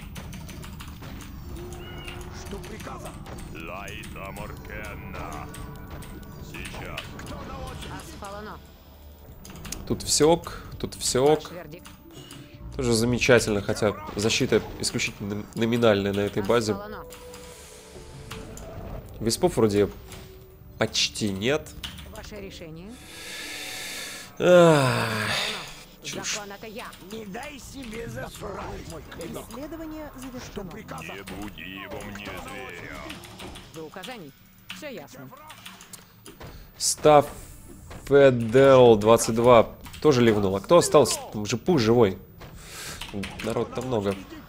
Что приказа? Лайта Моркенна. Сейчас. Кто на очереди? Асфалано. Тут все ок, тут все ок. Ваш вердикт. Тоже замечательно, хотя защита исключительно номинальная на этой базе. Асфалано. Виспов вроде почти нет. Ваше решение. Ах, чушь. Закон это я. Не дай себе засрать мой клинок. Исследование завершено. Приказа? Не буди его мне, зверя. До указаний. Все ясно. Став Федел двадцать два тоже ливнул. А кто остался? Там же пуш живой. Народ-то много.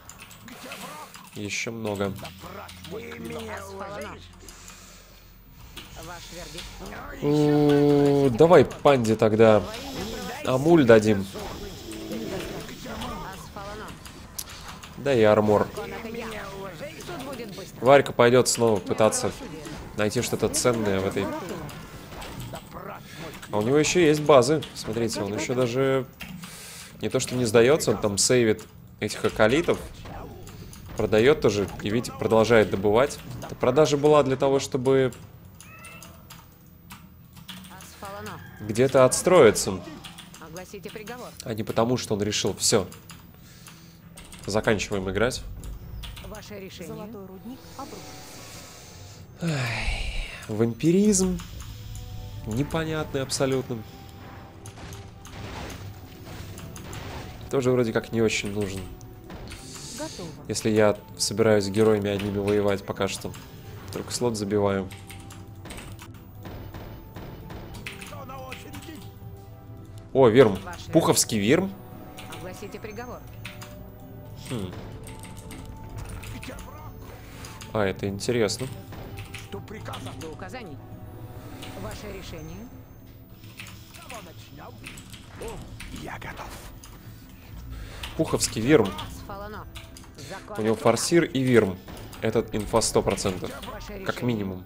Еще много. Асфалано. Ваш вердикт. У, давай панде тогда амуль дадим. Асфалано. Да и армор. Закон это я. Суд будет быстро. Варька пойдет снова пытаться найти что-то ценное в этой. А у него еще есть базы. Смотрите, он еще даже не то что не сдается, он там сейвит этих акалитов. Продает тоже. И видите, продолжает добывать. Эта продажа была для того, чтобы где-то отстроиться. Огласите приговор. А не потому, что он решил. Все. Заканчиваем играть. Ваше решение. Золотой рудник обрушился. Ай, вампиризм. Непонятный абсолютно. Тоже вроде как не очень нужен. Готово. Если я собираюсь с героями одними воевать пока что. Только слот забиваю. О, Вирм. Пуховский Вирм. Огласите приговор. Хм. А, это интересно. Что приказано? До указаний. Ваше решение. С кого начнем? О, я готов. Пуховский Вирм. Асфалано. Закон У него форсир и Вирм. Этот инфа сто процентов. Ваше Как решение. минимум.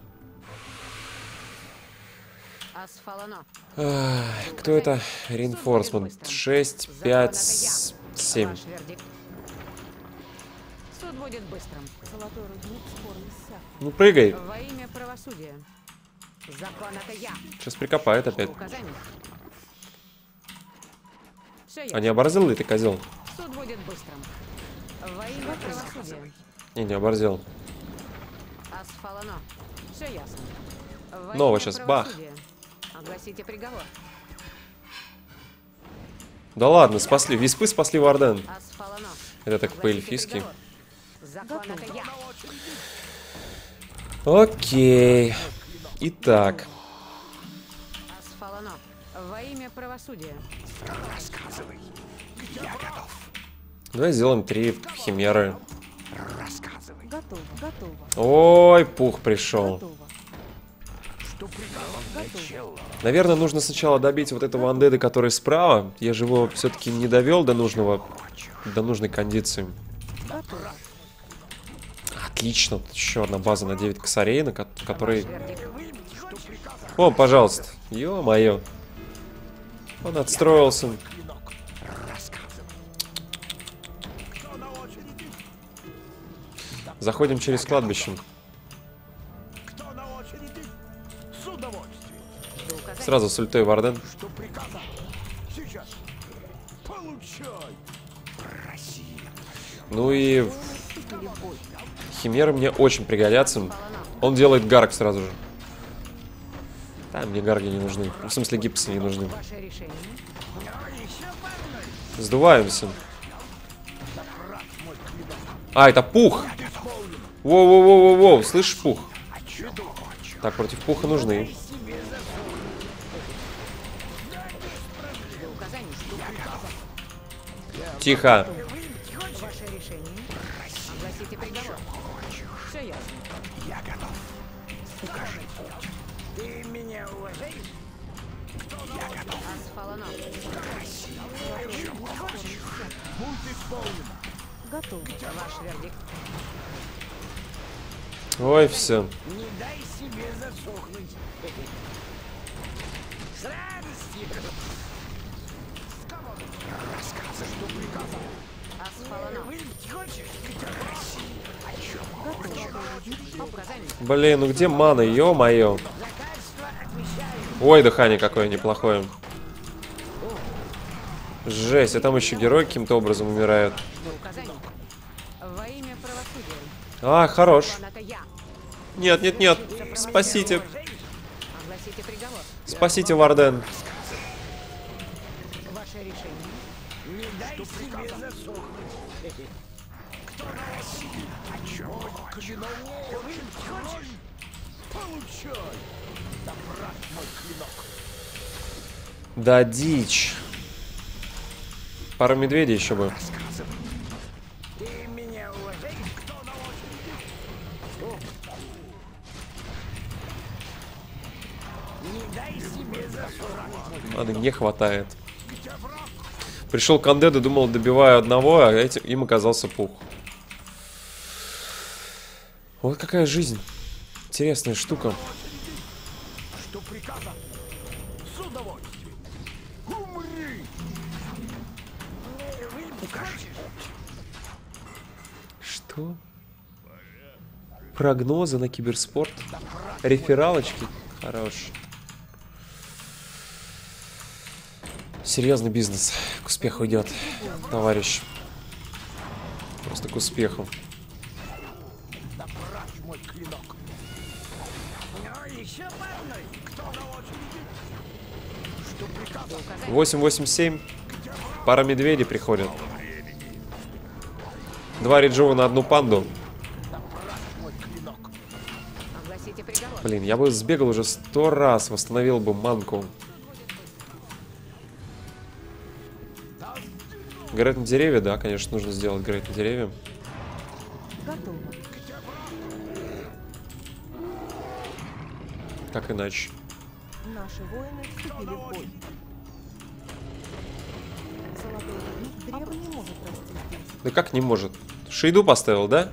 Асфалано. Ах, кто это? Рeinforcement. шесть, пять, семь. Ваш вердикт. Суд будет быстрым. Золотой рудник скоро иссякнет. Ну прыгай. Во имя правосудия. Закон это я. Сейчас прикопает опять. До указаний. Все А не оборзел ли ты, козел? Суд будет быстрым. Во имя правосудия. Не, не оборзел. Асфалано. Все ясно. Во Ново имя щас, бах. правосудия. Огласите приговор. Да ладно, спасли. Виспы спасли Варден. Асфалано. Это так Огласите по-эльфийски. приговор. Закон это я. Окей. Итак. Асфалано. Во имя правосудия. Рассказывай. Я готов. Давай сделаем три химеры. Рассказывай. Готово. Готово. Ой, пух пришел. Готово. Что приказано? Наверное, нужно сначала добить вот этого андеда, который справа. Я же его все-таки не довел до нужного, до нужной кондиции. Готово. Отлично. Тут еще одна база на девять косарей, на ко- которой... Вердикт. О, пожалуйста. Ё-моё. Он отстроился. Заходим через кладбище. Кто на очереди? С удовольствием. До указаний. Сразу с ультой Варден. Что приказано? Сейчас. Получай. Проси. Ну и Вступили в бой. химеры мне очень пригодятся. Он делает гарк сразу же. Да, мне гарги не нужны. В смысле, гипсы не нужны. Ваше решение. Сдуваемся. А, это пух! Воу-воу-воу-воу-воу, слышишь, пух? Так, против пуха нужны. До указаний. Тихо. Ваше решение. Огласите приговор. Все ясно. Я готов. Укажи. Ты меня уважаешь? Я готов. Асфалано. Будь исполнен. Готово. Ваш вердикт. Ой, все. Не дай себе засохнуть. С радостью. Рассказывай, что приказано. Асфалано. Выпить хочешь? До указаний. Блин, ну где мана, ё-моё. Ой, дыхание какое неплохое. Жесть, а там еще герой каким-то образом умирает. До указаний. Во имя правосудия. А, хорош. Закон это я. Нет, нет, нет. Спасите. Огласите приговор. Спасите Варден. Ваше решение. Не дай себе засохнуть. О чем хочешь? Выпить хочешь? Получай. Да, брат мой клинок. Да, дичь. Пару медведей еще бы. Ты меня уважаешь? Кто на очереди? Не дай себе засохнуть. Ладно, не хватает. Пришел к андеду, думал, добиваю одного, а этим, им оказался пух. Вот какая жизнь. Интересная штука. Что приказано? С удовольствием. Умри! Покажи. Что? Прогнозы на киберспорт? Рефералочки? Хорош. Серьезный бизнес. К успеху идет, товарищ. Просто к успеху. Да прочь мой клинок. Ну, еще по одной. Кто на очереди? Что приказано? восемь восемь семь. Пара медведей приходит. Два реджува на одну панду. Огласите приговор. Блин, я бы сбегал уже сто раз, восстановил бы манку. Грейд на деревья, да, конечно, нужно сделать грейд на деревья. Готово. Как иначе? Наши воины вступили в бой. Золотой рудник древо не может расти здесь. Да как не может? Шейду поставил, да?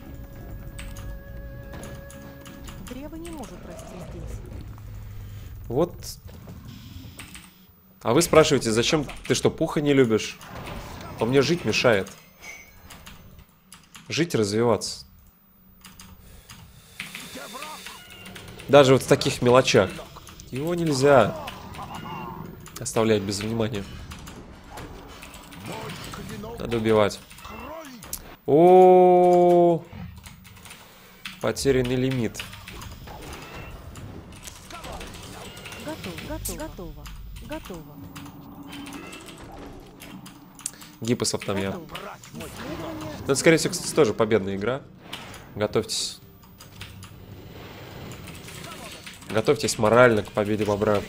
Древо не может расти здесь. Вот. А вы спрашиваете, зачем ты что, пуха не любишь? Он мне жить мешает. Жить и развиваться. Даже вот в таких мелочах. Его нельзя оставлять без внимания. Надо убивать. О, потерянный лимит. Готово, готово, готово, готово. Гиппосов там я. Готово. Исследование Ну, это, скорее всего, кстати, тоже победная игра. Готовьтесь. Готовьтесь морально к победе бобра.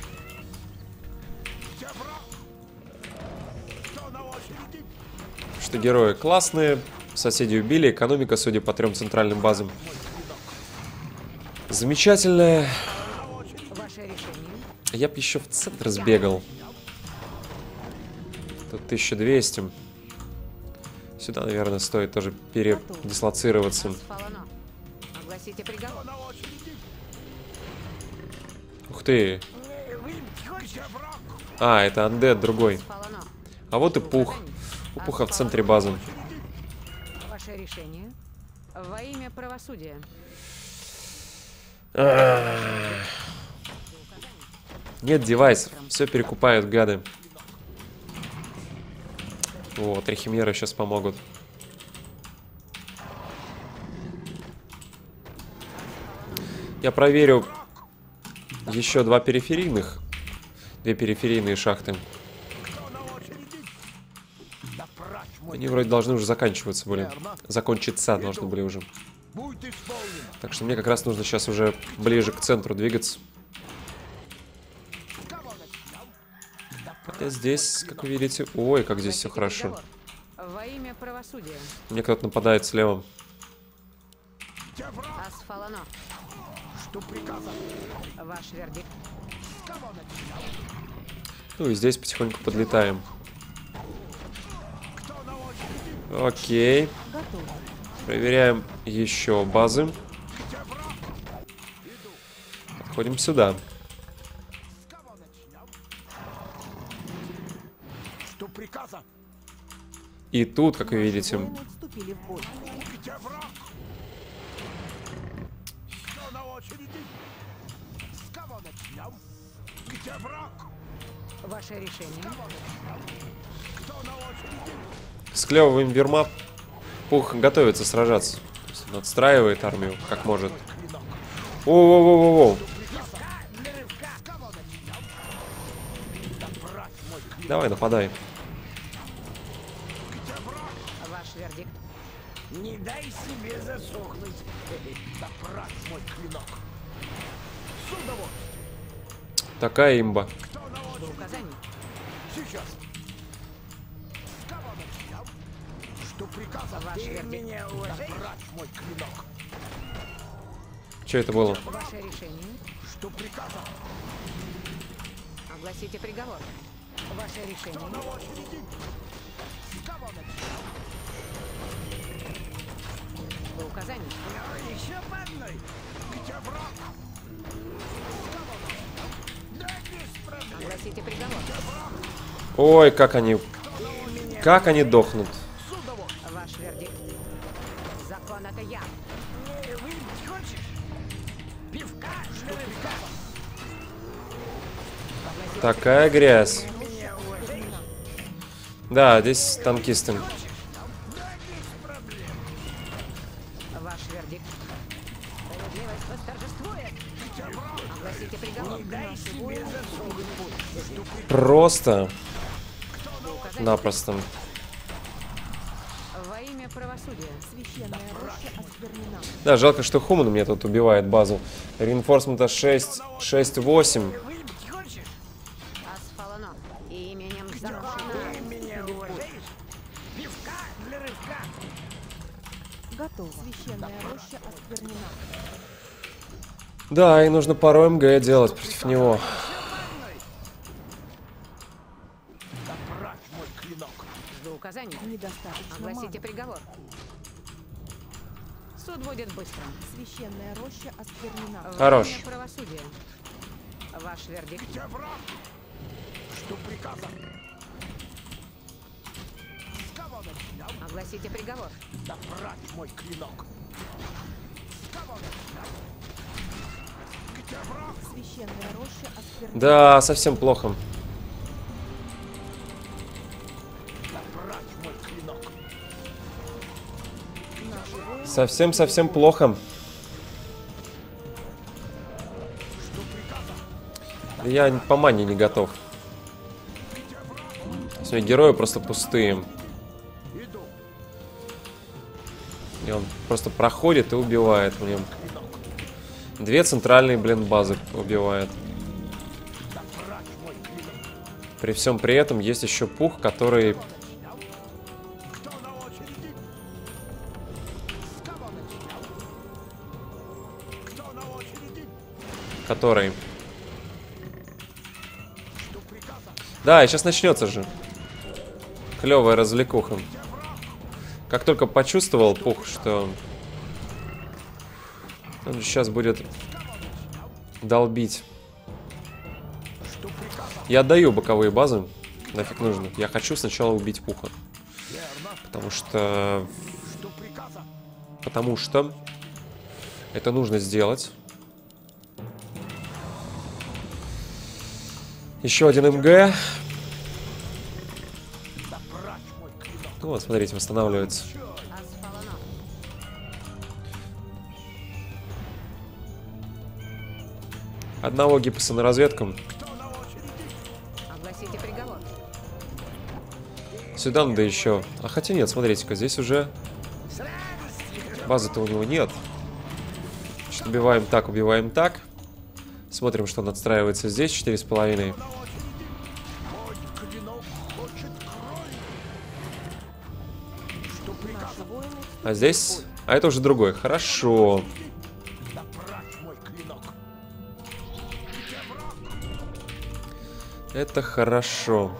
Что герои классные. Соседи убили. Экономика, судя по трем центральным базам, замечательная. Ваше решение. Я бы еще в центр сбегал. Тут тысяча двести. Сюда, наверное, стоит тоже передислоцироваться. Сфалано. Огласите приговор. Ух ты. А, это андед другой. Сфалано. А вот и пух. У пуха в центре базы. Ваше решение. Во имя правосудия. Нет девайсов. Все перекупают гады. Вот, три химеры сейчас помогут. Я проверю еще два периферийных. Две периферийные шахты. Они вроде должны уже заканчиваться были. Закончиться должны были уже. Так что мне как раз нужно сейчас уже ближе к центру двигаться. Хотя здесь, как вы видите... Ой, как здесь все хорошо. Во имя правосудия. Мне кто-то нападает слева. Асфалано. Что приказано? Ваш вердикт. Ну и здесь потихоньку подлетаем. Окей. готово. Проверяем еще базы. Подходим сюда. Что приказано? И тут, как вы видите, Воины вступили в бой. Где враг? Кто на очереди? С кого начнем? Где враг? Ваше решение. Кто на очереди? склевываем вермап. Пух готовится сражаться. То есть он отстраивает армию, как может. Воу-воу-воу-воу. Давай, нападай. Ваш вердикт. Не дай себе засохнуть. Добрать мой клинок. С удовольствием. Такая имба. До указаний. Сейчас. С кого начнем? Что приказано? Ваш Ты вердикт. меня уважаешь? Добрать мой клинок. Что это было? Ваше решение. Что приказано? Огласите приговор. Ваше решение. На очереди. С кого начнем? До указаний. Ну, еще по одной. Огласите приговор. Ой, как они... Как они дохнут. Ваш вердикт. Закон это я. Выпить хочешь? Пивка? Что приказ? Такая грязь. Да, здесь танкисты. Ваш вердикт. Справедливость восторжествует. Огласите приговор. Просто. Напросто. Во имя правосудия. Священная роща осквернена. Да, жалко, что Хуман мне тут убивает базу. Реинфорсмента шесть, шесть, восемь. Выпить хочешь? Асфалано. Именем закона. Ты меня уважаешь? Пивка для рывка. Готово. Священная роща осквернена. Да, и нужно пару МГ делать против него. Забрать мой клинок. Жду указаний. Недостаточно Огласите маны. приговор. Суд будет быстро. Священная роща осквернена. Во Хорош. имя правосудия. Ваш вердикт. Где враг? Что приказано? С кого начинал? Огласите приговор. Забрать мой клинок. С кого начинал? Где враг? Священная роща осквернена. Да, совсем плохо. Забрать мой клинок. Наши воины Совсем-совсем плохо. Что приказано? Я по мане не готов. Все герои просто пустые. Иду. И он просто проходит и убивает мне. Две центральные, блин, базы убивает. Забрать мой клинок. При всем при этом есть еще Пух, который... Кто на очереди? С кого начинал? Кто на очереди? Который... Что приказано? Да, и сейчас начнется же. Клевая развлекуха. Как только почувствовал Пух, что... Он сейчас будет долбить. Что приказано? Я отдаю боковые базы. Нафиг нужно. Я хочу сначала убить Пуха. Верно. Потому что... Что приказано? Потому что... Это нужно сделать. Еще один МГ. Забрать мой клинок. Ну вот, смотрите, восстанавливается. Асфалано. Одного гипса на разведку. Огласите приговор. Сюда надо еще. А хотя нет, смотрите-ка, здесь уже... Базы-то у него нет. Значит, убиваем так, убиваем так. Смотрим, что он отстраивается здесь. Четыре с половиной. Мой клинок хочет крови. Что приказано? Наши воины А здесь... А это уже другой. Хорошо. Забрать мой клинок. Это хорошо.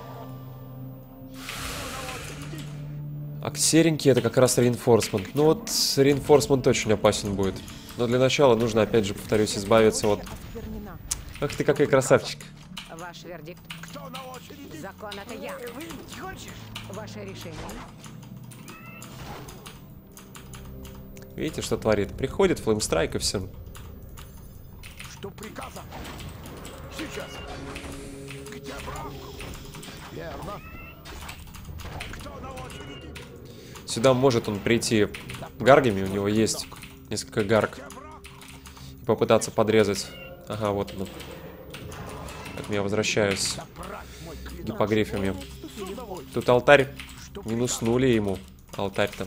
А серенький это как раз реинфорсмент. Ну вот, реинфорсмент очень опасен будет. Но для начала нужно, опять же, повторюсь, избавиться от... осквернена. Ах ты какой красавчик. Ваш вердикт. Кто на очереди? Закон это я. Выпить хочешь? Ваше решение. Видите, что творит? Приходит флеймстрайк и все. Что приказано? Сейчас. Где враг? Верно. Кто на очереди? Сюда может он прийти гаргами, у него есть несколько гарг. И попытаться подрезать. Ага, вот он. Так, я возвращаюсь гипогрифами. Тут алтарь. Минуснули ему алтарь-то.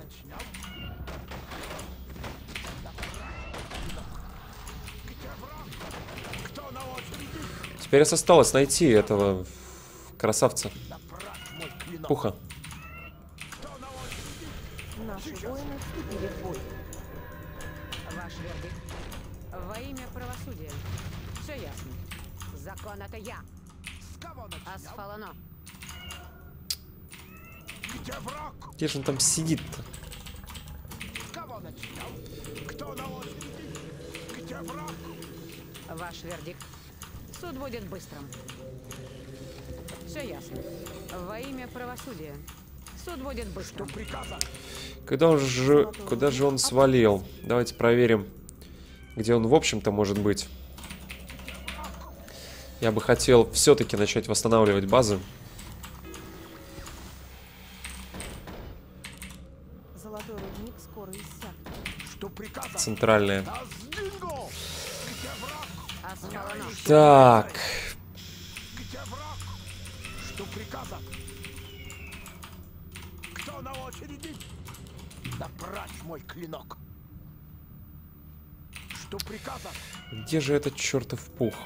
Теперь осталось найти этого красавца. Пуха. Наши воины вступили в бой. Ваш вердикт. Во имя правосудия. Все ясно. Закон это я. Асфалано. Где враг? Где же он там сидит-то? Кого начинал? Кто на очереди? Где Ваш вердикт. Суд будет быстрым. Все ясно. Во имя правосудия. Суд будет быстрым. Куда он же, куда же он свалил? Давайте проверим, где он в общем-то может быть. Я бы хотел все-таки начать восстанавливать базы. Золотой рудник скоро иссякнет. Что приказано? Центральная. Асфаланов. Так. Где враг? Что приказано? Кто на очереди? Да прочь мой клинок. Что приказано? Где же этот чертов пух?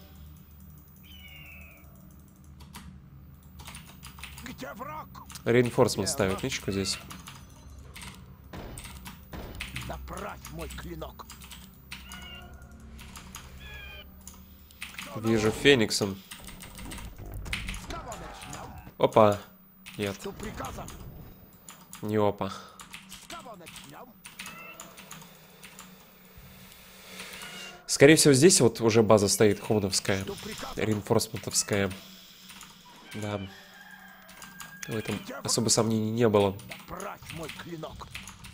Где враг? Реинфорсмент ставит ничку здесь. Да прочь мой клинок. Вижу Фениксом. С кого начнем? Опа. Нет, Что приказано? не опа. С кого начнем? Скорее всего, здесь вот уже база стоит хумановская. Что приказано? Реинфорсментовская. Да. В этом особо сомнений не было. Да прочь мой клинок.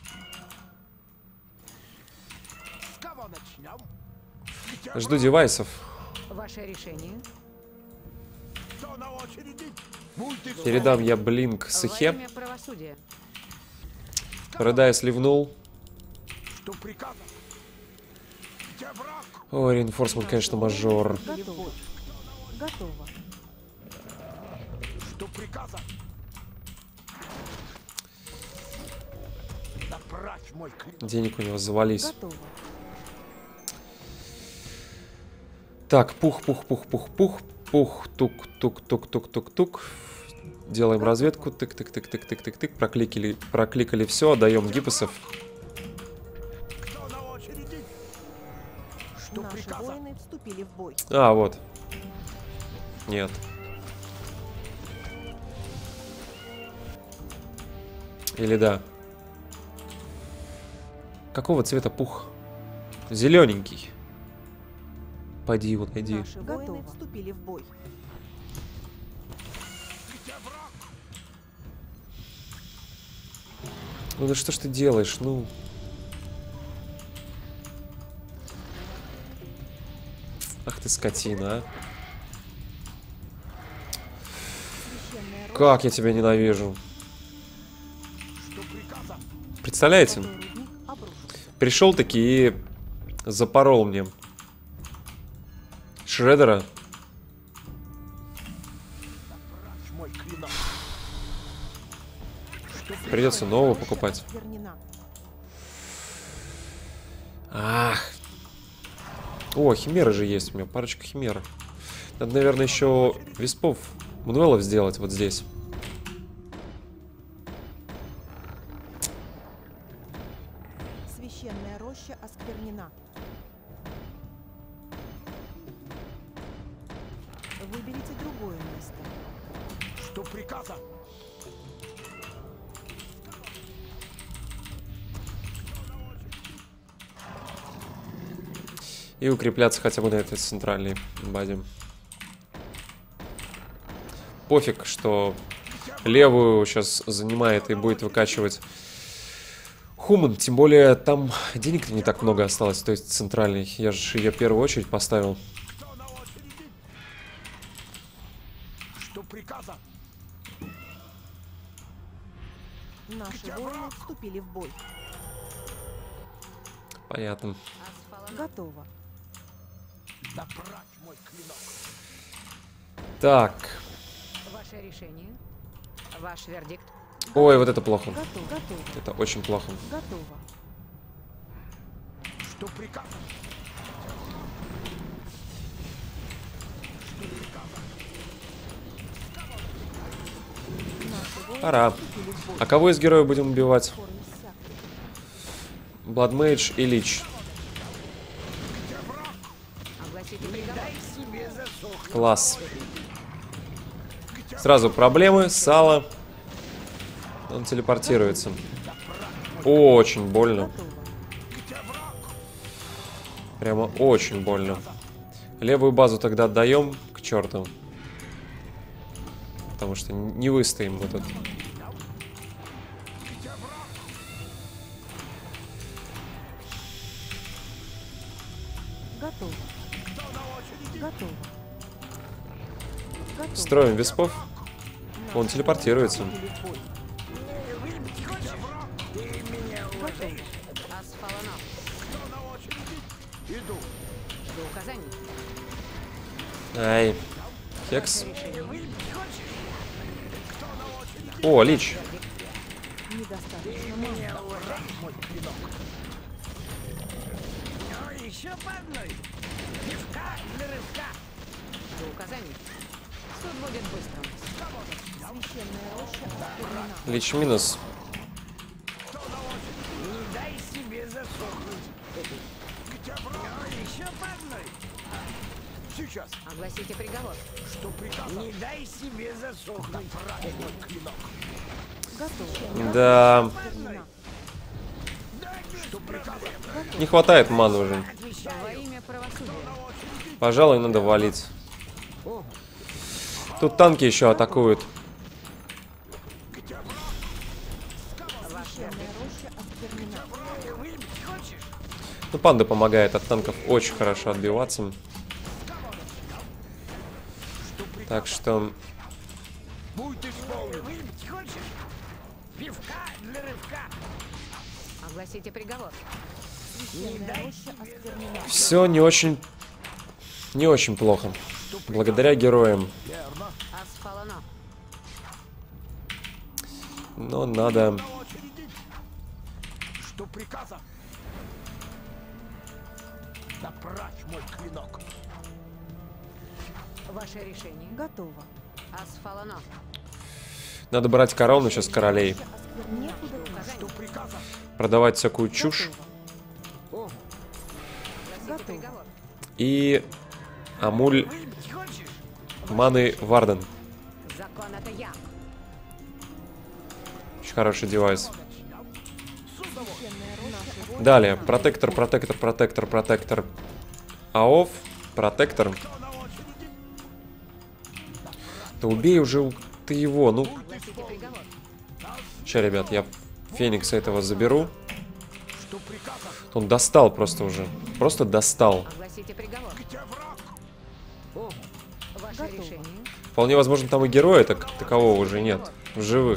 С кого начнем? Где Жду враг? девайсов. Ваше решение. Кто на очереди? Будьте Передам я блинк Во Сыхе. имя правосудия. Продай сливнул. Что приказано? Где враг? Ой, реинфорсмент, конечно, мажор. Готово. Готово. Что приказано? Да прочь мой клинок. Денег у него завались. Готово. Так, пух, пух, пух, пух, пух. Пух, тук, тук, тук, тук, тук, тук. Делаем разведку. Тык, тык, тык, тык, тык, тык, тык. Прокликали, прокликали все. Отдаем гипсов. Кто на очереди? Что Наши приказано? воины вступили в бой. А, вот. Нет. Или да. Какого цвета пух? Зелененький. Пойди, вот, иди. Наши воины вступили в бой. Ну да что ж ты делаешь, ну... Ах ты скотина, а. Священная роща. Как я тебя ненавижу. Что приказано? Представляете? Золотой рудник обрушился. Пришел таки и запорол мне Шредера. Прочь мой клинок. Что Придется нового покупать. Вернена. Ах. О, химеры же есть у меня, парочка химер. Надо, наверное, еще виспов, мануэлов сделать вот здесь. Священная роща осквернена. Выберите другое место. Что приказано? И укрепляться хотя бы на этой центральной базе. Пофиг, что левую сейчас занимает и будет выкачивать Хуман. Тем более там денег-то не так много осталось, то есть центральной. Я же ее в первую очередь поставил. Кто на очереди? Что приказано? Наши воины вступили в бой. Понятно. Готово. Да прочь мой клинок. Так. Ваше решение. Ваш вердикт. Ой, вот это плохо. Готово. Готово. Это очень плохо. Готово. Что приказано? Наши воины Пора. вступили в бой. А кого из героев будем убивать? Скоро иссякнет. Бладмейдж и Лич. Огласите приговор. Дай себе засохнуть. Класс. Сразу проблемы, сало. Он телепортируется. Очень больно. Готово. Прямо очень больно. Левую базу тогда отдаем к черту. Потому что не выстоим мы тут. Готово. Готово. Готово. Строим виспов. Он телепортируется. Асфаланов. Иду. Жду указаний. Ай. Хекс. О, Лич. Недостаточно мало. Мой клинок. Ну, еще по одной. Пивка для рывка. Жду указаний. Суд будет быстрым. Священная роща осквернена. Лич минус. Не дай себе засохнуть. Ну, еще по одной. Сейчас. Огласите приговор. Что приказ? Не дай себе засохнуть. Мой клинок. Готово. Да. Что приказ? Не хватает маны уже. Во имя правосудия. Пожалуй, надо валить. Тут танки еще атакуют. Священная роща осквернена. Выпить хочешь? Ну, панда помогает от танков очень хорошо отбиваться. Так что... Будет исполнен. Выпить хочешь? Пивка для рывка. Огласите приговор. Священная роща осквернена. Все не очень... Не очень плохо. Благодаря героям. Верно. Асфаланов. Но надо... Что приказа? Направь мой клинок. Ваше решение. Готово. Асфаланов. Надо брать корону сейчас королей. Некуда Что приказа? Продавать всякую чушь. Огласите Готово. приговор. И... Амуль Выпить хочешь? маны Варден. Закон это я. Очень хороший девайс. священная роща. Далее. Протектор, протектор, протектор, протектор. АОФ. Протектор. Да убей уже ты его. Ну, Огласите приговор. ща, ребят, я Феникса этого заберу. Что приказа? Он достал просто уже. Просто достал. Огласите приговор. Где враг? Ваше Готово. решение. Вполне возможно, там и героя так такового уже нет. В живых.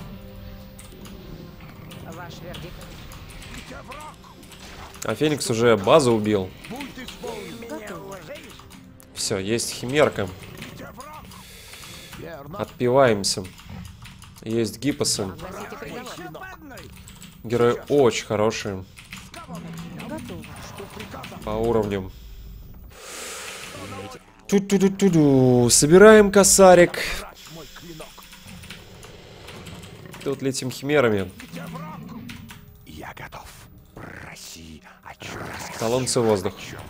Ваш вердикт. Где враг? А Феникс уже базу убил. Будет исполнен. Меня уважаешь? Все, есть химерка. Где враг? Верно. Отпиваемся. Есть гипосы. Огласите приговор. Еще по одной. Герои очень хорошие Готово. Что приказа? по уровню. Ту-ту-ту-ту-ду. Собираем косарик. Направь мой клинок. Тут летим химерами. Где враг? Я готов. Проси, о чем Колонцы воздух.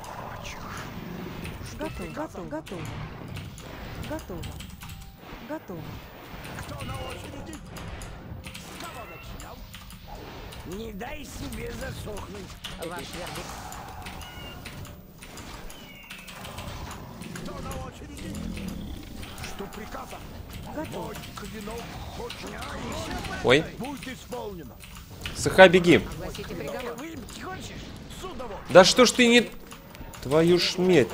Готово. Готово. Готово. Готово. Готово. Кто на очереди? С кого начнем? Не дай себе засохнуть. Ваш вердикт. Кто на очереди? Что приказа? Готово. Мой клинок хочет. Ой, Будет исполнено. Сыха, беги. Огласите приговор. Выпить хочешь? С удовольствием. Да что ж ты не... Твою ж медь.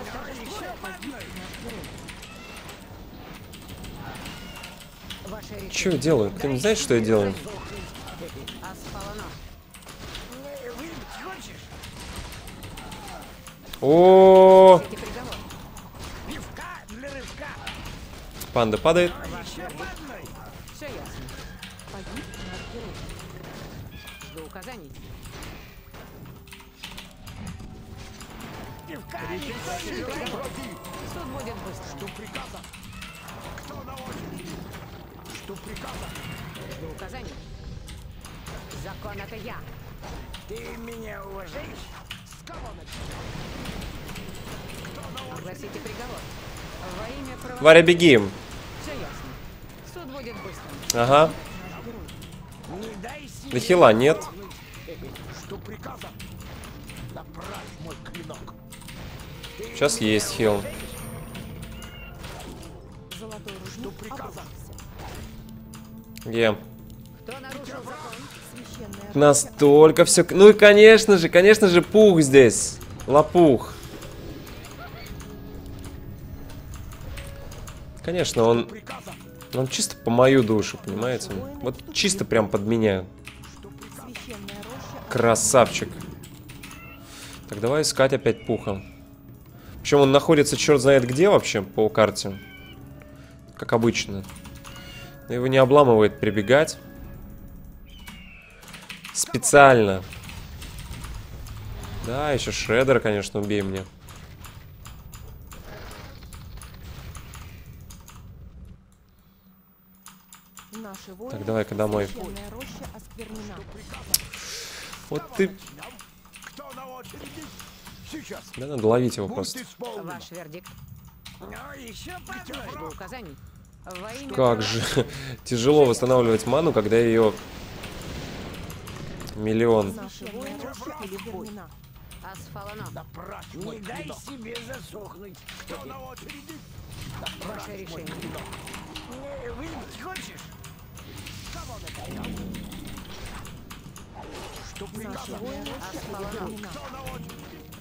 Ваше решение. Что я делаю? Кто не знает, что я делаю? Асфаланов. Выпить хочешь? О, Огласите приговор. Пивка для рывка. панда падает. Еще по одной. Все ясно. Погиб наш герой. Жду указаний. Пивка никто не любит. Суд будет быстрым. Что приказа? Кто на очереди? Что приказа? Жду указаний. Закон это я. Ты меня уважаешь? С кого начнем? Огласите приговор. Во имя правосудия. Варя, беги. Все ясно. Суд будет быстрым. Ага. Не дай себе. Да хила нет. Что приказа? Направь мой клинок. Сейчас есть хил. Золотой рудник обрушился. Где? Кто нарушил закон? Священная Настолько все. Ну и конечно же, конечно же, пух здесь. Лопух. Конечно, он. Он чисто по мою душу, понимаете? Вот чисто прям под меня. священная роща. Красавчик. Так, давай искать опять пуха. Причем он находится черт знает где вообще по карте. Как обычно. Но его не обламывает прибегать. Специально. Да, еще Шреддера, конечно, убей мне. Наши воины. Так, давай-ка домой. Священная роща осквернена. Вот ты... Кто на очереди? Сейчас. Да, надо ловить его Будет просто. исполнено. Ваш вердикт. Ну, еще Жду указаний. Во имя Как же тяжело восстанавливать ману, когда ее миллион. Наши воины вступили в бой. Асфалана. Не дай себе засохнуть. Кто на очереди? Ваше решение. Не, выпить хочешь? Кого наконец? Что Наши приказано? воины вступили в бой. Кто на очереди?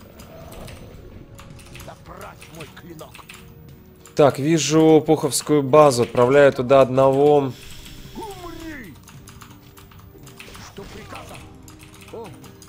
Да прочь мой клинок. Так, вижу пуховскую базу. Отправляю туда одного. Умри! Что приказано? О,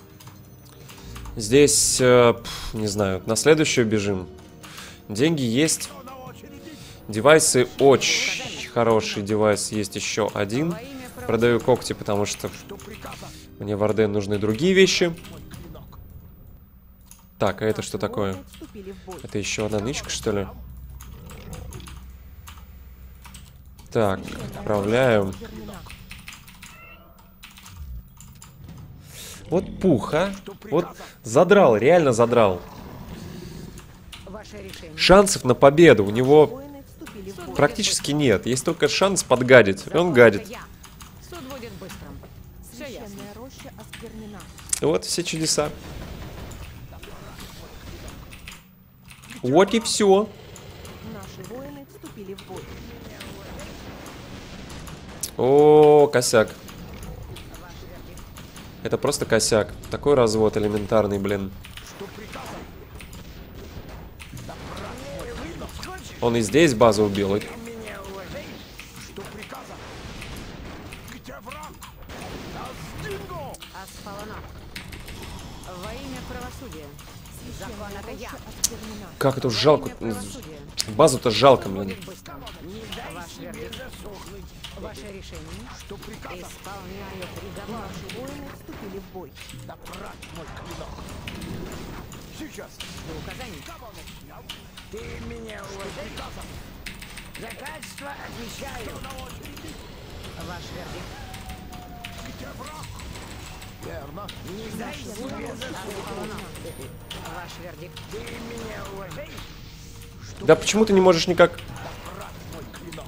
Здесь, э, пф, не знаю, на следующую бежим. Деньги есть. кто на очереди? Девайсы очень хороший девайс. Есть еще один. Во имя правосудия. Продаю когти, потому что Что приказано? мне в Орден нужны другие вещи. Мой клинок. Так, а это что Наши такое? воины вступили в бой. Это еще одна нычка, что ли? Так, отправляю. Осквернена. Вот пух, а? Вот задрал, реально задрал. Ваше решение. Шансов на победу у него Воины вступили в бой. практически нет. Есть только шанс подгадить. И он гадит. Я. Суд будет быстрым. Все ясно. Священная роща осквернена. И вот все чудеса. Вот и все. Наши воины вступили в бой. О, косяк. Это просто косяк. Такой развод элементарный, блин. Что приказано? Он и здесь базу убил. И- Меня уважаешь? Что приказано? Где враг? Астинго! Асфалана. Во имя правосудия. Закон Священная это я. роща осквернена. Как это Во жалко. имя правосудия. Базу-то жалко, блин. Будет быстрым. Ваш вердикт. Засохнуть. Ваше решение. Что приказано? Исполняю приговор. Наши воины вступили в бой. Да прочь мой клинок. Сейчас. Жду указаний. Ты меня уважаешь? За качество отвечаю. Ваш вердикт. Где враг? Верно. Не дай себе засохнуть. Асфалана. Ваш вердикт. Ты меня уважаешь? Да почему ты не можешь никак... Мой клинок.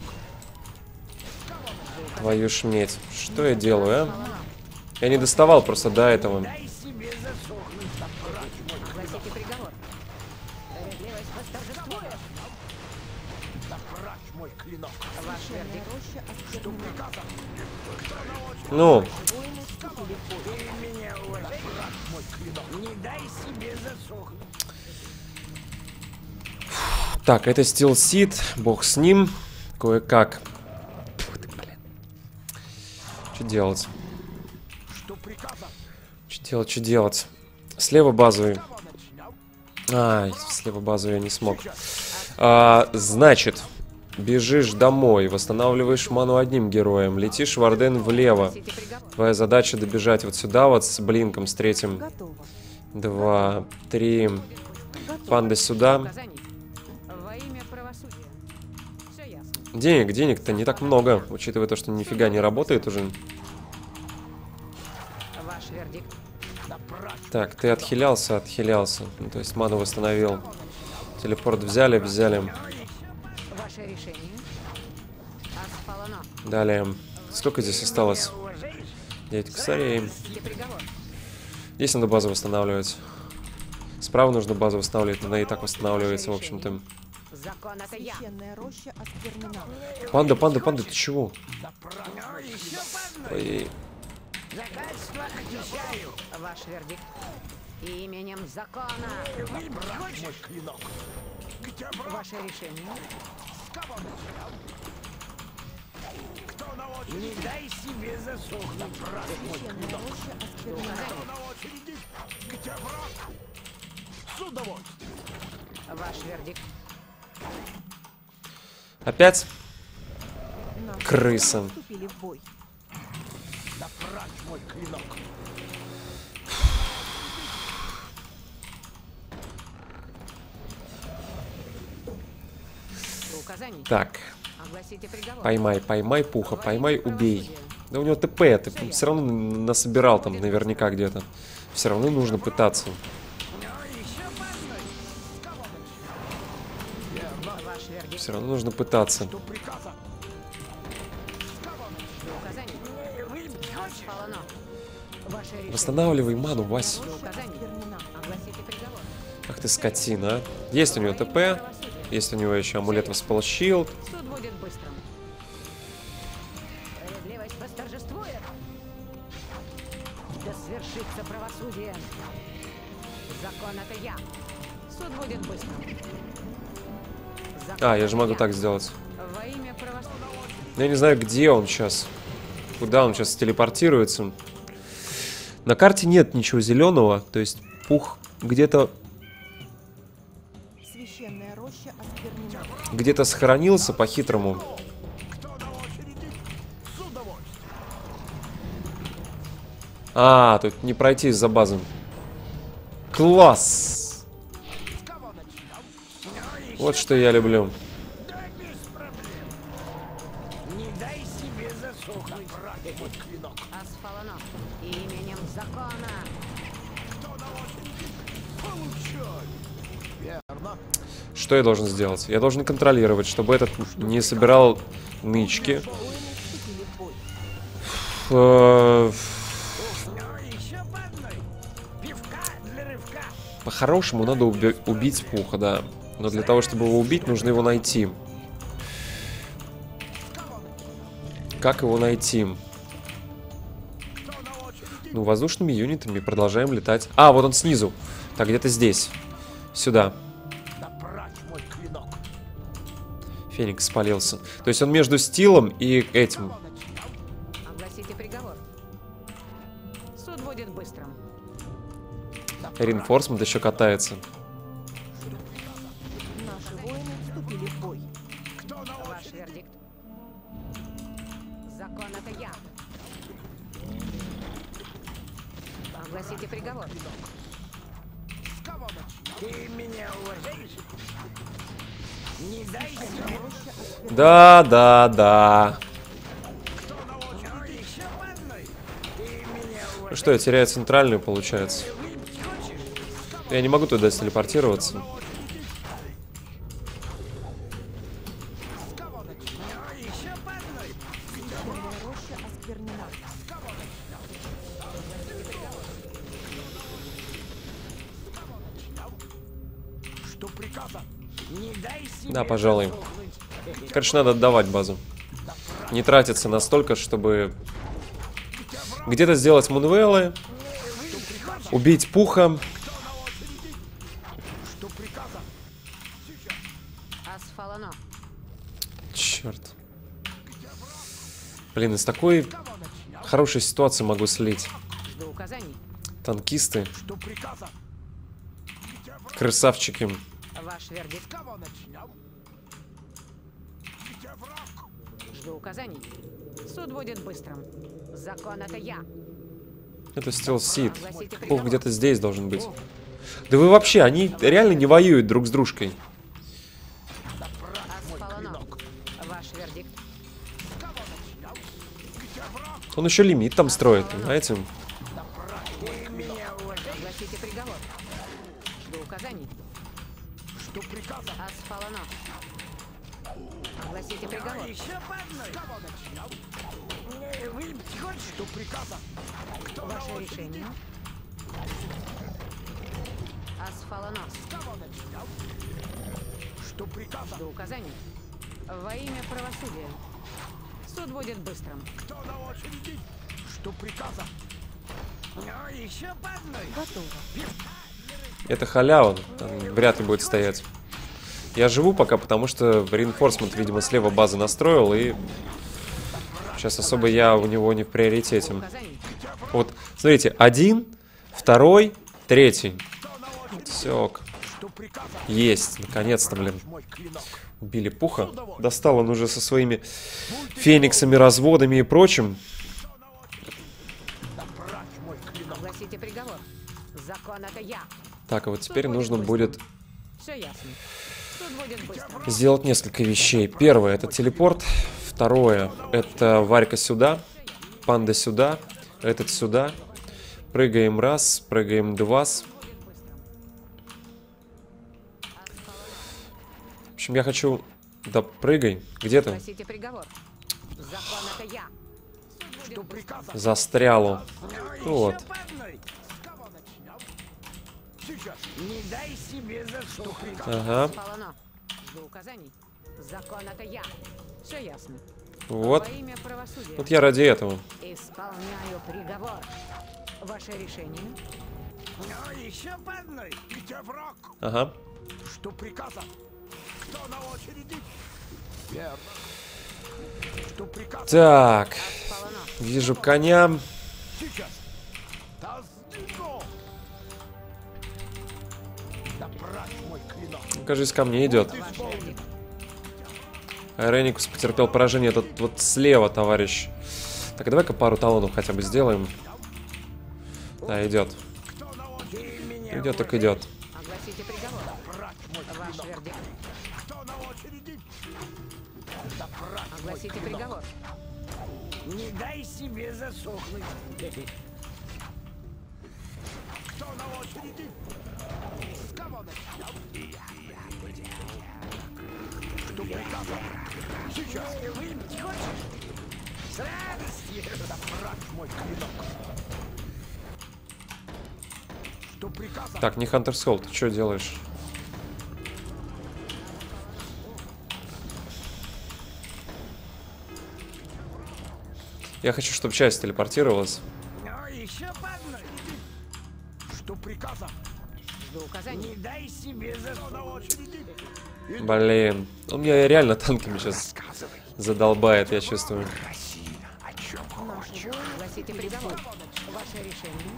Твою шметь. Что я делаю, а? Я не доставал просто до этого. Дай себе засохнуть. Да прочь мой Огласите приговор. Справедливость восторжествует. Да прочь мой клинок. Ваш вердикт. Роща осквернена. Ну, Воины вступили в бой. Ты меня уважаешь? Мой клинок. Не дай себе засохнуть. так, это Steel Seed. Бог с ним. Кое-как. Фу ты, блин. Что делать? Что приказано? Что делать, что делать? Слева базовый. Ай, слева базовый я не смог. А, значит, бежишь домой, восстанавливаешь ману одним героем, летишь в Орден влево. Огласите приговор. Твоя задача добежать вот сюда вот с блинком, с третьим. Готово. Два, три. Готово. Панда сюда. Указаний. Во имя правосудия. Все ясно. Денег, денег-то не так много, учитывая то, что нифига не работает уже. Ваш вердикт. Так, ты отхилялся, отхилялся. Ну, то есть ману восстановил. Телепорт взяли, взяли. Ваше решение. Асфалана. Далее. Сколько здесь осталось? девять косарей. Огласите приговор. Здесь надо базу восстанавливать. С справа нужно базу восстанавливать, она и так восстанавливается, в общем-то. Закон это я. Священная роща осквернена. Панда, панда, панда, ты чего? Ну, еще по одной. Ой, Загадство отвечаю. Ваш вердикт. Именем закона. Забрать мой клинок. Где враг? Ваше решение. С кого начинал? Кто на очереди? Не дай себе засохнуть, брат мой Священная клинок. роща осквернена. Кто на очереди? Где враг? С удовольствием. Ваш вердикт. опять? Наши Крыса. воины вступили в бой. Да прочь мой клинок. До указаний. Так, Огласите приговор. поймай, поймай, пуха, поймай, убей. Да у него ТП, ты все равно насобирал там наверняка где-то. Все равно нужно пытаться. Ваш вердикт. Все равно нужно пытаться. До указаний. Полно. Ваше решение. Восстанавливай ману, Вась. До указаний. Огласите приговор. Ах ты скотина, а. Есть у него ТП, есть у него еще амулет восполощил. Суд будет быстрым. Справедливость восторжествует. Да свершится правосудие. Закон это я. Суд будет быстрым. Закон А, я же это могу так сделать. Во имя правосудия. Я не знаю, где он сейчас. Куда он сейчас телепортируется. На карте нет ничего зеленого. То есть пух где-то Священная роща осквернена. где-то сохранился по-хитрому. А, тут не пройти из-за базы. Класс! Вот что я люблю. Не дай себе засохнуть, брат мой клинок. Асфалано. Именем закона. Получай. Верно. Что я должен сделать? Я должен контролировать, чтобы этот не собирал нычки. Воины вступили в бой. Э, Ну, еще по одной. Пивка для рывка. По-хорошему надо уби- убить пуха, да. Но для того, чтобы его убить, нужно его найти. Как его найти? Ну, воздушными юнитами продолжаем летать. А, вот он снизу. Так, где-то здесь. Сюда. Да прочь мой клинок. Феникс спалился. То есть он между стилом и этим. Огласите приговор. Суд будет быстрым. Ринфорсмент еще катается. Наши воины вступили в бой. Ваш вердикт. Закон это я. Огласите приговор. Ты меня уважаешь? Не дай себе. Да, да, да. Ну, еще по одной. Ты меня Ну что, я теряю центральную, получается. Я не могу туда телепортироваться. еще по одной. Священная роща осквернена. Что приказано? Не дай себе. Да, пожалуй. засохнуть. Короче, надо отдавать базу. Не тратиться настолько, чтобы где-то сделать мунвеллы, убить пуха. Что приказано? Асфалано. Черт. Блин, из такой хорошей ситуации могу слить. До указаний. Танкисты, Что приказано? красавчики. Ваш вердикт. Кого начинал? Где враг? Жду указаний. Суд будет быстрым. Закон это я. Это Стил Сид. Огласите Пух приговор. где-то здесь должен быть. Да вы вообще, они реально не воюют друг с дружкой. Асфалано. Ваш вердикт. Он еще лимит там строит, понимаете? Огласите приговор. Жду указаний. Что приказано? Асфалано. Огласите приговор. Еще по одной. Кого начинал? Не, выпить хочешь? Что приказано? Кто на Ваше очереди? решение. Асфалонос. Кого начинал? Что приказано? Жду указаний. Во имя правосудия. Суд будет быстрым. Кто на очереди? Что приказано? Ну, еще по одной. Готово. Это халява, там вряд ли будет стоять. Я живу пока, потому что реинфорсмент, видимо, слева базы настроил, и сейчас особо я у него не в приоритете. Указаний. Вот, смотрите, один, второй, третий. Все, Что приказано? есть, наконец-то, блин. Мой клинок. Убили Пуха. Достал он уже со своими фениксами, разводами и прочим. Да прочь мой клинок. Огласите приговор. Закон это я. Так, а вот теперь нужно будет Все ясно. Суд будет быстрым. сделать несколько вещей. Первое — это телепорт. Второе — это Варька сюда, Панда сюда, этот сюда. Прыгаем раз, прыгаем два. В общем, я хочу... Да прыгай. Где ты? Огласите приговор. Закон это я. Суд будет быстрым. Застрял он. Ну, Вот. еще по одной. С кого начинал? Сейчас. Не дай себе засохнуть. Ага. Асфалоно. Жду указаний. Закон это я. Все ясно. Вот. Во имя правосудия. Вот я ради этого. Исполняю приговор. Ваше решение. Ну, еще по одной. Где враг? Ага. Что приказано? Кто на очереди? Верно. Что приказано? Так. Асфалоно. Вижу коня. Сейчас. Таздиго. Да прочь мой клинок. Кажется, ко мне идет. Ваш вердикт. Реникус потерпел поражение. Этот вот слева, товарищ. Так, давай-ка пару талонов хотя бы сделаем. Да, идет. Ты меня Идет, так идет. Огласите приговор. прочь мой Ваш клинок. вердикт. Кто на очереди? Да прочь мой Огласите клинок. приговор. Не дай себе засохнуть. Кто на очереди? С кого начинал? Что приказано? Сейчас. Выпить хочешь? С радостью. Да прочь мой клинок. Что приказано? Так, не Хантерс Холл, ты что делаешь? Я хочу, чтобы часть телепортировалась. Ну, еще по одной. Что приказано? Жду указаний. Не дай себе засохнуть. На очереди. Блин, он меня реально танками сейчас задолбает, я чувствую. Огласите приговор. Ваше решение.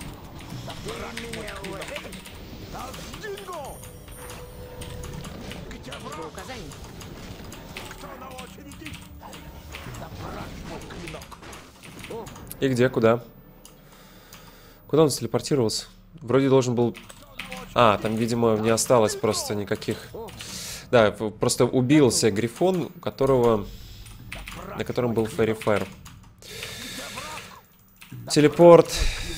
Таздинго. Где Жду враг? указаний. Кто на очереди? Да прочь мой клинок. И где, куда? Куда он телепортировался? Вроде должен был... А, там, видимо, не осталось просто никаких... Да, просто убился Грифон, у которого... на котором был Ферри Фэр. Телепорт.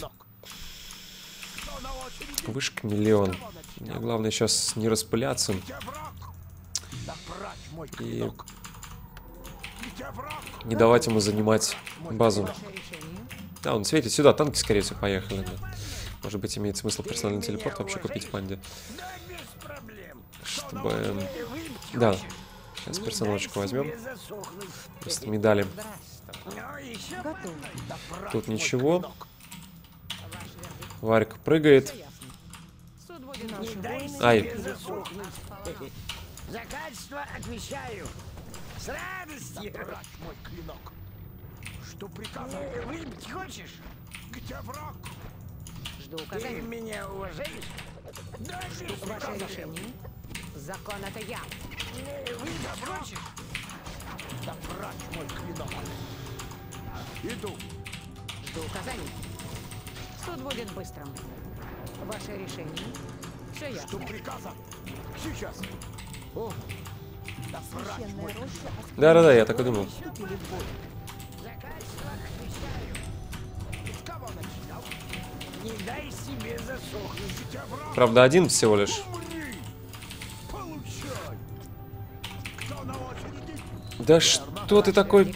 Вышка миллион. Мне главное сейчас не распыляться. Да прочь мой И клинок. Где враг? не давать ему занимать базу. Ваше решение. Да, он светит сюда, танки, скорее всего, поехали. Может быть, имеет смысл персональный телепорт вообще купить панде. Да без проблем. Чтобы... эм, Выпить Да, хочешь? сейчас Не персональчику дай возьмем. себе засохнуть. Просто медали. Ну, еще Готово. да прочь Тут мой ничего. клинок. Ваш вердикт. Варька прыгает. Все ясно. Суд будет Не быстрым. дай Ай. себе засохнуть. За качество отвечаю. С радостью. Прочь мой клинок. Что приказано? Выпить хочешь? Где враг? Жду Ты указаний. меня уважаешь? Да без Ваше проблем. решение. Закон это я. Выпить хочешь? Да прочь мой клинок. Иду. Жду указаний. Суд будет быстрым. Ваше решение. Все ясно. Что приказано? Сейчас. О, да прочь Священная мой роща Да-да-да, я так и думал. вступили в бой. За качество отвечаю. С кого начинал? Не дай себе засохнуть. Где враг? Правда, один всего лишь. Умри! Получай! Кто на очереди? Да что ты такой...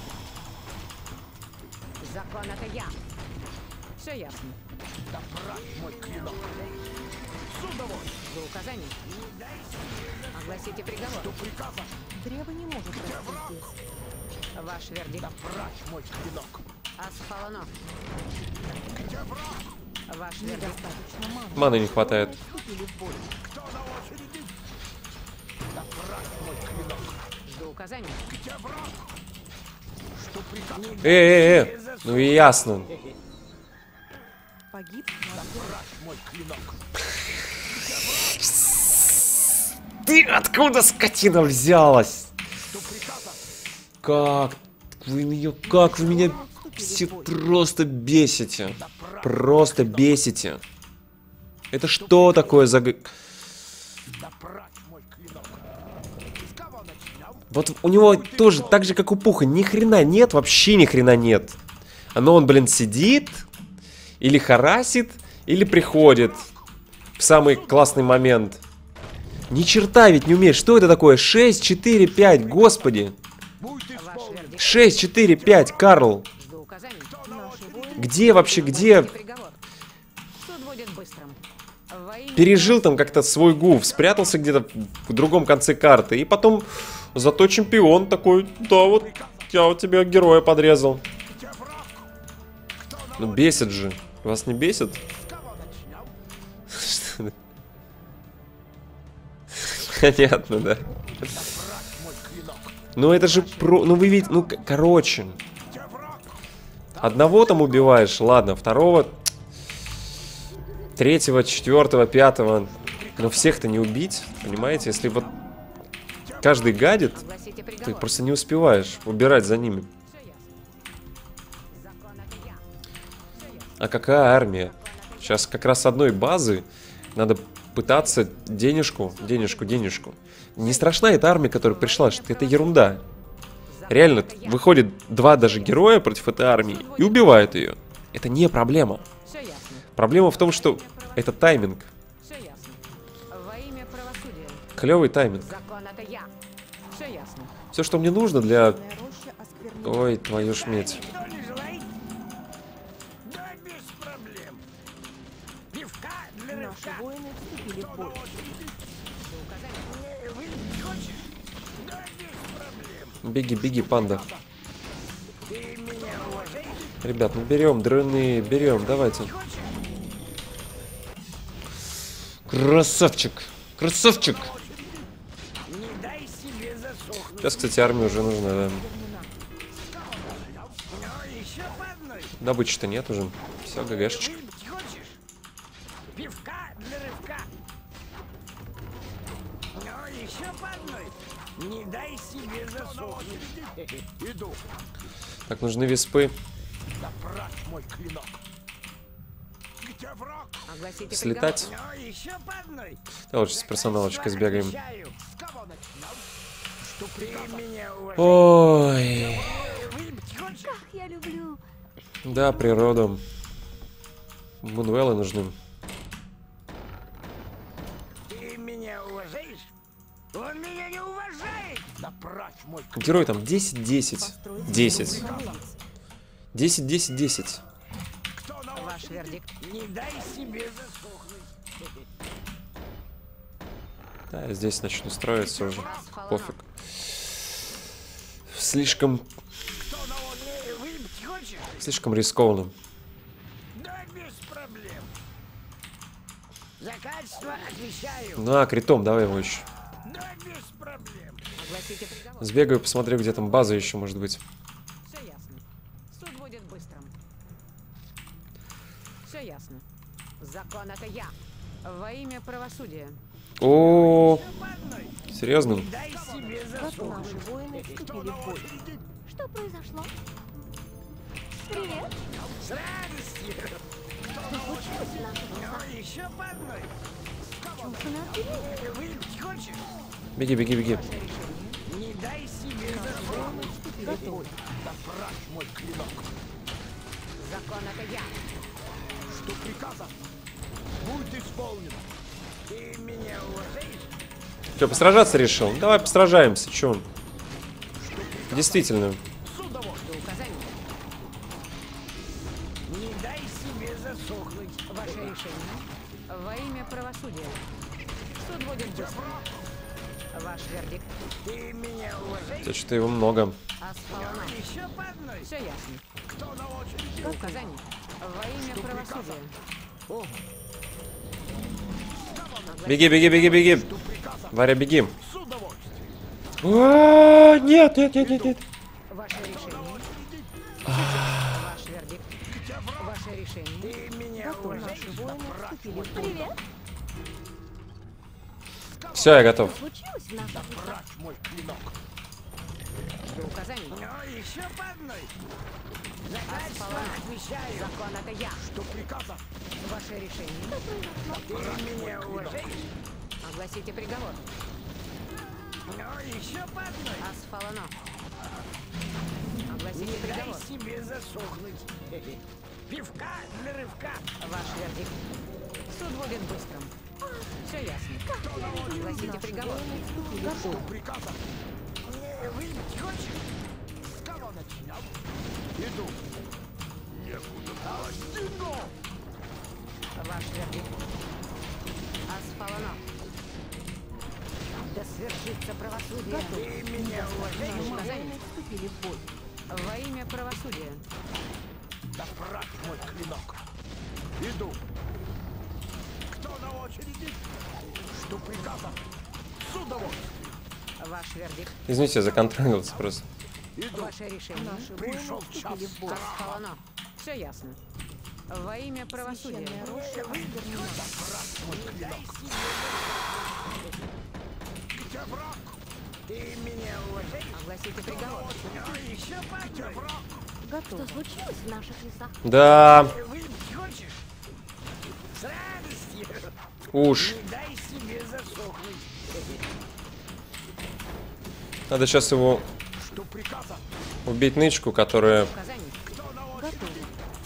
Закон это я. Все ясно. Да прочь мой клинок. Жду указаний. Огласите приговор. Что приказа? Древо не может расти здесь. Ваш вердикт. Прочь мой клинок. Асфалано. Где враг? Ваш вердикт. Недостаточно маны. Маны не хватает. Вступили в бой. Кто на очереди? Да прочь мой клинок. Жду указаний. Где враг? Что приказа? Э, э, э. Ну и ясно. Погиб Прочь мой клинок. Ты откуда, скотина, взялась? Что приказа? Как вы меня, как вы меня все просто бесите. Просто бесите. Это что такое за... г- Да прочь мой клинок. С кого начнем? Вот у него тоже, так же как у Пуха, ни хрена нет, вообще ни хрена нет. Оно он, блин, сидит, или харасит, или приходит в самый классный момент. Ни черта ведь не умеешь. Что это такое? шесть, четыре, пять, господи. Будет Ваш исполнен. вердикт. шесть, четыре, пять, Карл. Жду указаний. Где вообще, где? Огласите приговор. Суд будет быстрым. Во имя Пережил там как-то свой гуф, спрятался где-то в другом конце карты. И потом, зато чемпион такой, да вот, я вот тебе героя подрезал. Где враг? Кто на Ну бесит же. Вас не бесит? С кого начнем? Понятно, да. Прочь мой клинок. Ну это же про... Ну вы видите, ну к- короче. Где враг? Одного там убиваешь, ладно, второго, третьего, четвертого, пятого. Но всех-то не убить, понимаете? Если вот каждый гадит, Огласите ты приговор. просто не успеваешь убирать за ними. Все ясно. Закон это я. Все ясно. А какая армия? Сейчас как раз с одной базы надо пытаться денежку, денежку, денежку. Не страшна эта армия, которая пришла, что это ерунда. Реально, выходит два даже героя против этой армии и убивают ее. Это не проблема. Все ясно. Проблема в том, что это тайминг. Все ясно. Во имя правосудия. Клевый тайминг. Закон это я. Все ясно. Все, что мне нужно для... Черная роща осквернена. Ой, твою ж медь. Никто не желает? Да без проблем. Пивка для Наши рыбка. воины вступили в бой. Э, Выпить хочешь? Да без проблем. Беги, беги, панда. Ты меня уважаешь? Ребят, ну берем, дрыны, берем, давайте. Хочешь? Красавчик, красавчик. Не дай себе засохнуть. Сейчас, кстати, армия уже нужна, да. Ну, еще по одной. Добычи-то нет уже. Все, ГГшечка. Выпить хочешь? Пивка для рыбка. Ну, еще по одной. Не дай себе засохнуть. Иду. Так, нужны виспы. Да прочь мой клинок. Где враг? Огласите Слетать. Ну, еще по одной. Да, лучше с персоналочкой сбегаем. Отвечаю. С кого начнем? Что Ты приказа? меня уважаешь? Ой. Выпить хочешь? Как я люблю. Да, природа. Мунвеллы нужны. Ты меня уважаешь? Он меня не уважает. Да прочь мой клинок. Герой там десять десять. Построить десять. новый границ. десять десять десять. Кто на Ваш очереди? вердикт. Не дай себе засохнуть. Да, я здесь начну строиться уже. Асфалано. Пофиг. Слишком, Кто на очереди? Выпить хочешь? слишком рискованно. Да без проблем. За качество отвечаю. На, критом, давай его еще. Да без проблем. Огласите приговор. Сбегаю, посмотрю, где там база еще может быть. Все ясно. Суд будет быстрым. Все ясно. Закон это я. Во имя правосудия. О, По одной. серьезно? Дай себе Вот засохнуть. наши воины вступили в бой. Что произошло? Привет. С радостью. Что случилось в наших лесах? Ну, еще по одной. Чем шумят? Э, Выпить хочешь? Беги, беги, беги. Не дай себе засохнуть. Вступили в бой. Да прочь мой клинок. Закон это я. Что приказа? Будет исполнено. Ты меня уважаешь? Че, посражаться решил? Давай посражаемся, че он? Действительно. С удовольствием. До указаний. Не дай себе засохнуть. Ваше решение. Во имя правосудия. Суд будет быстро. Ваш вердикт. Ты меня уважаешь? Да что-то его много. Асфалана. Еще по одной. Все ясно. Кто на очереди? Указание. Во имя правосудия. Беги, беги, беги, беги. Варя, беги. С удовольствием. А, нет, нет, нет, нет, нет. Ваше решение. Ваш вердикт. Ваше решение. Ты меня уважаешь? Наши воины вступили в бой. Привет. Все, я готов. Случилось в наших лесах? Брать мой клинок. До указаний. Ну, еще по одной. Закачество, отвечаю. Закон это я. Что приказано? Ваше решение. Ты меня уважаешь? Огласите приговор. Ну, еще по одной. Асфалано. Огласите Не дай приговор. себе засохнуть. Пивка для рывка. Ваш вердикт. Суд будет быстрым. Все ясно. Огласите приговор. Вступили в бой. Приказано. Не, выпить хочешь? С кого начинал? Иду. Некуда. Стену. Ваш вердикт. Асфалано. Да свершится правосудие. Ты меня уважаешь? Наши Указание. воины вступили в бой. Во имя правосудия. Да брать мой клинок. Иду. Кто на очереди? Что приказано? С удовольствием. Ваш вердикт. Извините, я законтролился просто. Иду. Ваше решение. Наши воины Пришел час. вступили в бой. Асфалано. Все ясно. Во имя правосудия. Священная роща осквернена. Где враг? Ты меня уважаешь? Огласите приговор. Ну, еще по одной. Готово. Что случилось в наших лесах? Да, Выпить хочешь? С радостью. уж. Не дай себе засохнуть. Надо сейчас его Что приказано? убить нычку, которая... Указание. Кто на очереди? Готово.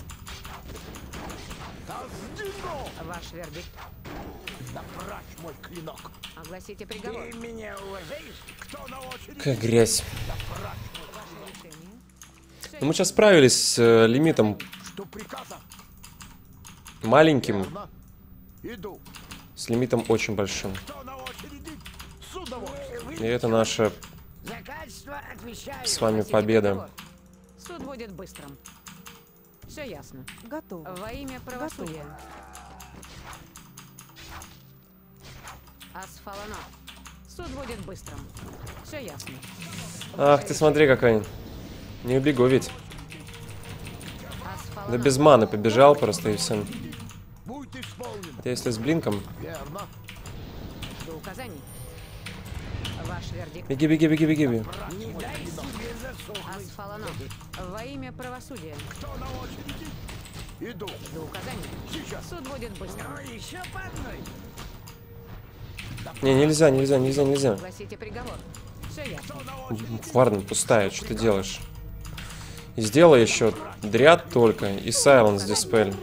Да сдвину. Ваш вердикт. Да брать мой клинок. Огласите приговор. Ты меня уважаешь? Кто на очереди? Как грязь. Ваше решение. Ну, мы сейчас справились с э, лимитом Что приказано? маленьким, Верно. Иду. с лимитом очень большим. Кто на очереди? С удовольствием. И это наша За качество отвечаю. с вами Огласите победа. приговор. Суд будет быстрым. Все ясно. Готово. Во имя правосудия. Асфалано. Суд будет быстрым. Все ясно. Ах, ты смотри какая. Не убегу ведь. Асфалано. Да без маны побежал просто и все. Будет исполнено. Хотя если с блинком... Верно. До указаний. Ваш вердикт. Беги, беги, беги, беги, беги. Не дай себе засохнуть. Асфалано. Во имя правосудия. Кто на очереди? Иду. До указаний. Сейчас. Суд будет быстрым. Ну, еще по одной. Не, нельзя, нельзя, нельзя, нельзя. Огласите приговор. Все ясно. Варна пустая, что ты делаешь? И сделай еще дряд только и Silence Dispel.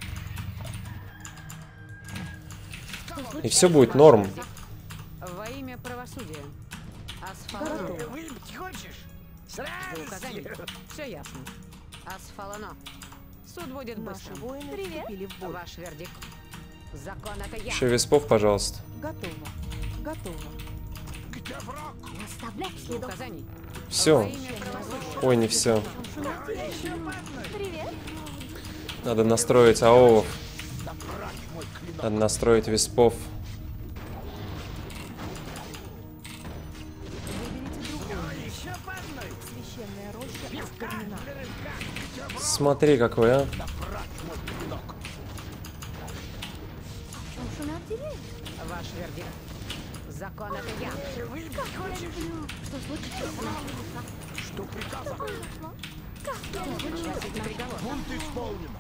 И все будет норм. Во имя правосудия. Асфалано. Выпить хочешь? С До указаний. радостью. Все ясно. Асфалано. Суд будет Наши быстрым. воины вступили в бой. Ваш вердикт. Закон это я. Еще веспов, пожалуйста. Готово. Готово. Где враг? Не оставлять До следов. указаний. Во Все. имя правосудия. Ой, не все. Привет. Надо настроить АОВ. Надо настроить веспов. Выберите другой. Священная роща осквернена. Смотри какой, а. В чем шумят деревья? Ваш вердикт. Закон это я. Как я люблю. Что случилось в наших лесах? Что приказано? Произошло? Как я люблю. Огласите приговор. Будет исполнено.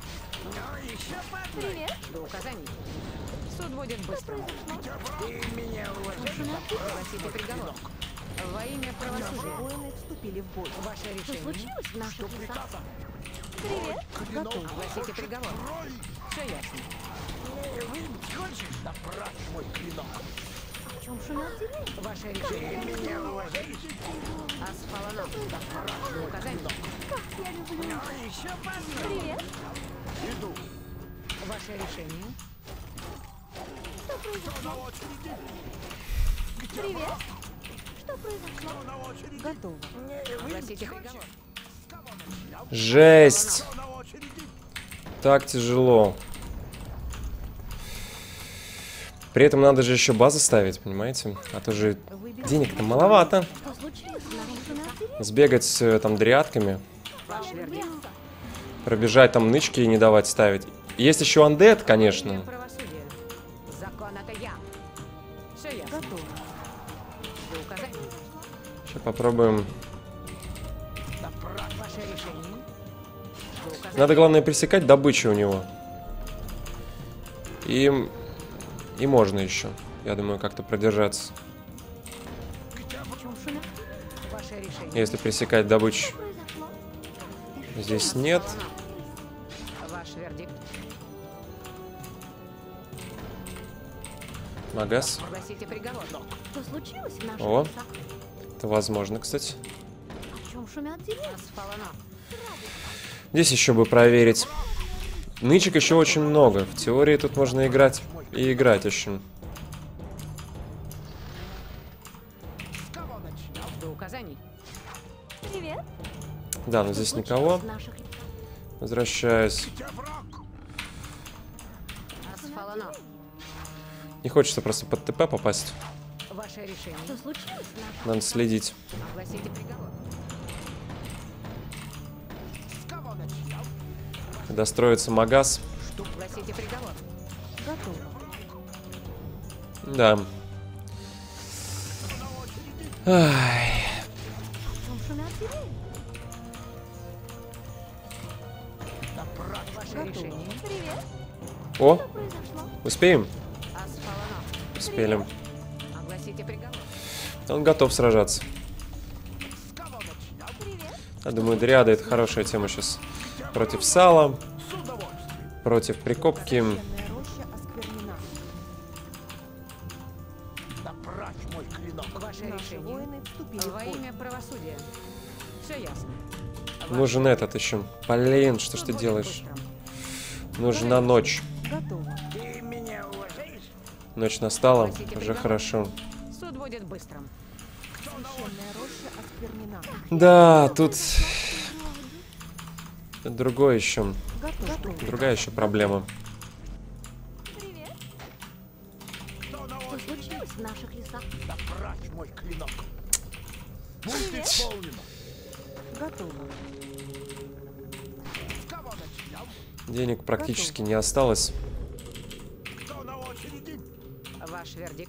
Привет. До указаний. Суд будет быстрым. Ты меня уважаешь? Огласите приговор. Во имя Наши правосудия. воины вступили в бой. Ваше Что решение. случилось в наших лесах? Привет. Готово. Огласите приговор. Все ясно. Выпить хочешь? Да брать мой клинок. В чем шумят деревья? Ваше решение. Ты меня уважаешь? Асфалано. До указаний. Как я люблю. Ну, еще по одной. Привет. Иду. Ваше решение. произошло? Привет. Что произошло? Готово. Огласите приговор. Жесть. Так тяжело. При этом надо же еще базы ставить, понимаете? А то же денег-то маловато. Что случилось? Нарушена дверь? Сбегать с э, там дриадками, Ваш вердикт. пробежать там нычки и не давать ставить. Есть еще Undead, Имя конечно. правосудия. Закон это я. Все ясно. Готово. Жду указаний. Сейчас попробуем. Ваше решение. Жду указаний. Надо, главное, пресекать добычу у него. И, и можно еще, я думаю, как-то продержаться. Почему шумят? Ваше решение. Если пресекать добычу. Произошло? Здесь нет. Ваш вердикт. Магаз. Огласите приговор. Что случилось в наших О. лесах? Это возможно, кстати. О чем шумят деревья? Асфалано. Здесь еще бы проверить. Нычек еще очень много. В теории тут можно играть и играть еще. Жду указаний. Привет. Да, но Что здесь случилось никого. в наших лесах? Возвращаюсь. Асфалано. Не хочется просто под ТП попасть. Ваше решение. Что случилось в наших Надо следить. Огласите приговор. Когда строится магаз. Огласите приговор. Готово. Да. Ай. О чем шумят деревья? Ваше решение. Привет. О, Что произошло? успеем? Асфалано. Успели. Огласите приговор. Он готов сражаться. Привет. Я думаю, дриада это хорошая тема сейчас. Против сала. Против прикопки. Священная роща осквернена. Ваше Наши решение. воины вступили в Во бой. имя правосудия. Все ясно. Нужен этот еще. Блин, что ж ты Суд будет делаешь? быстрым. Нужна ночь. Готово. Ты меня уважаешь? Ночь настала. Уже хорошо. Суд будет быстрым. Священная роща осквернена. Да, тут другое еще. Готово. Другая еще проблема. Привет. Что случилось в наших лесах? Прочь мой клинок. Привет. Готово. С кого начнем? Денег практически не осталось. Кто на очереди? Ваш вердикт.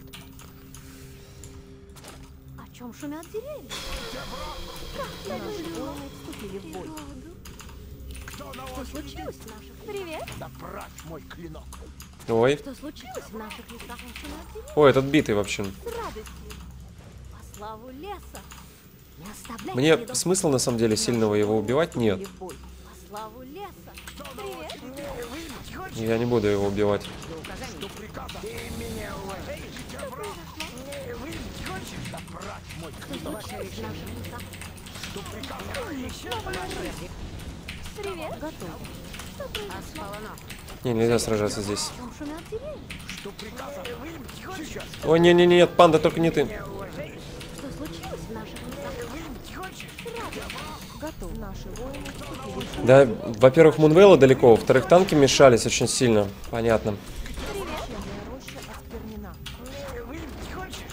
О чем шумят деревья? Наши воины вступили в бой. Кто на Что очереди? случилось в наших? Привет. Да прочь мой клинок. Ой. Что случилось в наших лесах? О чем шумят деревья? Ой, этот битый вообще. С радостью. По славу леса. Не оставляй Мне следов. смысла на самом деле сильного его убивать нет. Вступили в бой. По славу леса. Привет. Выпить хочешь? Я не буду его убивать. Жду указаний. Ты меня уважаешь? Не выпить хочешь? Да прочь мой клинок. Что случилось в наших лесах? Еще Ваш вердикт. Привет. Готово. Что произошло? Асфалано. Не, нельзя сражаться здесь. О чем шумят деревья? что приказано. Выпить хочешь? Ой, не-не-не, нет, панда, только не ты. Меня уважаешь? Что случилось в наших лесах? Выпить хочешь? Готов. Наши воины вступили в бой. Да, во-первых, Мунвелла далеко, во-вторых, танки мешались очень сильно. Понятно. Священная роща осквернена. Выпить хочешь?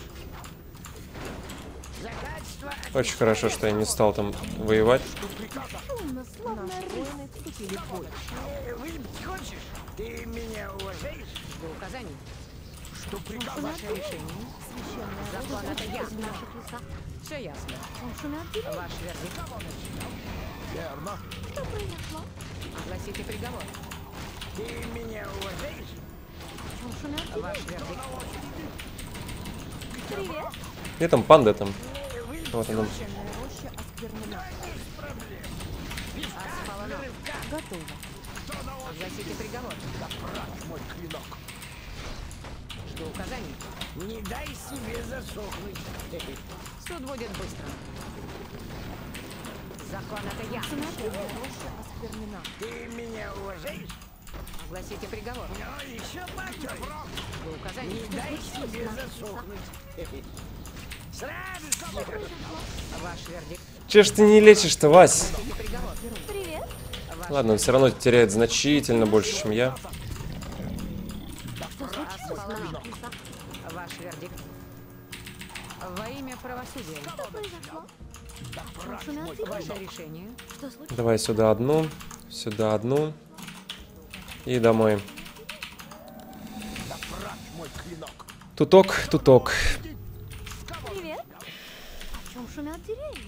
Закачество. Очень хорошо, что я не стал там воевать. Шумно, словно Наши рысь. воины вступили в бой. Выпить хочешь? Ты меня уважаешь? Жду указаний. Что приказано? Ваше решение. Священная Закон это я. В наших лесах. Все ясно. О чем шумят деревья? Ваш вердикт. Верно. Что произошло? Огласите приговор. Ты меня уважаешь? О чем шумят Ваш деревья? вердикт. Привет. Где там панда там? Вот она. Священная роща осквернена. Асфалано. Готово. Огласите приговор. Мой клинок. Жду указаний. Не дай себе засохнуть. Суд будет быстрым. Закон это я. Священная роща осквернена. Ты меня уважаешь? Огласите приговор. Ну, еще по одной. Жду указаний. Не дай себе засохнуть. С радостью. Ваш вердикт. Че ж ты не лечишь-то, Вась? Приговор. Привет. Ладно, он все равно теряет значительно больше, чем я. Асфаланок. Ваш вердикт. Во имя правосудия. Что произошло? В чем шумят Ваше деревья? решение. Что случилось? Давай сюда одну, сюда одну. И домой. Туток, туток. Привет. В чем шумят деревья?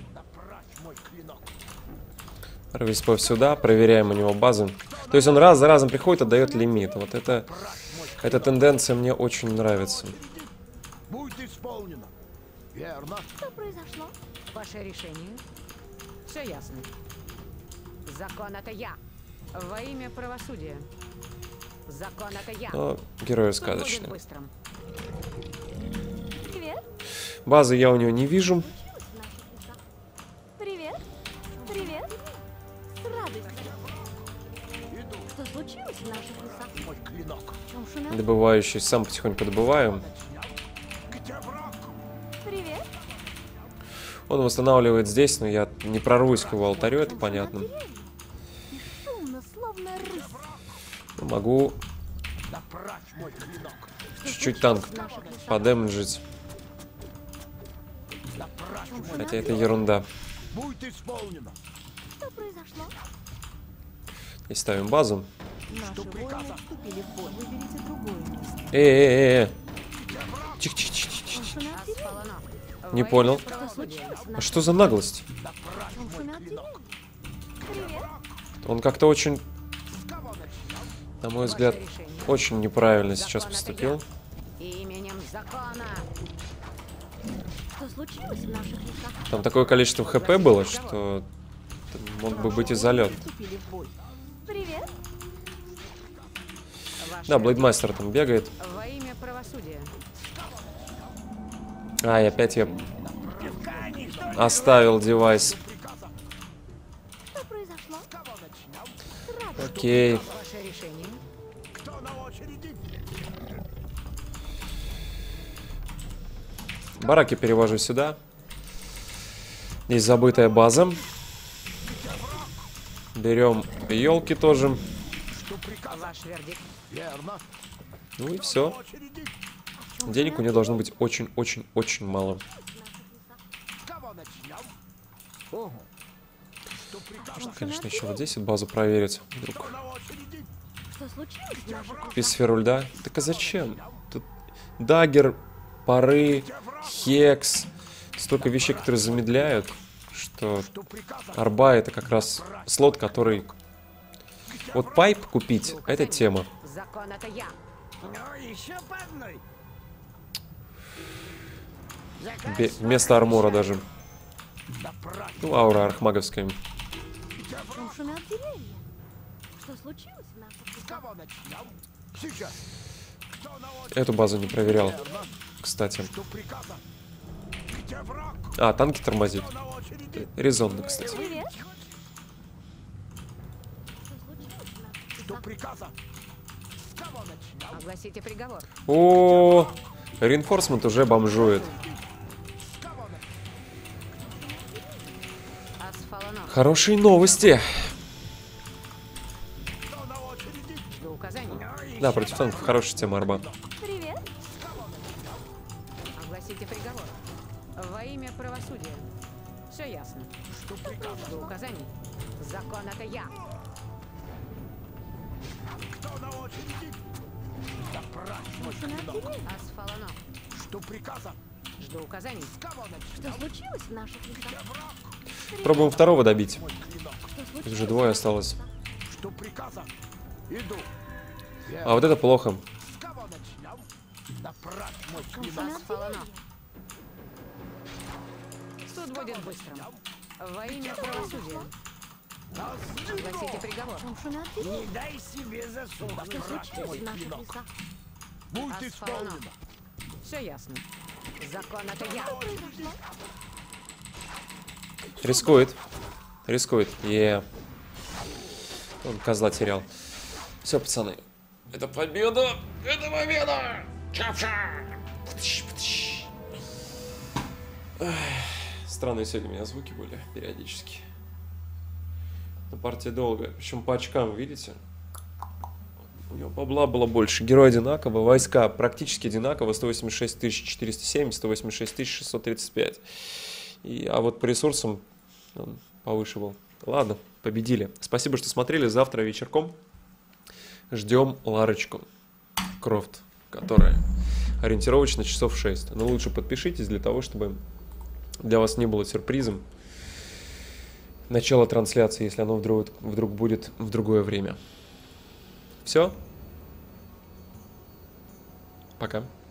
Рвиспов сюда, проверяем у него базу. То есть он раз за разом приходит, отдает лимит. Вот это, эта тенденция мне очень нравится. Будет исполнено. Верно. Что произошло? Ваше решение. Все ясно. Закон это я. Во имя правосудия. Закон это я. Но герой Суд будет сказочный. быстрым. Привет. Базы я у него не вижу. В наших лесах. Привет. Привет. С радостью. Что случилось в наших лесах? Мой клинок. В чем шумят? Добывающий, сам потихоньку добываю. Где враг? Привет. Он восстанавливает здесь, но я не прорвусь к его алтарю, это понятно. И шумно, словно рысь. Ну, могу Да прочь мой клинок. чуть-чуть танк В наших лесах. подэмджить. Да прочь мой. Хотя это ерунда. Будет исполнено. Что произошло? И ставим базу. Наши воины вступили в бой. Выберите другое место. Э-э-э-э. Тихо-тихо-тихо-тихо. В чем шумят деревья? Асфаланок. Не Во понял. имя правосудия. А что за наглость? В чем шумят деревья? Привет. Он как-то очень, на мой взгляд, Ваше решение. очень неправильно сейчас Закон это поступил. я. Именем закона. Что случилось в наших лесах? Там такое количество хп было, что мог бы быть и залет. Вступили в бой. Привет. Ваш Да, Блейдмастер там бегает. Во имя правосудия. Ай, опять я оставил девайс. Что произошло? Окей. Ваше решение. Кто на очереди? Бараки перевожу сюда. Здесь забытая база. Берем елки тоже. Ваш вердикт. Верно. Ну и все. Очереди. Денег у нее должно быть очень-очень-очень мало. С кого начнем? Ого. Что приказ? Можно, конечно, еще вот здесь вот базу проверить. Вдруг. Кто на очереди? Что случилось в наших лесах? Без сферу льда. Так а зачем? Тут дагер, пары, хекс. Столько вещей, которые замедляют, что Что приказ? арба это как раз слот, который... Вот пайп купить, это тема. Закон это я. Ну, еще по одной. Бе- вместо армора даже. Да прочь. Ну, аура архмаговская. В чем шумят деревья? Что случилось в наших С лесах? кого начнем? Сейчас. Кто на очереди? Эту базу не проверял, Верно. кстати. Что приказа? Где враг? А, танки тормозит. Кто на очереди? Резонно, кстати. Привет. Что случилось в наших Что лесах? приказа? С кого начнем? Огласите приговор. О, реинфорсмент уже бомжует. С кого начнем? Асфаланок. Хорошие новости. Кто на очереди? Жду указаний. Да, против танков хорошая тема арба. Привет. Огласите приговор. Во имя правосудия. Все ясно. Что приказа? Жду указаний. Закон это я. Кто на очереди? Да прочь мой Шумят клинок. деревья? Асфаланок. Что приказа? Жду указаний. С кого начнем? Что случилось в наших лесах? Пробуем второго добить. Мой клинок. Что Тут случилось? уже двое осталось. Что приказа? Иду. А вот это плохо. С кого начнем? Да прочь мой В чем клинок. шумят Асфаланок. деревья? Суд будет быстрым. Во имя правосудия. Огласите приговор. В чем шумят деревья? Не дай себе засохнуть. Что случилось в наших лесах? Будет Асфаланок. исполнено. Все ясно. Закон это я. Что произошло? Рискует. Рискует. Е. Он козла терял. Все, пацаны. Это победа! Это победа! Чапша! Странные сегодня у меня звуки были периодически. Но партия долгая. Причем по очкам, видите? У него бабла было больше. Герой одинаково, войска практически одинаково. сто восемьдесят шесть тысяч четыреста семь, сто восемьдесят шесть тысяч шестьсот тридцать пять. И, а вот по ресурсам он повыше был. Ладно, победили. Спасибо, что смотрели. Завтра вечерком ждем Ларочку Крофт, которая ориентировочно часов шесть. Но лучше подпишитесь для того, чтобы для вас не было сюрпризом начало трансляции, если оно вдруг, вдруг будет в другое время. Все. Пока.